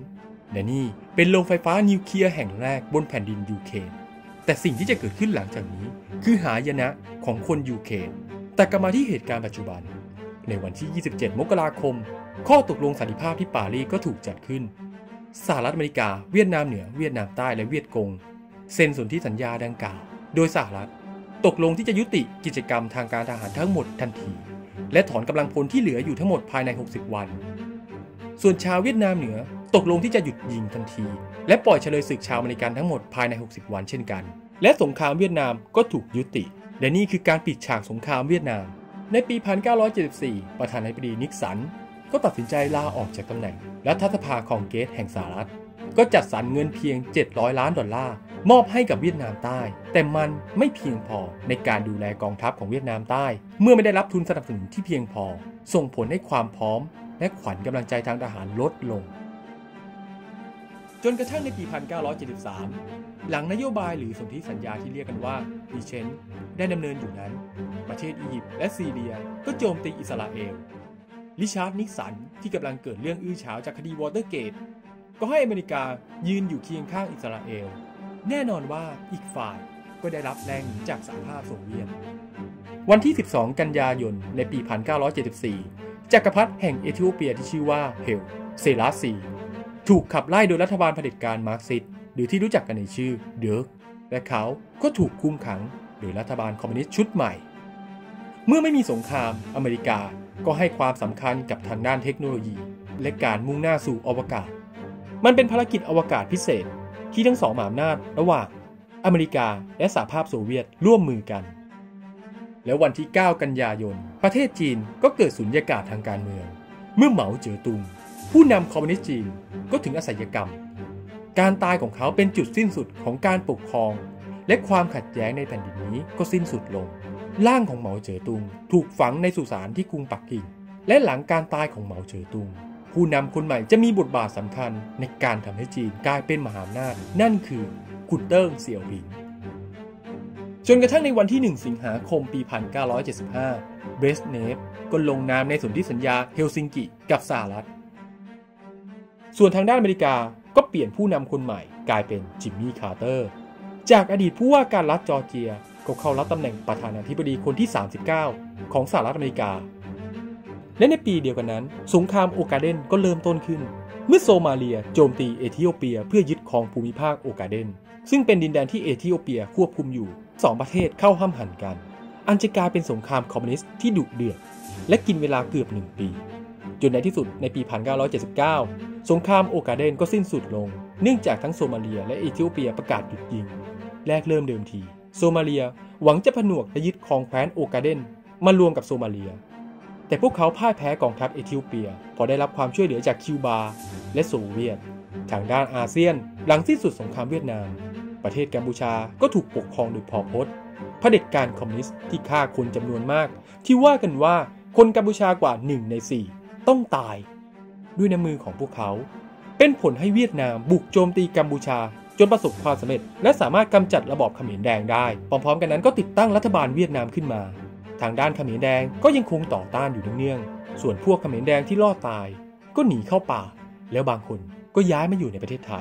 และนี่เป็นโรงไฟฟ้านิวเคลียร์แห่งแรกบนแผ่นดินยูเครนแต่สิ่งที่จะเกิดขึ้นหลังจากนี้คือหายนะของคนยูเครนแต่กลับมาที่เหตุการณ์ปัจจุบันในวันที่ยี่สิบเจ็ดมกราคมข้อตกลงสันติภาพที่ปารีสก็ถูกจัดขึ้นสหรัฐอเมริกาเวียดนามเหนือเวียดนามใต้และเวียดกงเซ็นสนธิสัญญาดังกล่าวโดยสหรัฐตกลงที่จะยุติกิจกรรมทางการทหารทั้งหมดทันทีและถอนกำลังพลที่เหลืออยู่ทั้งหมดภายในหกสิบวันส่วนชาวเวียดนามเหนือตกลงที่จะหยุดยิงทันทีและปล่อยเฉลยศึกชาวอเมริกันทั้งหมดภายในหกสิบวันเช่นกันและสงครามเวียดนามก็ถูกยุติและนี่คือการปิดฉากสงครามเวียดนามในปี หนึ่งพันเก้าร้อยเจ็ดสิบสี่ ประธานาธิบดีนิกสันก็ตัดสินใจลาออกจากตำแหน่งรัฐสภาคองเกรสแห่งสหรัฐก็จัดสรรเงินเพียงเจ็ดร้อยล้านดอลลาร์มอบให้กับเวียดนามใต้แต่มันไม่เพียงพอในการดูแลกองทัพของเวียดนามใต้เมื่อไม่ได้รับทุนสนับสนุนที่เพียงพอส่งผลให้ความพร้อมและขวัญกำลังใจทางทหารลดลงจนกระทั่งในปี หนึ่งพันเก้าร้อยเจ็ดสิบสาม หลังนโยบายหรือสนธิสัญญาที่เรียกกันว่าดิเชนได้ดำเนินอยู่นั้นประเทศอียิปต์และซีเรียก็โจมตีอิสราเอลริชาร์ดนิกสันที่กำลังเกิดเรื่องอื้อฉาวจากคดีวอเตอร์เกตก็ให้อเมริกายืนอยู่เคียงข้างอิสราเอลแน่นอนว่าอีกฝ่ายก็ได้รับแรงหนุนจากสหภาพโซเวียตวันที่สิบสองกันยายนในปี หนึ่งพันเก้าร้อยเจ็ดสิบสี่ จักรพรรดิแห่งเอธิโอเปียที่ชื่อว่าเฮลเซลาซีถูกขับไล่โดยรัฐบาลเผด็จการมาร์กซิสต์หรือที่รู้จักกันในชื่อเดิร์กและเขาก็ถูกคุมขังโดยรัฐบาลคอมมิวนิสต์ชุดใหม่เมื่อไม่มีสงครามอเมริกาก็ให้ความสำคัญกับทางด้านเทคโนโลยีและการมุ่งหน้าสู่อวกาศมันเป็นภารกิจอวกาศพิเศษที่ทั้งสองมหาอำนาจระหว่างอเมริกาและสหภาพโซเวียตร่วมมือกันแล้ววันที่เก้ากันยายนประเทศจีนก็เกิดสุญญากาศทางการเมืองเมื่อเหมาเจ๋อตุงผู้นำคอมมิวนิสต์จีนก็ถึงอสัยกรรมการตายของเขาเป็นจุดสิ้นสุดของการปกครองและความขัดแย้งในแผ่นดินนี้ก็สิ้นสุดลงร่างของเหมาเจ๋อตุงถูกฝังในสุสานที่กรุงปักกิ่งและหลังการตายของเหมาเจ๋อตุงผู้นำคนใหม่จะมีบทบาทสำคัญในการทำให้จีนกลายเป็นมหาอำนาจนั่นคือขุนเติ้งเสี่ยวผิงจนกระทั่งในวันที่หนึ่งสิงหาคมปี หนึ่งพันเก้าร้อยเจ็ดสิบห้า เบรซเนฟก็ลงนามในสนธิสัญญาเฮลซิงกิกับสหรัฐส่วนทางด้านอเมริกาก็เปลี่ยนผู้นำคนใหม่กลายเป็นจิมมี่คาร์เตอร์จากอดีตผู้ว่าการรัฐจอร์เจียก็เข้ารับตำแหน่งประธานาธิบดีคนที่สามสิบเก้าของสหรัฐอเมริกาและในปีเดียวกันนั้นสงครามโอกาเดนก็เริ่มต้นขึ้นเมื่อโซมาเลียโจมตีเอธิโอเปียเพื่อยึดครองภูมิภาคโอกาเดนซึ่งเป็นดินแดนที่เอธิโอเปียควบคุมอยู่สองประเทศเข้าห้ามหันกันอันจะกลายเป็นสงครามคอมมิวนิสต์ที่ดุเดือดและกินเวลาเกือบหนึ่งปีจนในที่สุดในปี หนึ่งพันเก้าร้อยเจ็ดสิบเก้า สงครามโอกาเดนก็สิ้นสุดลงเนื่องจากทั้งโซมาเลียและเอธิโอเปียประกาศหยุดยิงแรกเริ่มเดิมทีโซมาเลียหวังจะผนวกและยึดครองแคว้นโอกาเดนมารวมกับโซมาเลียแต่พวกเขาพ่ายแพ้กองทัพเอธิโอเปียพอได้รับความช่วยเหลือจากคิวบาและโซเวียตทางด้านอาเซียนหลังสิ้นสุดสงครามเวียดนามประเทศกัมพูชาก็ถูกปกครองโดยพอล พตเผด็จการคอมมิวนิสต์ที่ฆ่าคนจำนวนมากที่ว่ากันว่าคนกัมพูชากว่าหนึ่งในสี่ต้องตายด้วยน้ำมือของพวกเขาเป็นผลให้เวียดนามบุกโจมตีกัมพูชาจนประสบความสำเร็จและสามารถกำจัดระบอบเขมรแดงได้พร้อมๆกันนั้นก็ติดตั้งรัฐบาลเวียดนามขึ้นมาทางด้านเขมรแดงก็ยังคงต่อต้านอยู่เนื่องๆส่วนพวกเขมรแดงที่รอดตายก็หนีเข้าป่าแล้วบางคนก็ย้ายมาอยู่ในประเทศไทย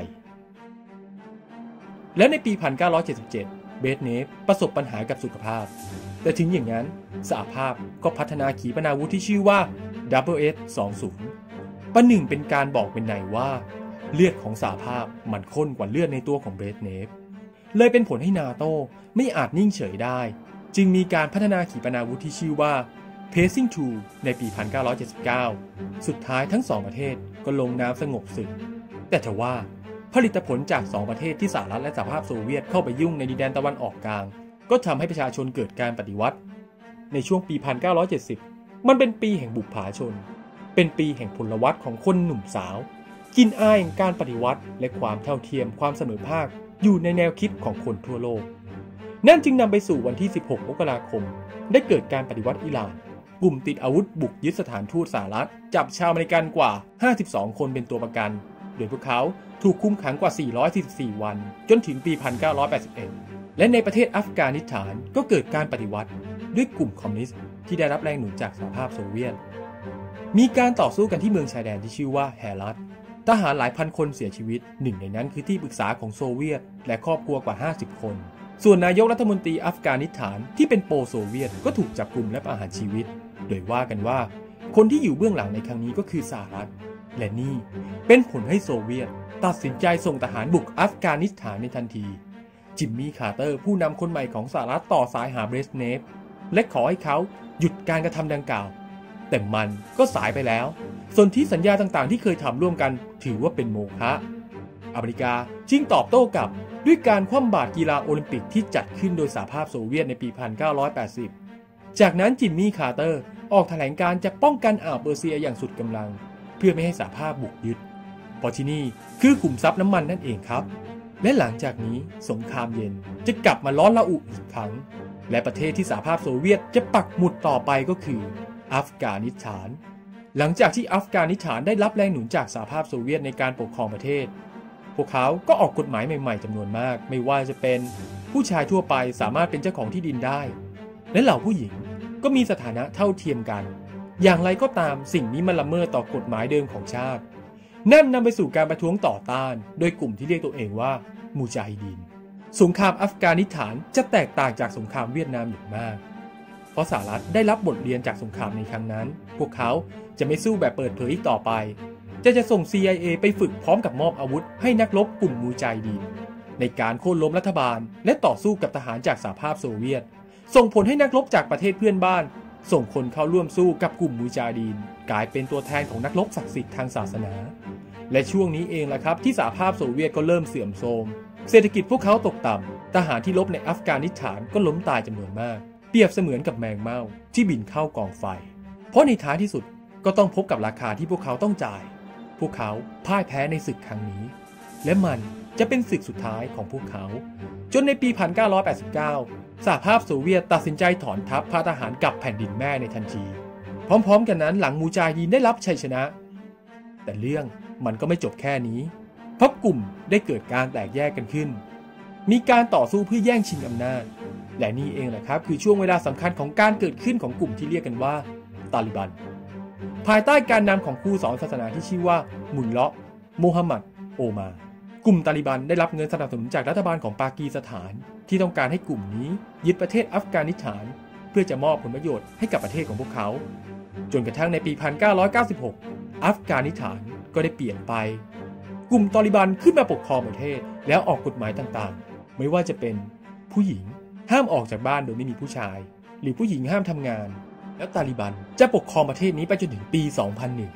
แล้วในปี หนึ่งพันเก้าร้อยเจ็ดสิบเจ็ด เบรซเนฟประสบปัญหากับสุขภาพแต่ถึงอย่างนั้นสหภาพก็พัฒนาขีปนาวุธที่ชื่อว่า ดับเบิลเอส สองสิบ ประหนึ่งเป็นการบอกเป็นในว่าเลือดของสหภาพมันข้นกว่าเลือดในตัวของเบรซเนฟเลยเป็นผลให้นาโต้ไม่อาจนิ่งเฉยได้จึงมีการพัฒนาขีปนาวุธที่ชื่อว่า Pacing ทู ในปี หนึ่งพันเก้าร้อยเจ็ดสิบเก้า สุดท้ายทั้งสองประเทศก็ลงนามสงบศึกแต่ทว่าผลิตผลจากสองประเทศที่สหรัฐและสหภาพโซเวียตเข้าไปยุ่งในดินแดนตะวันออกกลางก็ทำให้ประชาชนเกิดการปฏิวัติในช่วงปี หนึ่งพันเก้าร้อยเจ็ดสิบ มันเป็นปีแห่งบุปผาชนเป็นปีแห่งพลวัตของคนหนุ่มสาวกินอายแห่งการปฏิวัติและความเท่าเทียมความเสมอภาคอยู่ในแนวคิดของคนทั่วโลกนั่นจึงนำไปสู่วันที่สิบหกมกราคมได้เกิดการปฏิวัติอิหร่านกลุ่มติดอาวุธบุกยึดสถานทูตสหรัฐจับชาวอเมริกันกว่าห้าสิบสองคนเป็นตัวประกันโดยพวกเขาถูกคุมขังกว่าสี่ร้อยสี่สิบสี่วันจนถึงปี หนึ่งพันเก้าร้อยแปดสิบเอ็ด และในประเทศอัฟกานิสถานก็เกิดการปฏิวัติด้วยกลุ่มคอมมิวนิสต์ที่ได้รับแรงหนุนจากสหภาพโซเวียตมีการต่อสู้กันที่เมืองชายแดนที่ชื่อว่าแฮรัตทหารหลายพันคนเสียชีวิตหนึ่งในนั้นคือที่ปรึกษาของโซเวียตและครอบครัวกว่าห้าสิบคนส่วนนายกรัฐมนตรีอัฟกานิสถานที่เป็นโปรโซเวียตก็ถูกจับกุมและประหารชีวิตโดยว่ากันว่าคนที่อยู่เบื้องหลังในครั้งนี้ก็คือสหรัฐและนี่เป็นผลให้โซเวียตตัดสินใจส่งทหารบุกอัฟกานิสถานในทันทีจิมมี่คาร์เตอร์ผู้นำคนใหม่ของสหรัฐต่อสายหาเบรซเนฟและขอให้เขาหยุดการกระทำดังกล่าวแต่มันก็สายไปแล้วส่วนที่สัญญาต่างๆที่เคยทำร่วมกันถือว่าเป็นโมฆะอเมริกาจึงตอบโต้กลับด้วยการคว่ำบาตรกีฬาโอลิมปิกที่จัดขึ้นโดยสหภาพโซเวียตในปี หนึ่งพันเก้าร้อยแปดสิบ จากนั้นจิมมี่คาร์เตอร์ออกแถลงการจะป้องกันอ่าวเปอร์เซียอย่างสุดกำลังเพื่อไม่ให้สหภาพบุกยึดเพราะที่นี่คือขุมทรัพย์น้ำมันนั่นเองครับและหลังจากนี้สงครามเย็นจะกลับมาร้อนระอุอีกครั้งและประเทศที่สหภาพโซเวียตจะปักหมุดต่อไปก็คืออัฟกานิสถานหลังจากที่อัฟกานิสถานได้รับแรงหนุนจากสหภาพโซเวียตในการปกครองประเทศพวกเขาก็ออกกฎหมายใหม่ๆจำนวนมากไม่ว่าจะเป็นผู้ชายทั่วไปสามารถเป็นเจ้าของที่ดินได้และเหล่าผู้หญิงก็มีสถานะเท่าเทียมกันอย่างไรก็ตามสิ่งนี้มันละเมิดต่อกฎหมายเดิมของชาตินั่นนำไปสู่การประท้วงต่อต้านโดยกลุ่มที่เรียกตัวเองว่ามูจาฮิดีนสงครามอัฟกานิสถานจะแตกต่างจากสงครามเวียดนามอย่างมากเพราะสหรัฐได้รับบทเรียนจากสงครามในครั้งนั้นพวกเขาจะไม่สู้แบบเปิดเผยอีกต่อไปจะจะส่ง ซี ไอ เอ ไปฝึกพร้อมกับมอบอาวุธให้นักรบกลุ่มมูจาฮิดีนในการโค่นล้มรัฐบาลและต่อสู้กับทหารจากสหภาพโซเวียตส่งผลให้นักรบจากประเทศเพื่อนบ้านส่งคนเข้าร่วมสู้กับกลุ่มมูจาฮิดีนกลายเป็นตัวแทนของนักรบศักดิ์สิทธิ์ทางศาสนาและช่วงนี้เองแหละครับที่สหภาพโซเวียตก็เริ่มเสื่อมโทรมเศรษฐกิจพวกเขาตกต่ำทหารที่รบในอัฟกานิสถานก็ล้มตายจำนวนมากเปรียบเสมือนกับแมงเม่าที่บินเข้ากองไฟเพราะในท้ายที่สุดก็ต้องพบกับราคาที่พวกเขาต้องจ่ายพวกเขาพ่ายแพ้ในศึกครั้งนี้และมันจะเป็นศึกสุดท้ายของพวกเขาจนในปี หนึ่งพันเก้าร้อยแปดสิบเก้า สหภาพโซเวียตตัดสินใจถอนทัพพาทหารกลับแผ่นดินแม่ในทันทีพร้อมๆกันนั้นหลังมูจาฮิดีนได้รับชัยชนะแต่เรื่องมันก็ไม่จบแค่นี้เพราะกลุ่มได้เกิดการแตกแยกกันขึ้นมีการต่อสู้เพื่อแย่งชิงอำนาจและนี่เองแหละครับคือช่วงเวลาสำคัญของการเกิดขึ้นของกลุ่มที่เรียกกันว่าตาลิบันภายใต้การนำของครูสอนศาสนาที่ชื่อว่ามุลเลาะห์โมฮัมหมัดโอมากลุ่มตาลิบันได้รับเงินสนับสนุนจากรัฐบาลของปากีสถานที่ต้องการให้กลุ่มนี้ยึดประเทศอัฟกานิสถานเพื่อจะมอบผลประโยชน์ให้กับประเทศของพวกเขาจนกระทั่งในปี หนึ่งพันเก้าร้อยเก้าสิบหก อัฟกานิสถานก็ได้เปลี่ยนไปกลุ่มตาลิบันขึ้นมาปกครองประเทศแล้วออกกฎหมายต่างๆไม่ว่าจะเป็นผู้หญิงห้ามออกจากบ้านโดยไม่มีผู้ชายหรือผู้หญิงห้ามทำงานแล้วตาลิบันจะปกครองประเทศนี้ไปจนถึงปี สองพันหนึ่ง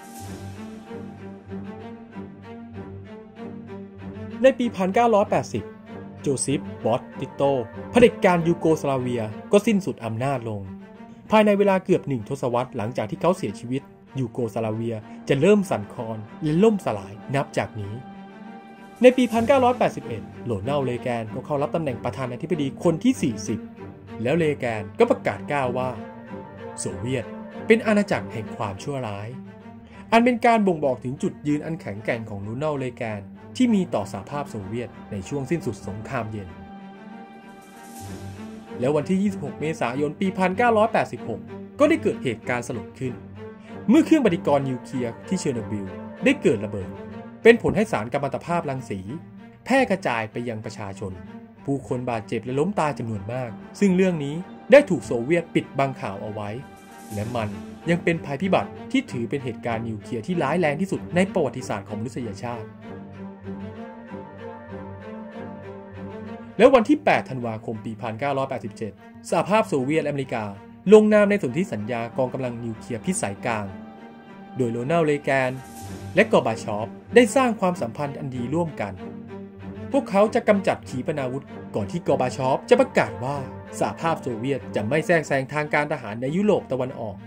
ในปี หนึ่งพันเก้าร้อยแปดสิบ โจซิฟ บอส ติโตเผด็จการยูโกสลาเวียก็สิ้นสุดอำนาจลงภายในเวลาเกือบหนึ่งทศวรรษหลังจากที่เขาเสียชีวิตยูโกสลาเวียจะเริ่มสั่นคลอนและล่มสลายนับจากนี้ในปี หนึ่งพันเก้าร้อยแปดสิบเอ็ด โรนัลด์ เรแกนก็เข้ารับตำแหน่งประธานาธิบดีคนที่ สี่สิบแล้วเรแกนก็ประกาศกล่าวว่าโซเวียตเป็นอาณาจักรแห่งความชั่วร้ายอันเป็นการบ่งบอกถึงจุดยืนอันแข็งแกร่งของโรนัลด์ เรแกนที่มีต่อสหภาพโซเวียตในช่วงสิ้นสุดสงครามเย็นแล้ววันที่ ยี่สิบหก เมษายน ปี หนึ่งพันเก้าร้อยแปดสิบหก ก็ได้เกิดเหตุการณ์สลดขึ้นเมื่อเครื่องปฏิกรณ์นิวเคลียร์ที่เชอร์โนบิลได้เกิดระเบิดเป็นผลให้สารกัมมันตภาพรังสีแพร่กระจายไปยังประชาชนผู้คนบาดเจ็บและล้มตายจำนวนมากซึ่งเรื่องนี้ได้ถูกโซเวียตปิดบังข่าวเอาไว้และมันยังเป็นภัยพิบัติที่ถือเป็นเหตุการณ์นิวเคลียร์ที่ร้ายแรงที่สุดในประวัติศาสตร์ของมนุษยชาติแล้ววันที่ แปด ธันวาคม ปี หนึ่งพันเก้าร้อยแปดสิบเจ็ด สหภาพโซเวียตและอเมริกาลงนามในสนธิสัญญากองกำลังนิวเคลียร์พิสัยกลางโดยโรนัลด์ เรแกนและกอร์บาชอฟได้สร้างความสัมพันธ์อันดีร่วมกันพวกเขาจะกำจัดขีปนาวุธก่อนที่กอร์บาชอฟจะประกาศว่าสหภาพโซเวียตจะไม่แทรกแซงทางการทหารในยุโรปตะวันออก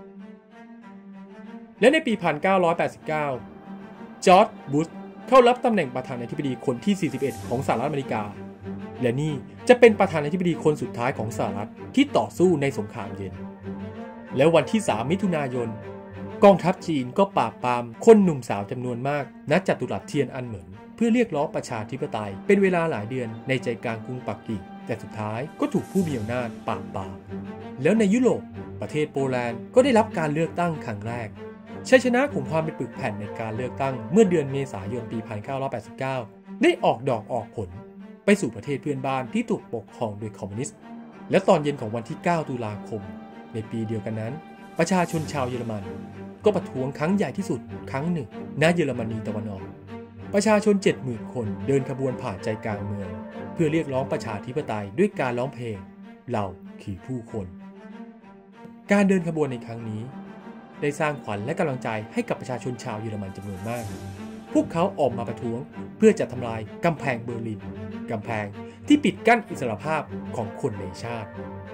และในปี หนึ่งพันเก้าร้อยแปดสิบเก้า จอร์จ บุชเข้ารับตำแหน่งประธานาธิบดีคนที่ สี่สิบเอ็ด ของสหรัฐอเมริกาและนี่จะเป็นประธานาธิบดีคนสุดท้ายของสหรัฐที่ต่อสู้ในสงครามเย็นแล้ววันที่ สาม มิถุนายนกองทัพจีนก็ปราบปรามคนหนุ่มสาวจำนวนมากณจัตุรัสเทียนอันเหมินเพื่อเรียกร้องประชาธิปไตยเป็นเวลาหลายเดือนในใจกลางกรุงปักกิ่งแต่สุดท้ายก็ถูกผู้มีอำนาจปราบปรามแล้วในยุโรปประเทศโปแลนด์ก็ได้รับการเลือกตั้งครั้งแรกชัยชนะของความเป็นปึกแผ่นในการเลือกตั้งเมื่อเดือนเมษายนปี หนึ่งพันเก้าร้อยแปดสิบเก้า ได้ออกดอกออกผลไปสู่ประเทศเพื่อนบ้านที่ถูกปกครองโดยคอมมิวนิสต์และตอนเย็นของวันที่ เก้า ตุลาคมในปีเดียวกันนั้นประชาชนชาวเยอรมันก็ประท้วงครั้งใหญ่ที่สุดครั้งหนึ่งณเยอรมนีตะวันออกประชาชน เจ็ดหมื่น คนเดินขบวนผ่านใจกลางเมืองเพื่อเรียกร้องประชาธิปไตยด้วยการร้องเพลงเราคือผู้คนการเดินขบวนในครั้งนี้ได้สร้างขวัญและกำลังใจให้กับประชาชนชาวเยอรมันจำนวนมากพวกเขาออกมาประท้วงเพื่อจะทำลายกำแพงเบอร์ลินกำแพงที่ปิดกั้นอิสรภาพของคนในชาติ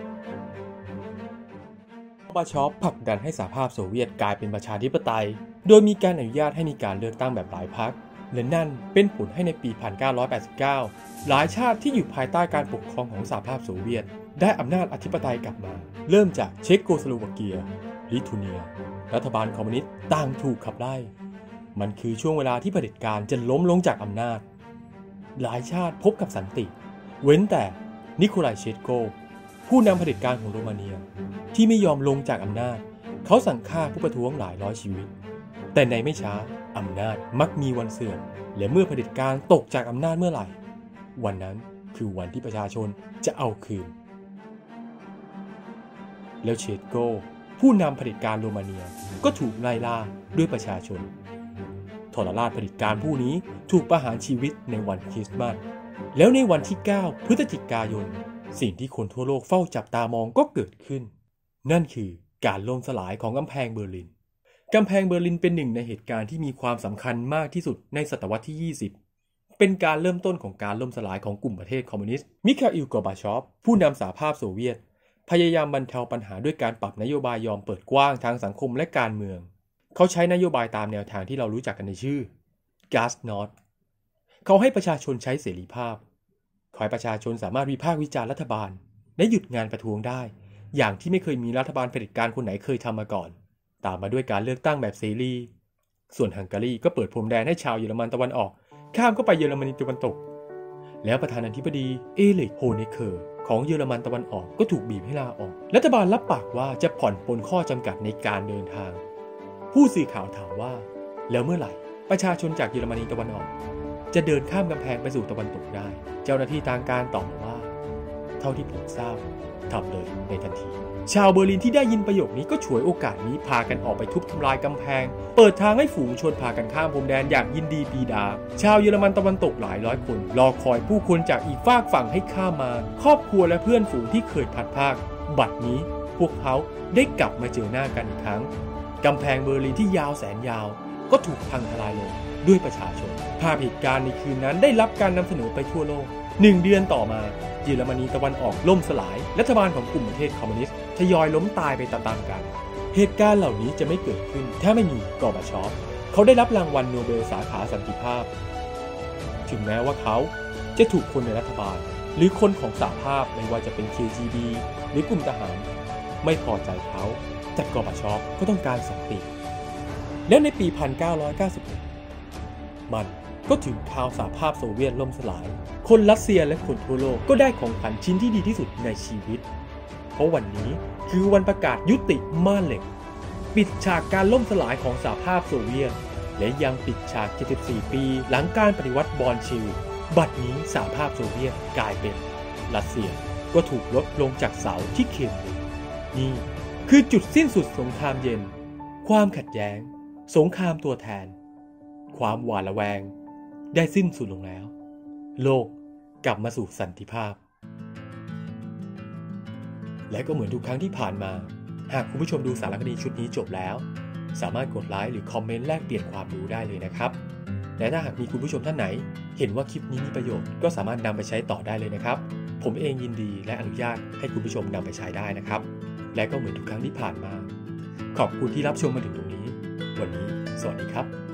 กอร์บาชอฟผลักดันให้สหภาพโซเวียตกลายเป็นประชาธิปไตยโดยมีการอนุญาตให้มีการเลือกตั้งแบบหลายพรรคและนั่นเป็นผลให้ในปี หนึ่งพันเก้าร้อยแปดสิบเก้า หลายชาติที่อยู่ภายใต้การปกครองของสหภาพโซเวียตได้อำนาจอธิปไตยกลับมาเริ่มจากเช็กโกสโลวาเกียลิทัวเนียรัฐบาลคอมมิวนิสต์ต่างถูกขับไล่มันคือช่วงเวลาที่เผด็จการจะล้มลงจากอำนาจหลายชาติพบกับสันติเว้นแต่นิโคลายเชชโกผู้นำเผด็จการของโรมาเนียที่ไม่ยอมลงจากอำนาจเขาสั่งฆ่าผู้ประท้วงหลายร้อยชีวิตแต่ในไม่ช้าอำนาจมักมีวันเสื่อมและเมื่อเผด็จการตกจากอำนาจเมื่อไหร่วันนั้นคือวันที่ประชาชนจะเอาคืนแล้วเชชโกผู้นำเผด็จการโรมาเนียก็ถูกไล่ล่าด้วยประชาชนทรราชเผด็จการผู้นี้ถูกประหารชีวิตในวันคริสต์มาสแล้วในวันที่ เก้า พฤศจิกายนสิ่งที่คนทั่วโลกเฝ้าจับตามองก็เกิดขึ้นนั่นคือการล่มสลายของกำแพงเบอร์ลินกำแพงเบอร์ลินเป็นหนึ่งในเหตุการณ์ที่มีความสำคัญมากที่สุดในศตวรรษที่ ยี่สิบเป็นการเริ่มต้นของการล่มสลายของกลุ่มประเทศคอมมิวนิสต์มิคาอิล กอร์บาชอฟผู้นำสหภาพโซเวียตพยายามบรรเทาปัญหาด้วยการปรับนโยบายยอมเปิดกว้างทางสังคมและการเมืองเขาใช้นโยบายตามแนวทางที่เรารู้จักกันในชื่อ Glasnost เขาให้ประชาชนใช้เสรีภาพขอให้ประชาชนสามารถวิพากษ์วิจารณ์รัฐบาลและหยุดงานประท้วงได้อย่างที่ไม่เคยมีรัฐบาลเผด็จการคนไหนเคยทำมาก่อนตามมาด้วยการเลือกตั้งแบบเสรีส่วนฮังการีก็เปิดพรมแดนให้ชาวเยอรมันตะวันออกข้ามเข้าไปเยอรมนีตะวันตกแล้วประธานาธิบดีเอลิก โฮเนเคอร์ของเยอรมันตะวันออกก็ถูกบีบให้ลาออกรัฐบาลรับปากว่าจะผ่อนปลนข้อจำกัดในการเดินทางผู้สื่อข่าวถามว่าแล้วเมื่อไหร่ประชาชนจากเยอรมนีตะวันออกจะเดินข้ามกำแพงไปสู่ตะวันตกได้เจ้าหน้าที่ทางการตอบมาว่าเท่าที่ผมทราบทำเลยในทันทีชาวเบอร์ลินที่ได้ยินประโยคนี้ก็ฉวยโอกาสนี้พากันออกไปทุบทำลายกำแพงเปิดทางให้ฝูงชนพากันข้ามพรมแดนอย่างยินดีปีดาชาวเยอรมันตะวันตกหลายร้อยคนรอคอยผู้คนจากอีกฝากฝั่งให้ข้ามมาครอบครัวและเพื่อนฝูงที่เคยพลัดพรากบัดนี้พวกเขาได้กลับมาเจอหน้ากันอีกครั้งกำแพงเบอร์ลินที่ยาวแสนยาวก็ถูกพังทลายลงด้วยประชาชนภาพเหตุการณ์ในคืนนั้นได้รับการนำเสนอไปทั่วโลกหนึ่งเดือนต่อมาเยอรมนีตะวันออกล่มสลายรัฐบาลของกลุ่มประเทศคอมมิวนิสต์ทยอยล้มตายไปตามๆกันเหตุการณ์เหล่านี้จะไม่เกิดขึ้นถ้าไม่มีกอร์บาชอฟเขาได้รับรางวัลโนเบลสาขาสันติภาพถึงแม้ว่าเขาจะถูกคนในรัฐบาลหรือคนของสหภาพไม่ว่าจะเป็น เค จี บี หรือกลุ่มทหารไม่พอใจเขาแต่กอร์บาชอฟก็ต้องการสันติแล้วในปี หนึ่งพันเก้าร้อยเก้าสิบเอ็ด มันก็ถึงคราวสหภาพโซเวียตล่มสลายคนรัสเซียและคนทั่วโลกก็ได้ของขวัญชิ้นที่ดีที่สุดในชีวิตเพราะวันนี้คือวันประกาศยุติม่านเหล็กปิดฉากการล่มสลายของสหภาพโซเวียตและยังปิดฉากเจ็ดสิบสี่ปีหลังการปฏิวัติบอลเชวิกบัดนี้สหภาพโซเวียตกลายเป็นรัสเซียก็ถูกลดลงจากเสาที่เคมรินนี่คือจุดสิ้นสุดสงครามเย็นความขัดแย้งสงครามตัวแทนความหวาดระแวงได้สิ้นสุดลงแล้วโลกกลับมาสู่สันติภาพและก็เหมือนทุกครั้งที่ผ่านมาหากคุณผู้ชมดูสารคดีชุดนี้จบแล้วสามารถกดไลค์หรือคอมเมนต์แลกเปลี่ยนความรู้ได้เลยนะครับและถ้าหากมีคุณผู้ชมท่านไหนเห็นว่าคลิปนี้มีประโยชน์ก็สามารถนำไปใช้ต่อได้เลยนะครับผมเองยินดีและอนุญาตให้คุณผู้ชมนำไปใช้ได้นะครับและก็เหมือนทุกครั้งที่ผ่านมาขอบคุณที่รับชมมาถึงตรงนี้วันนี้สวัสดีครับ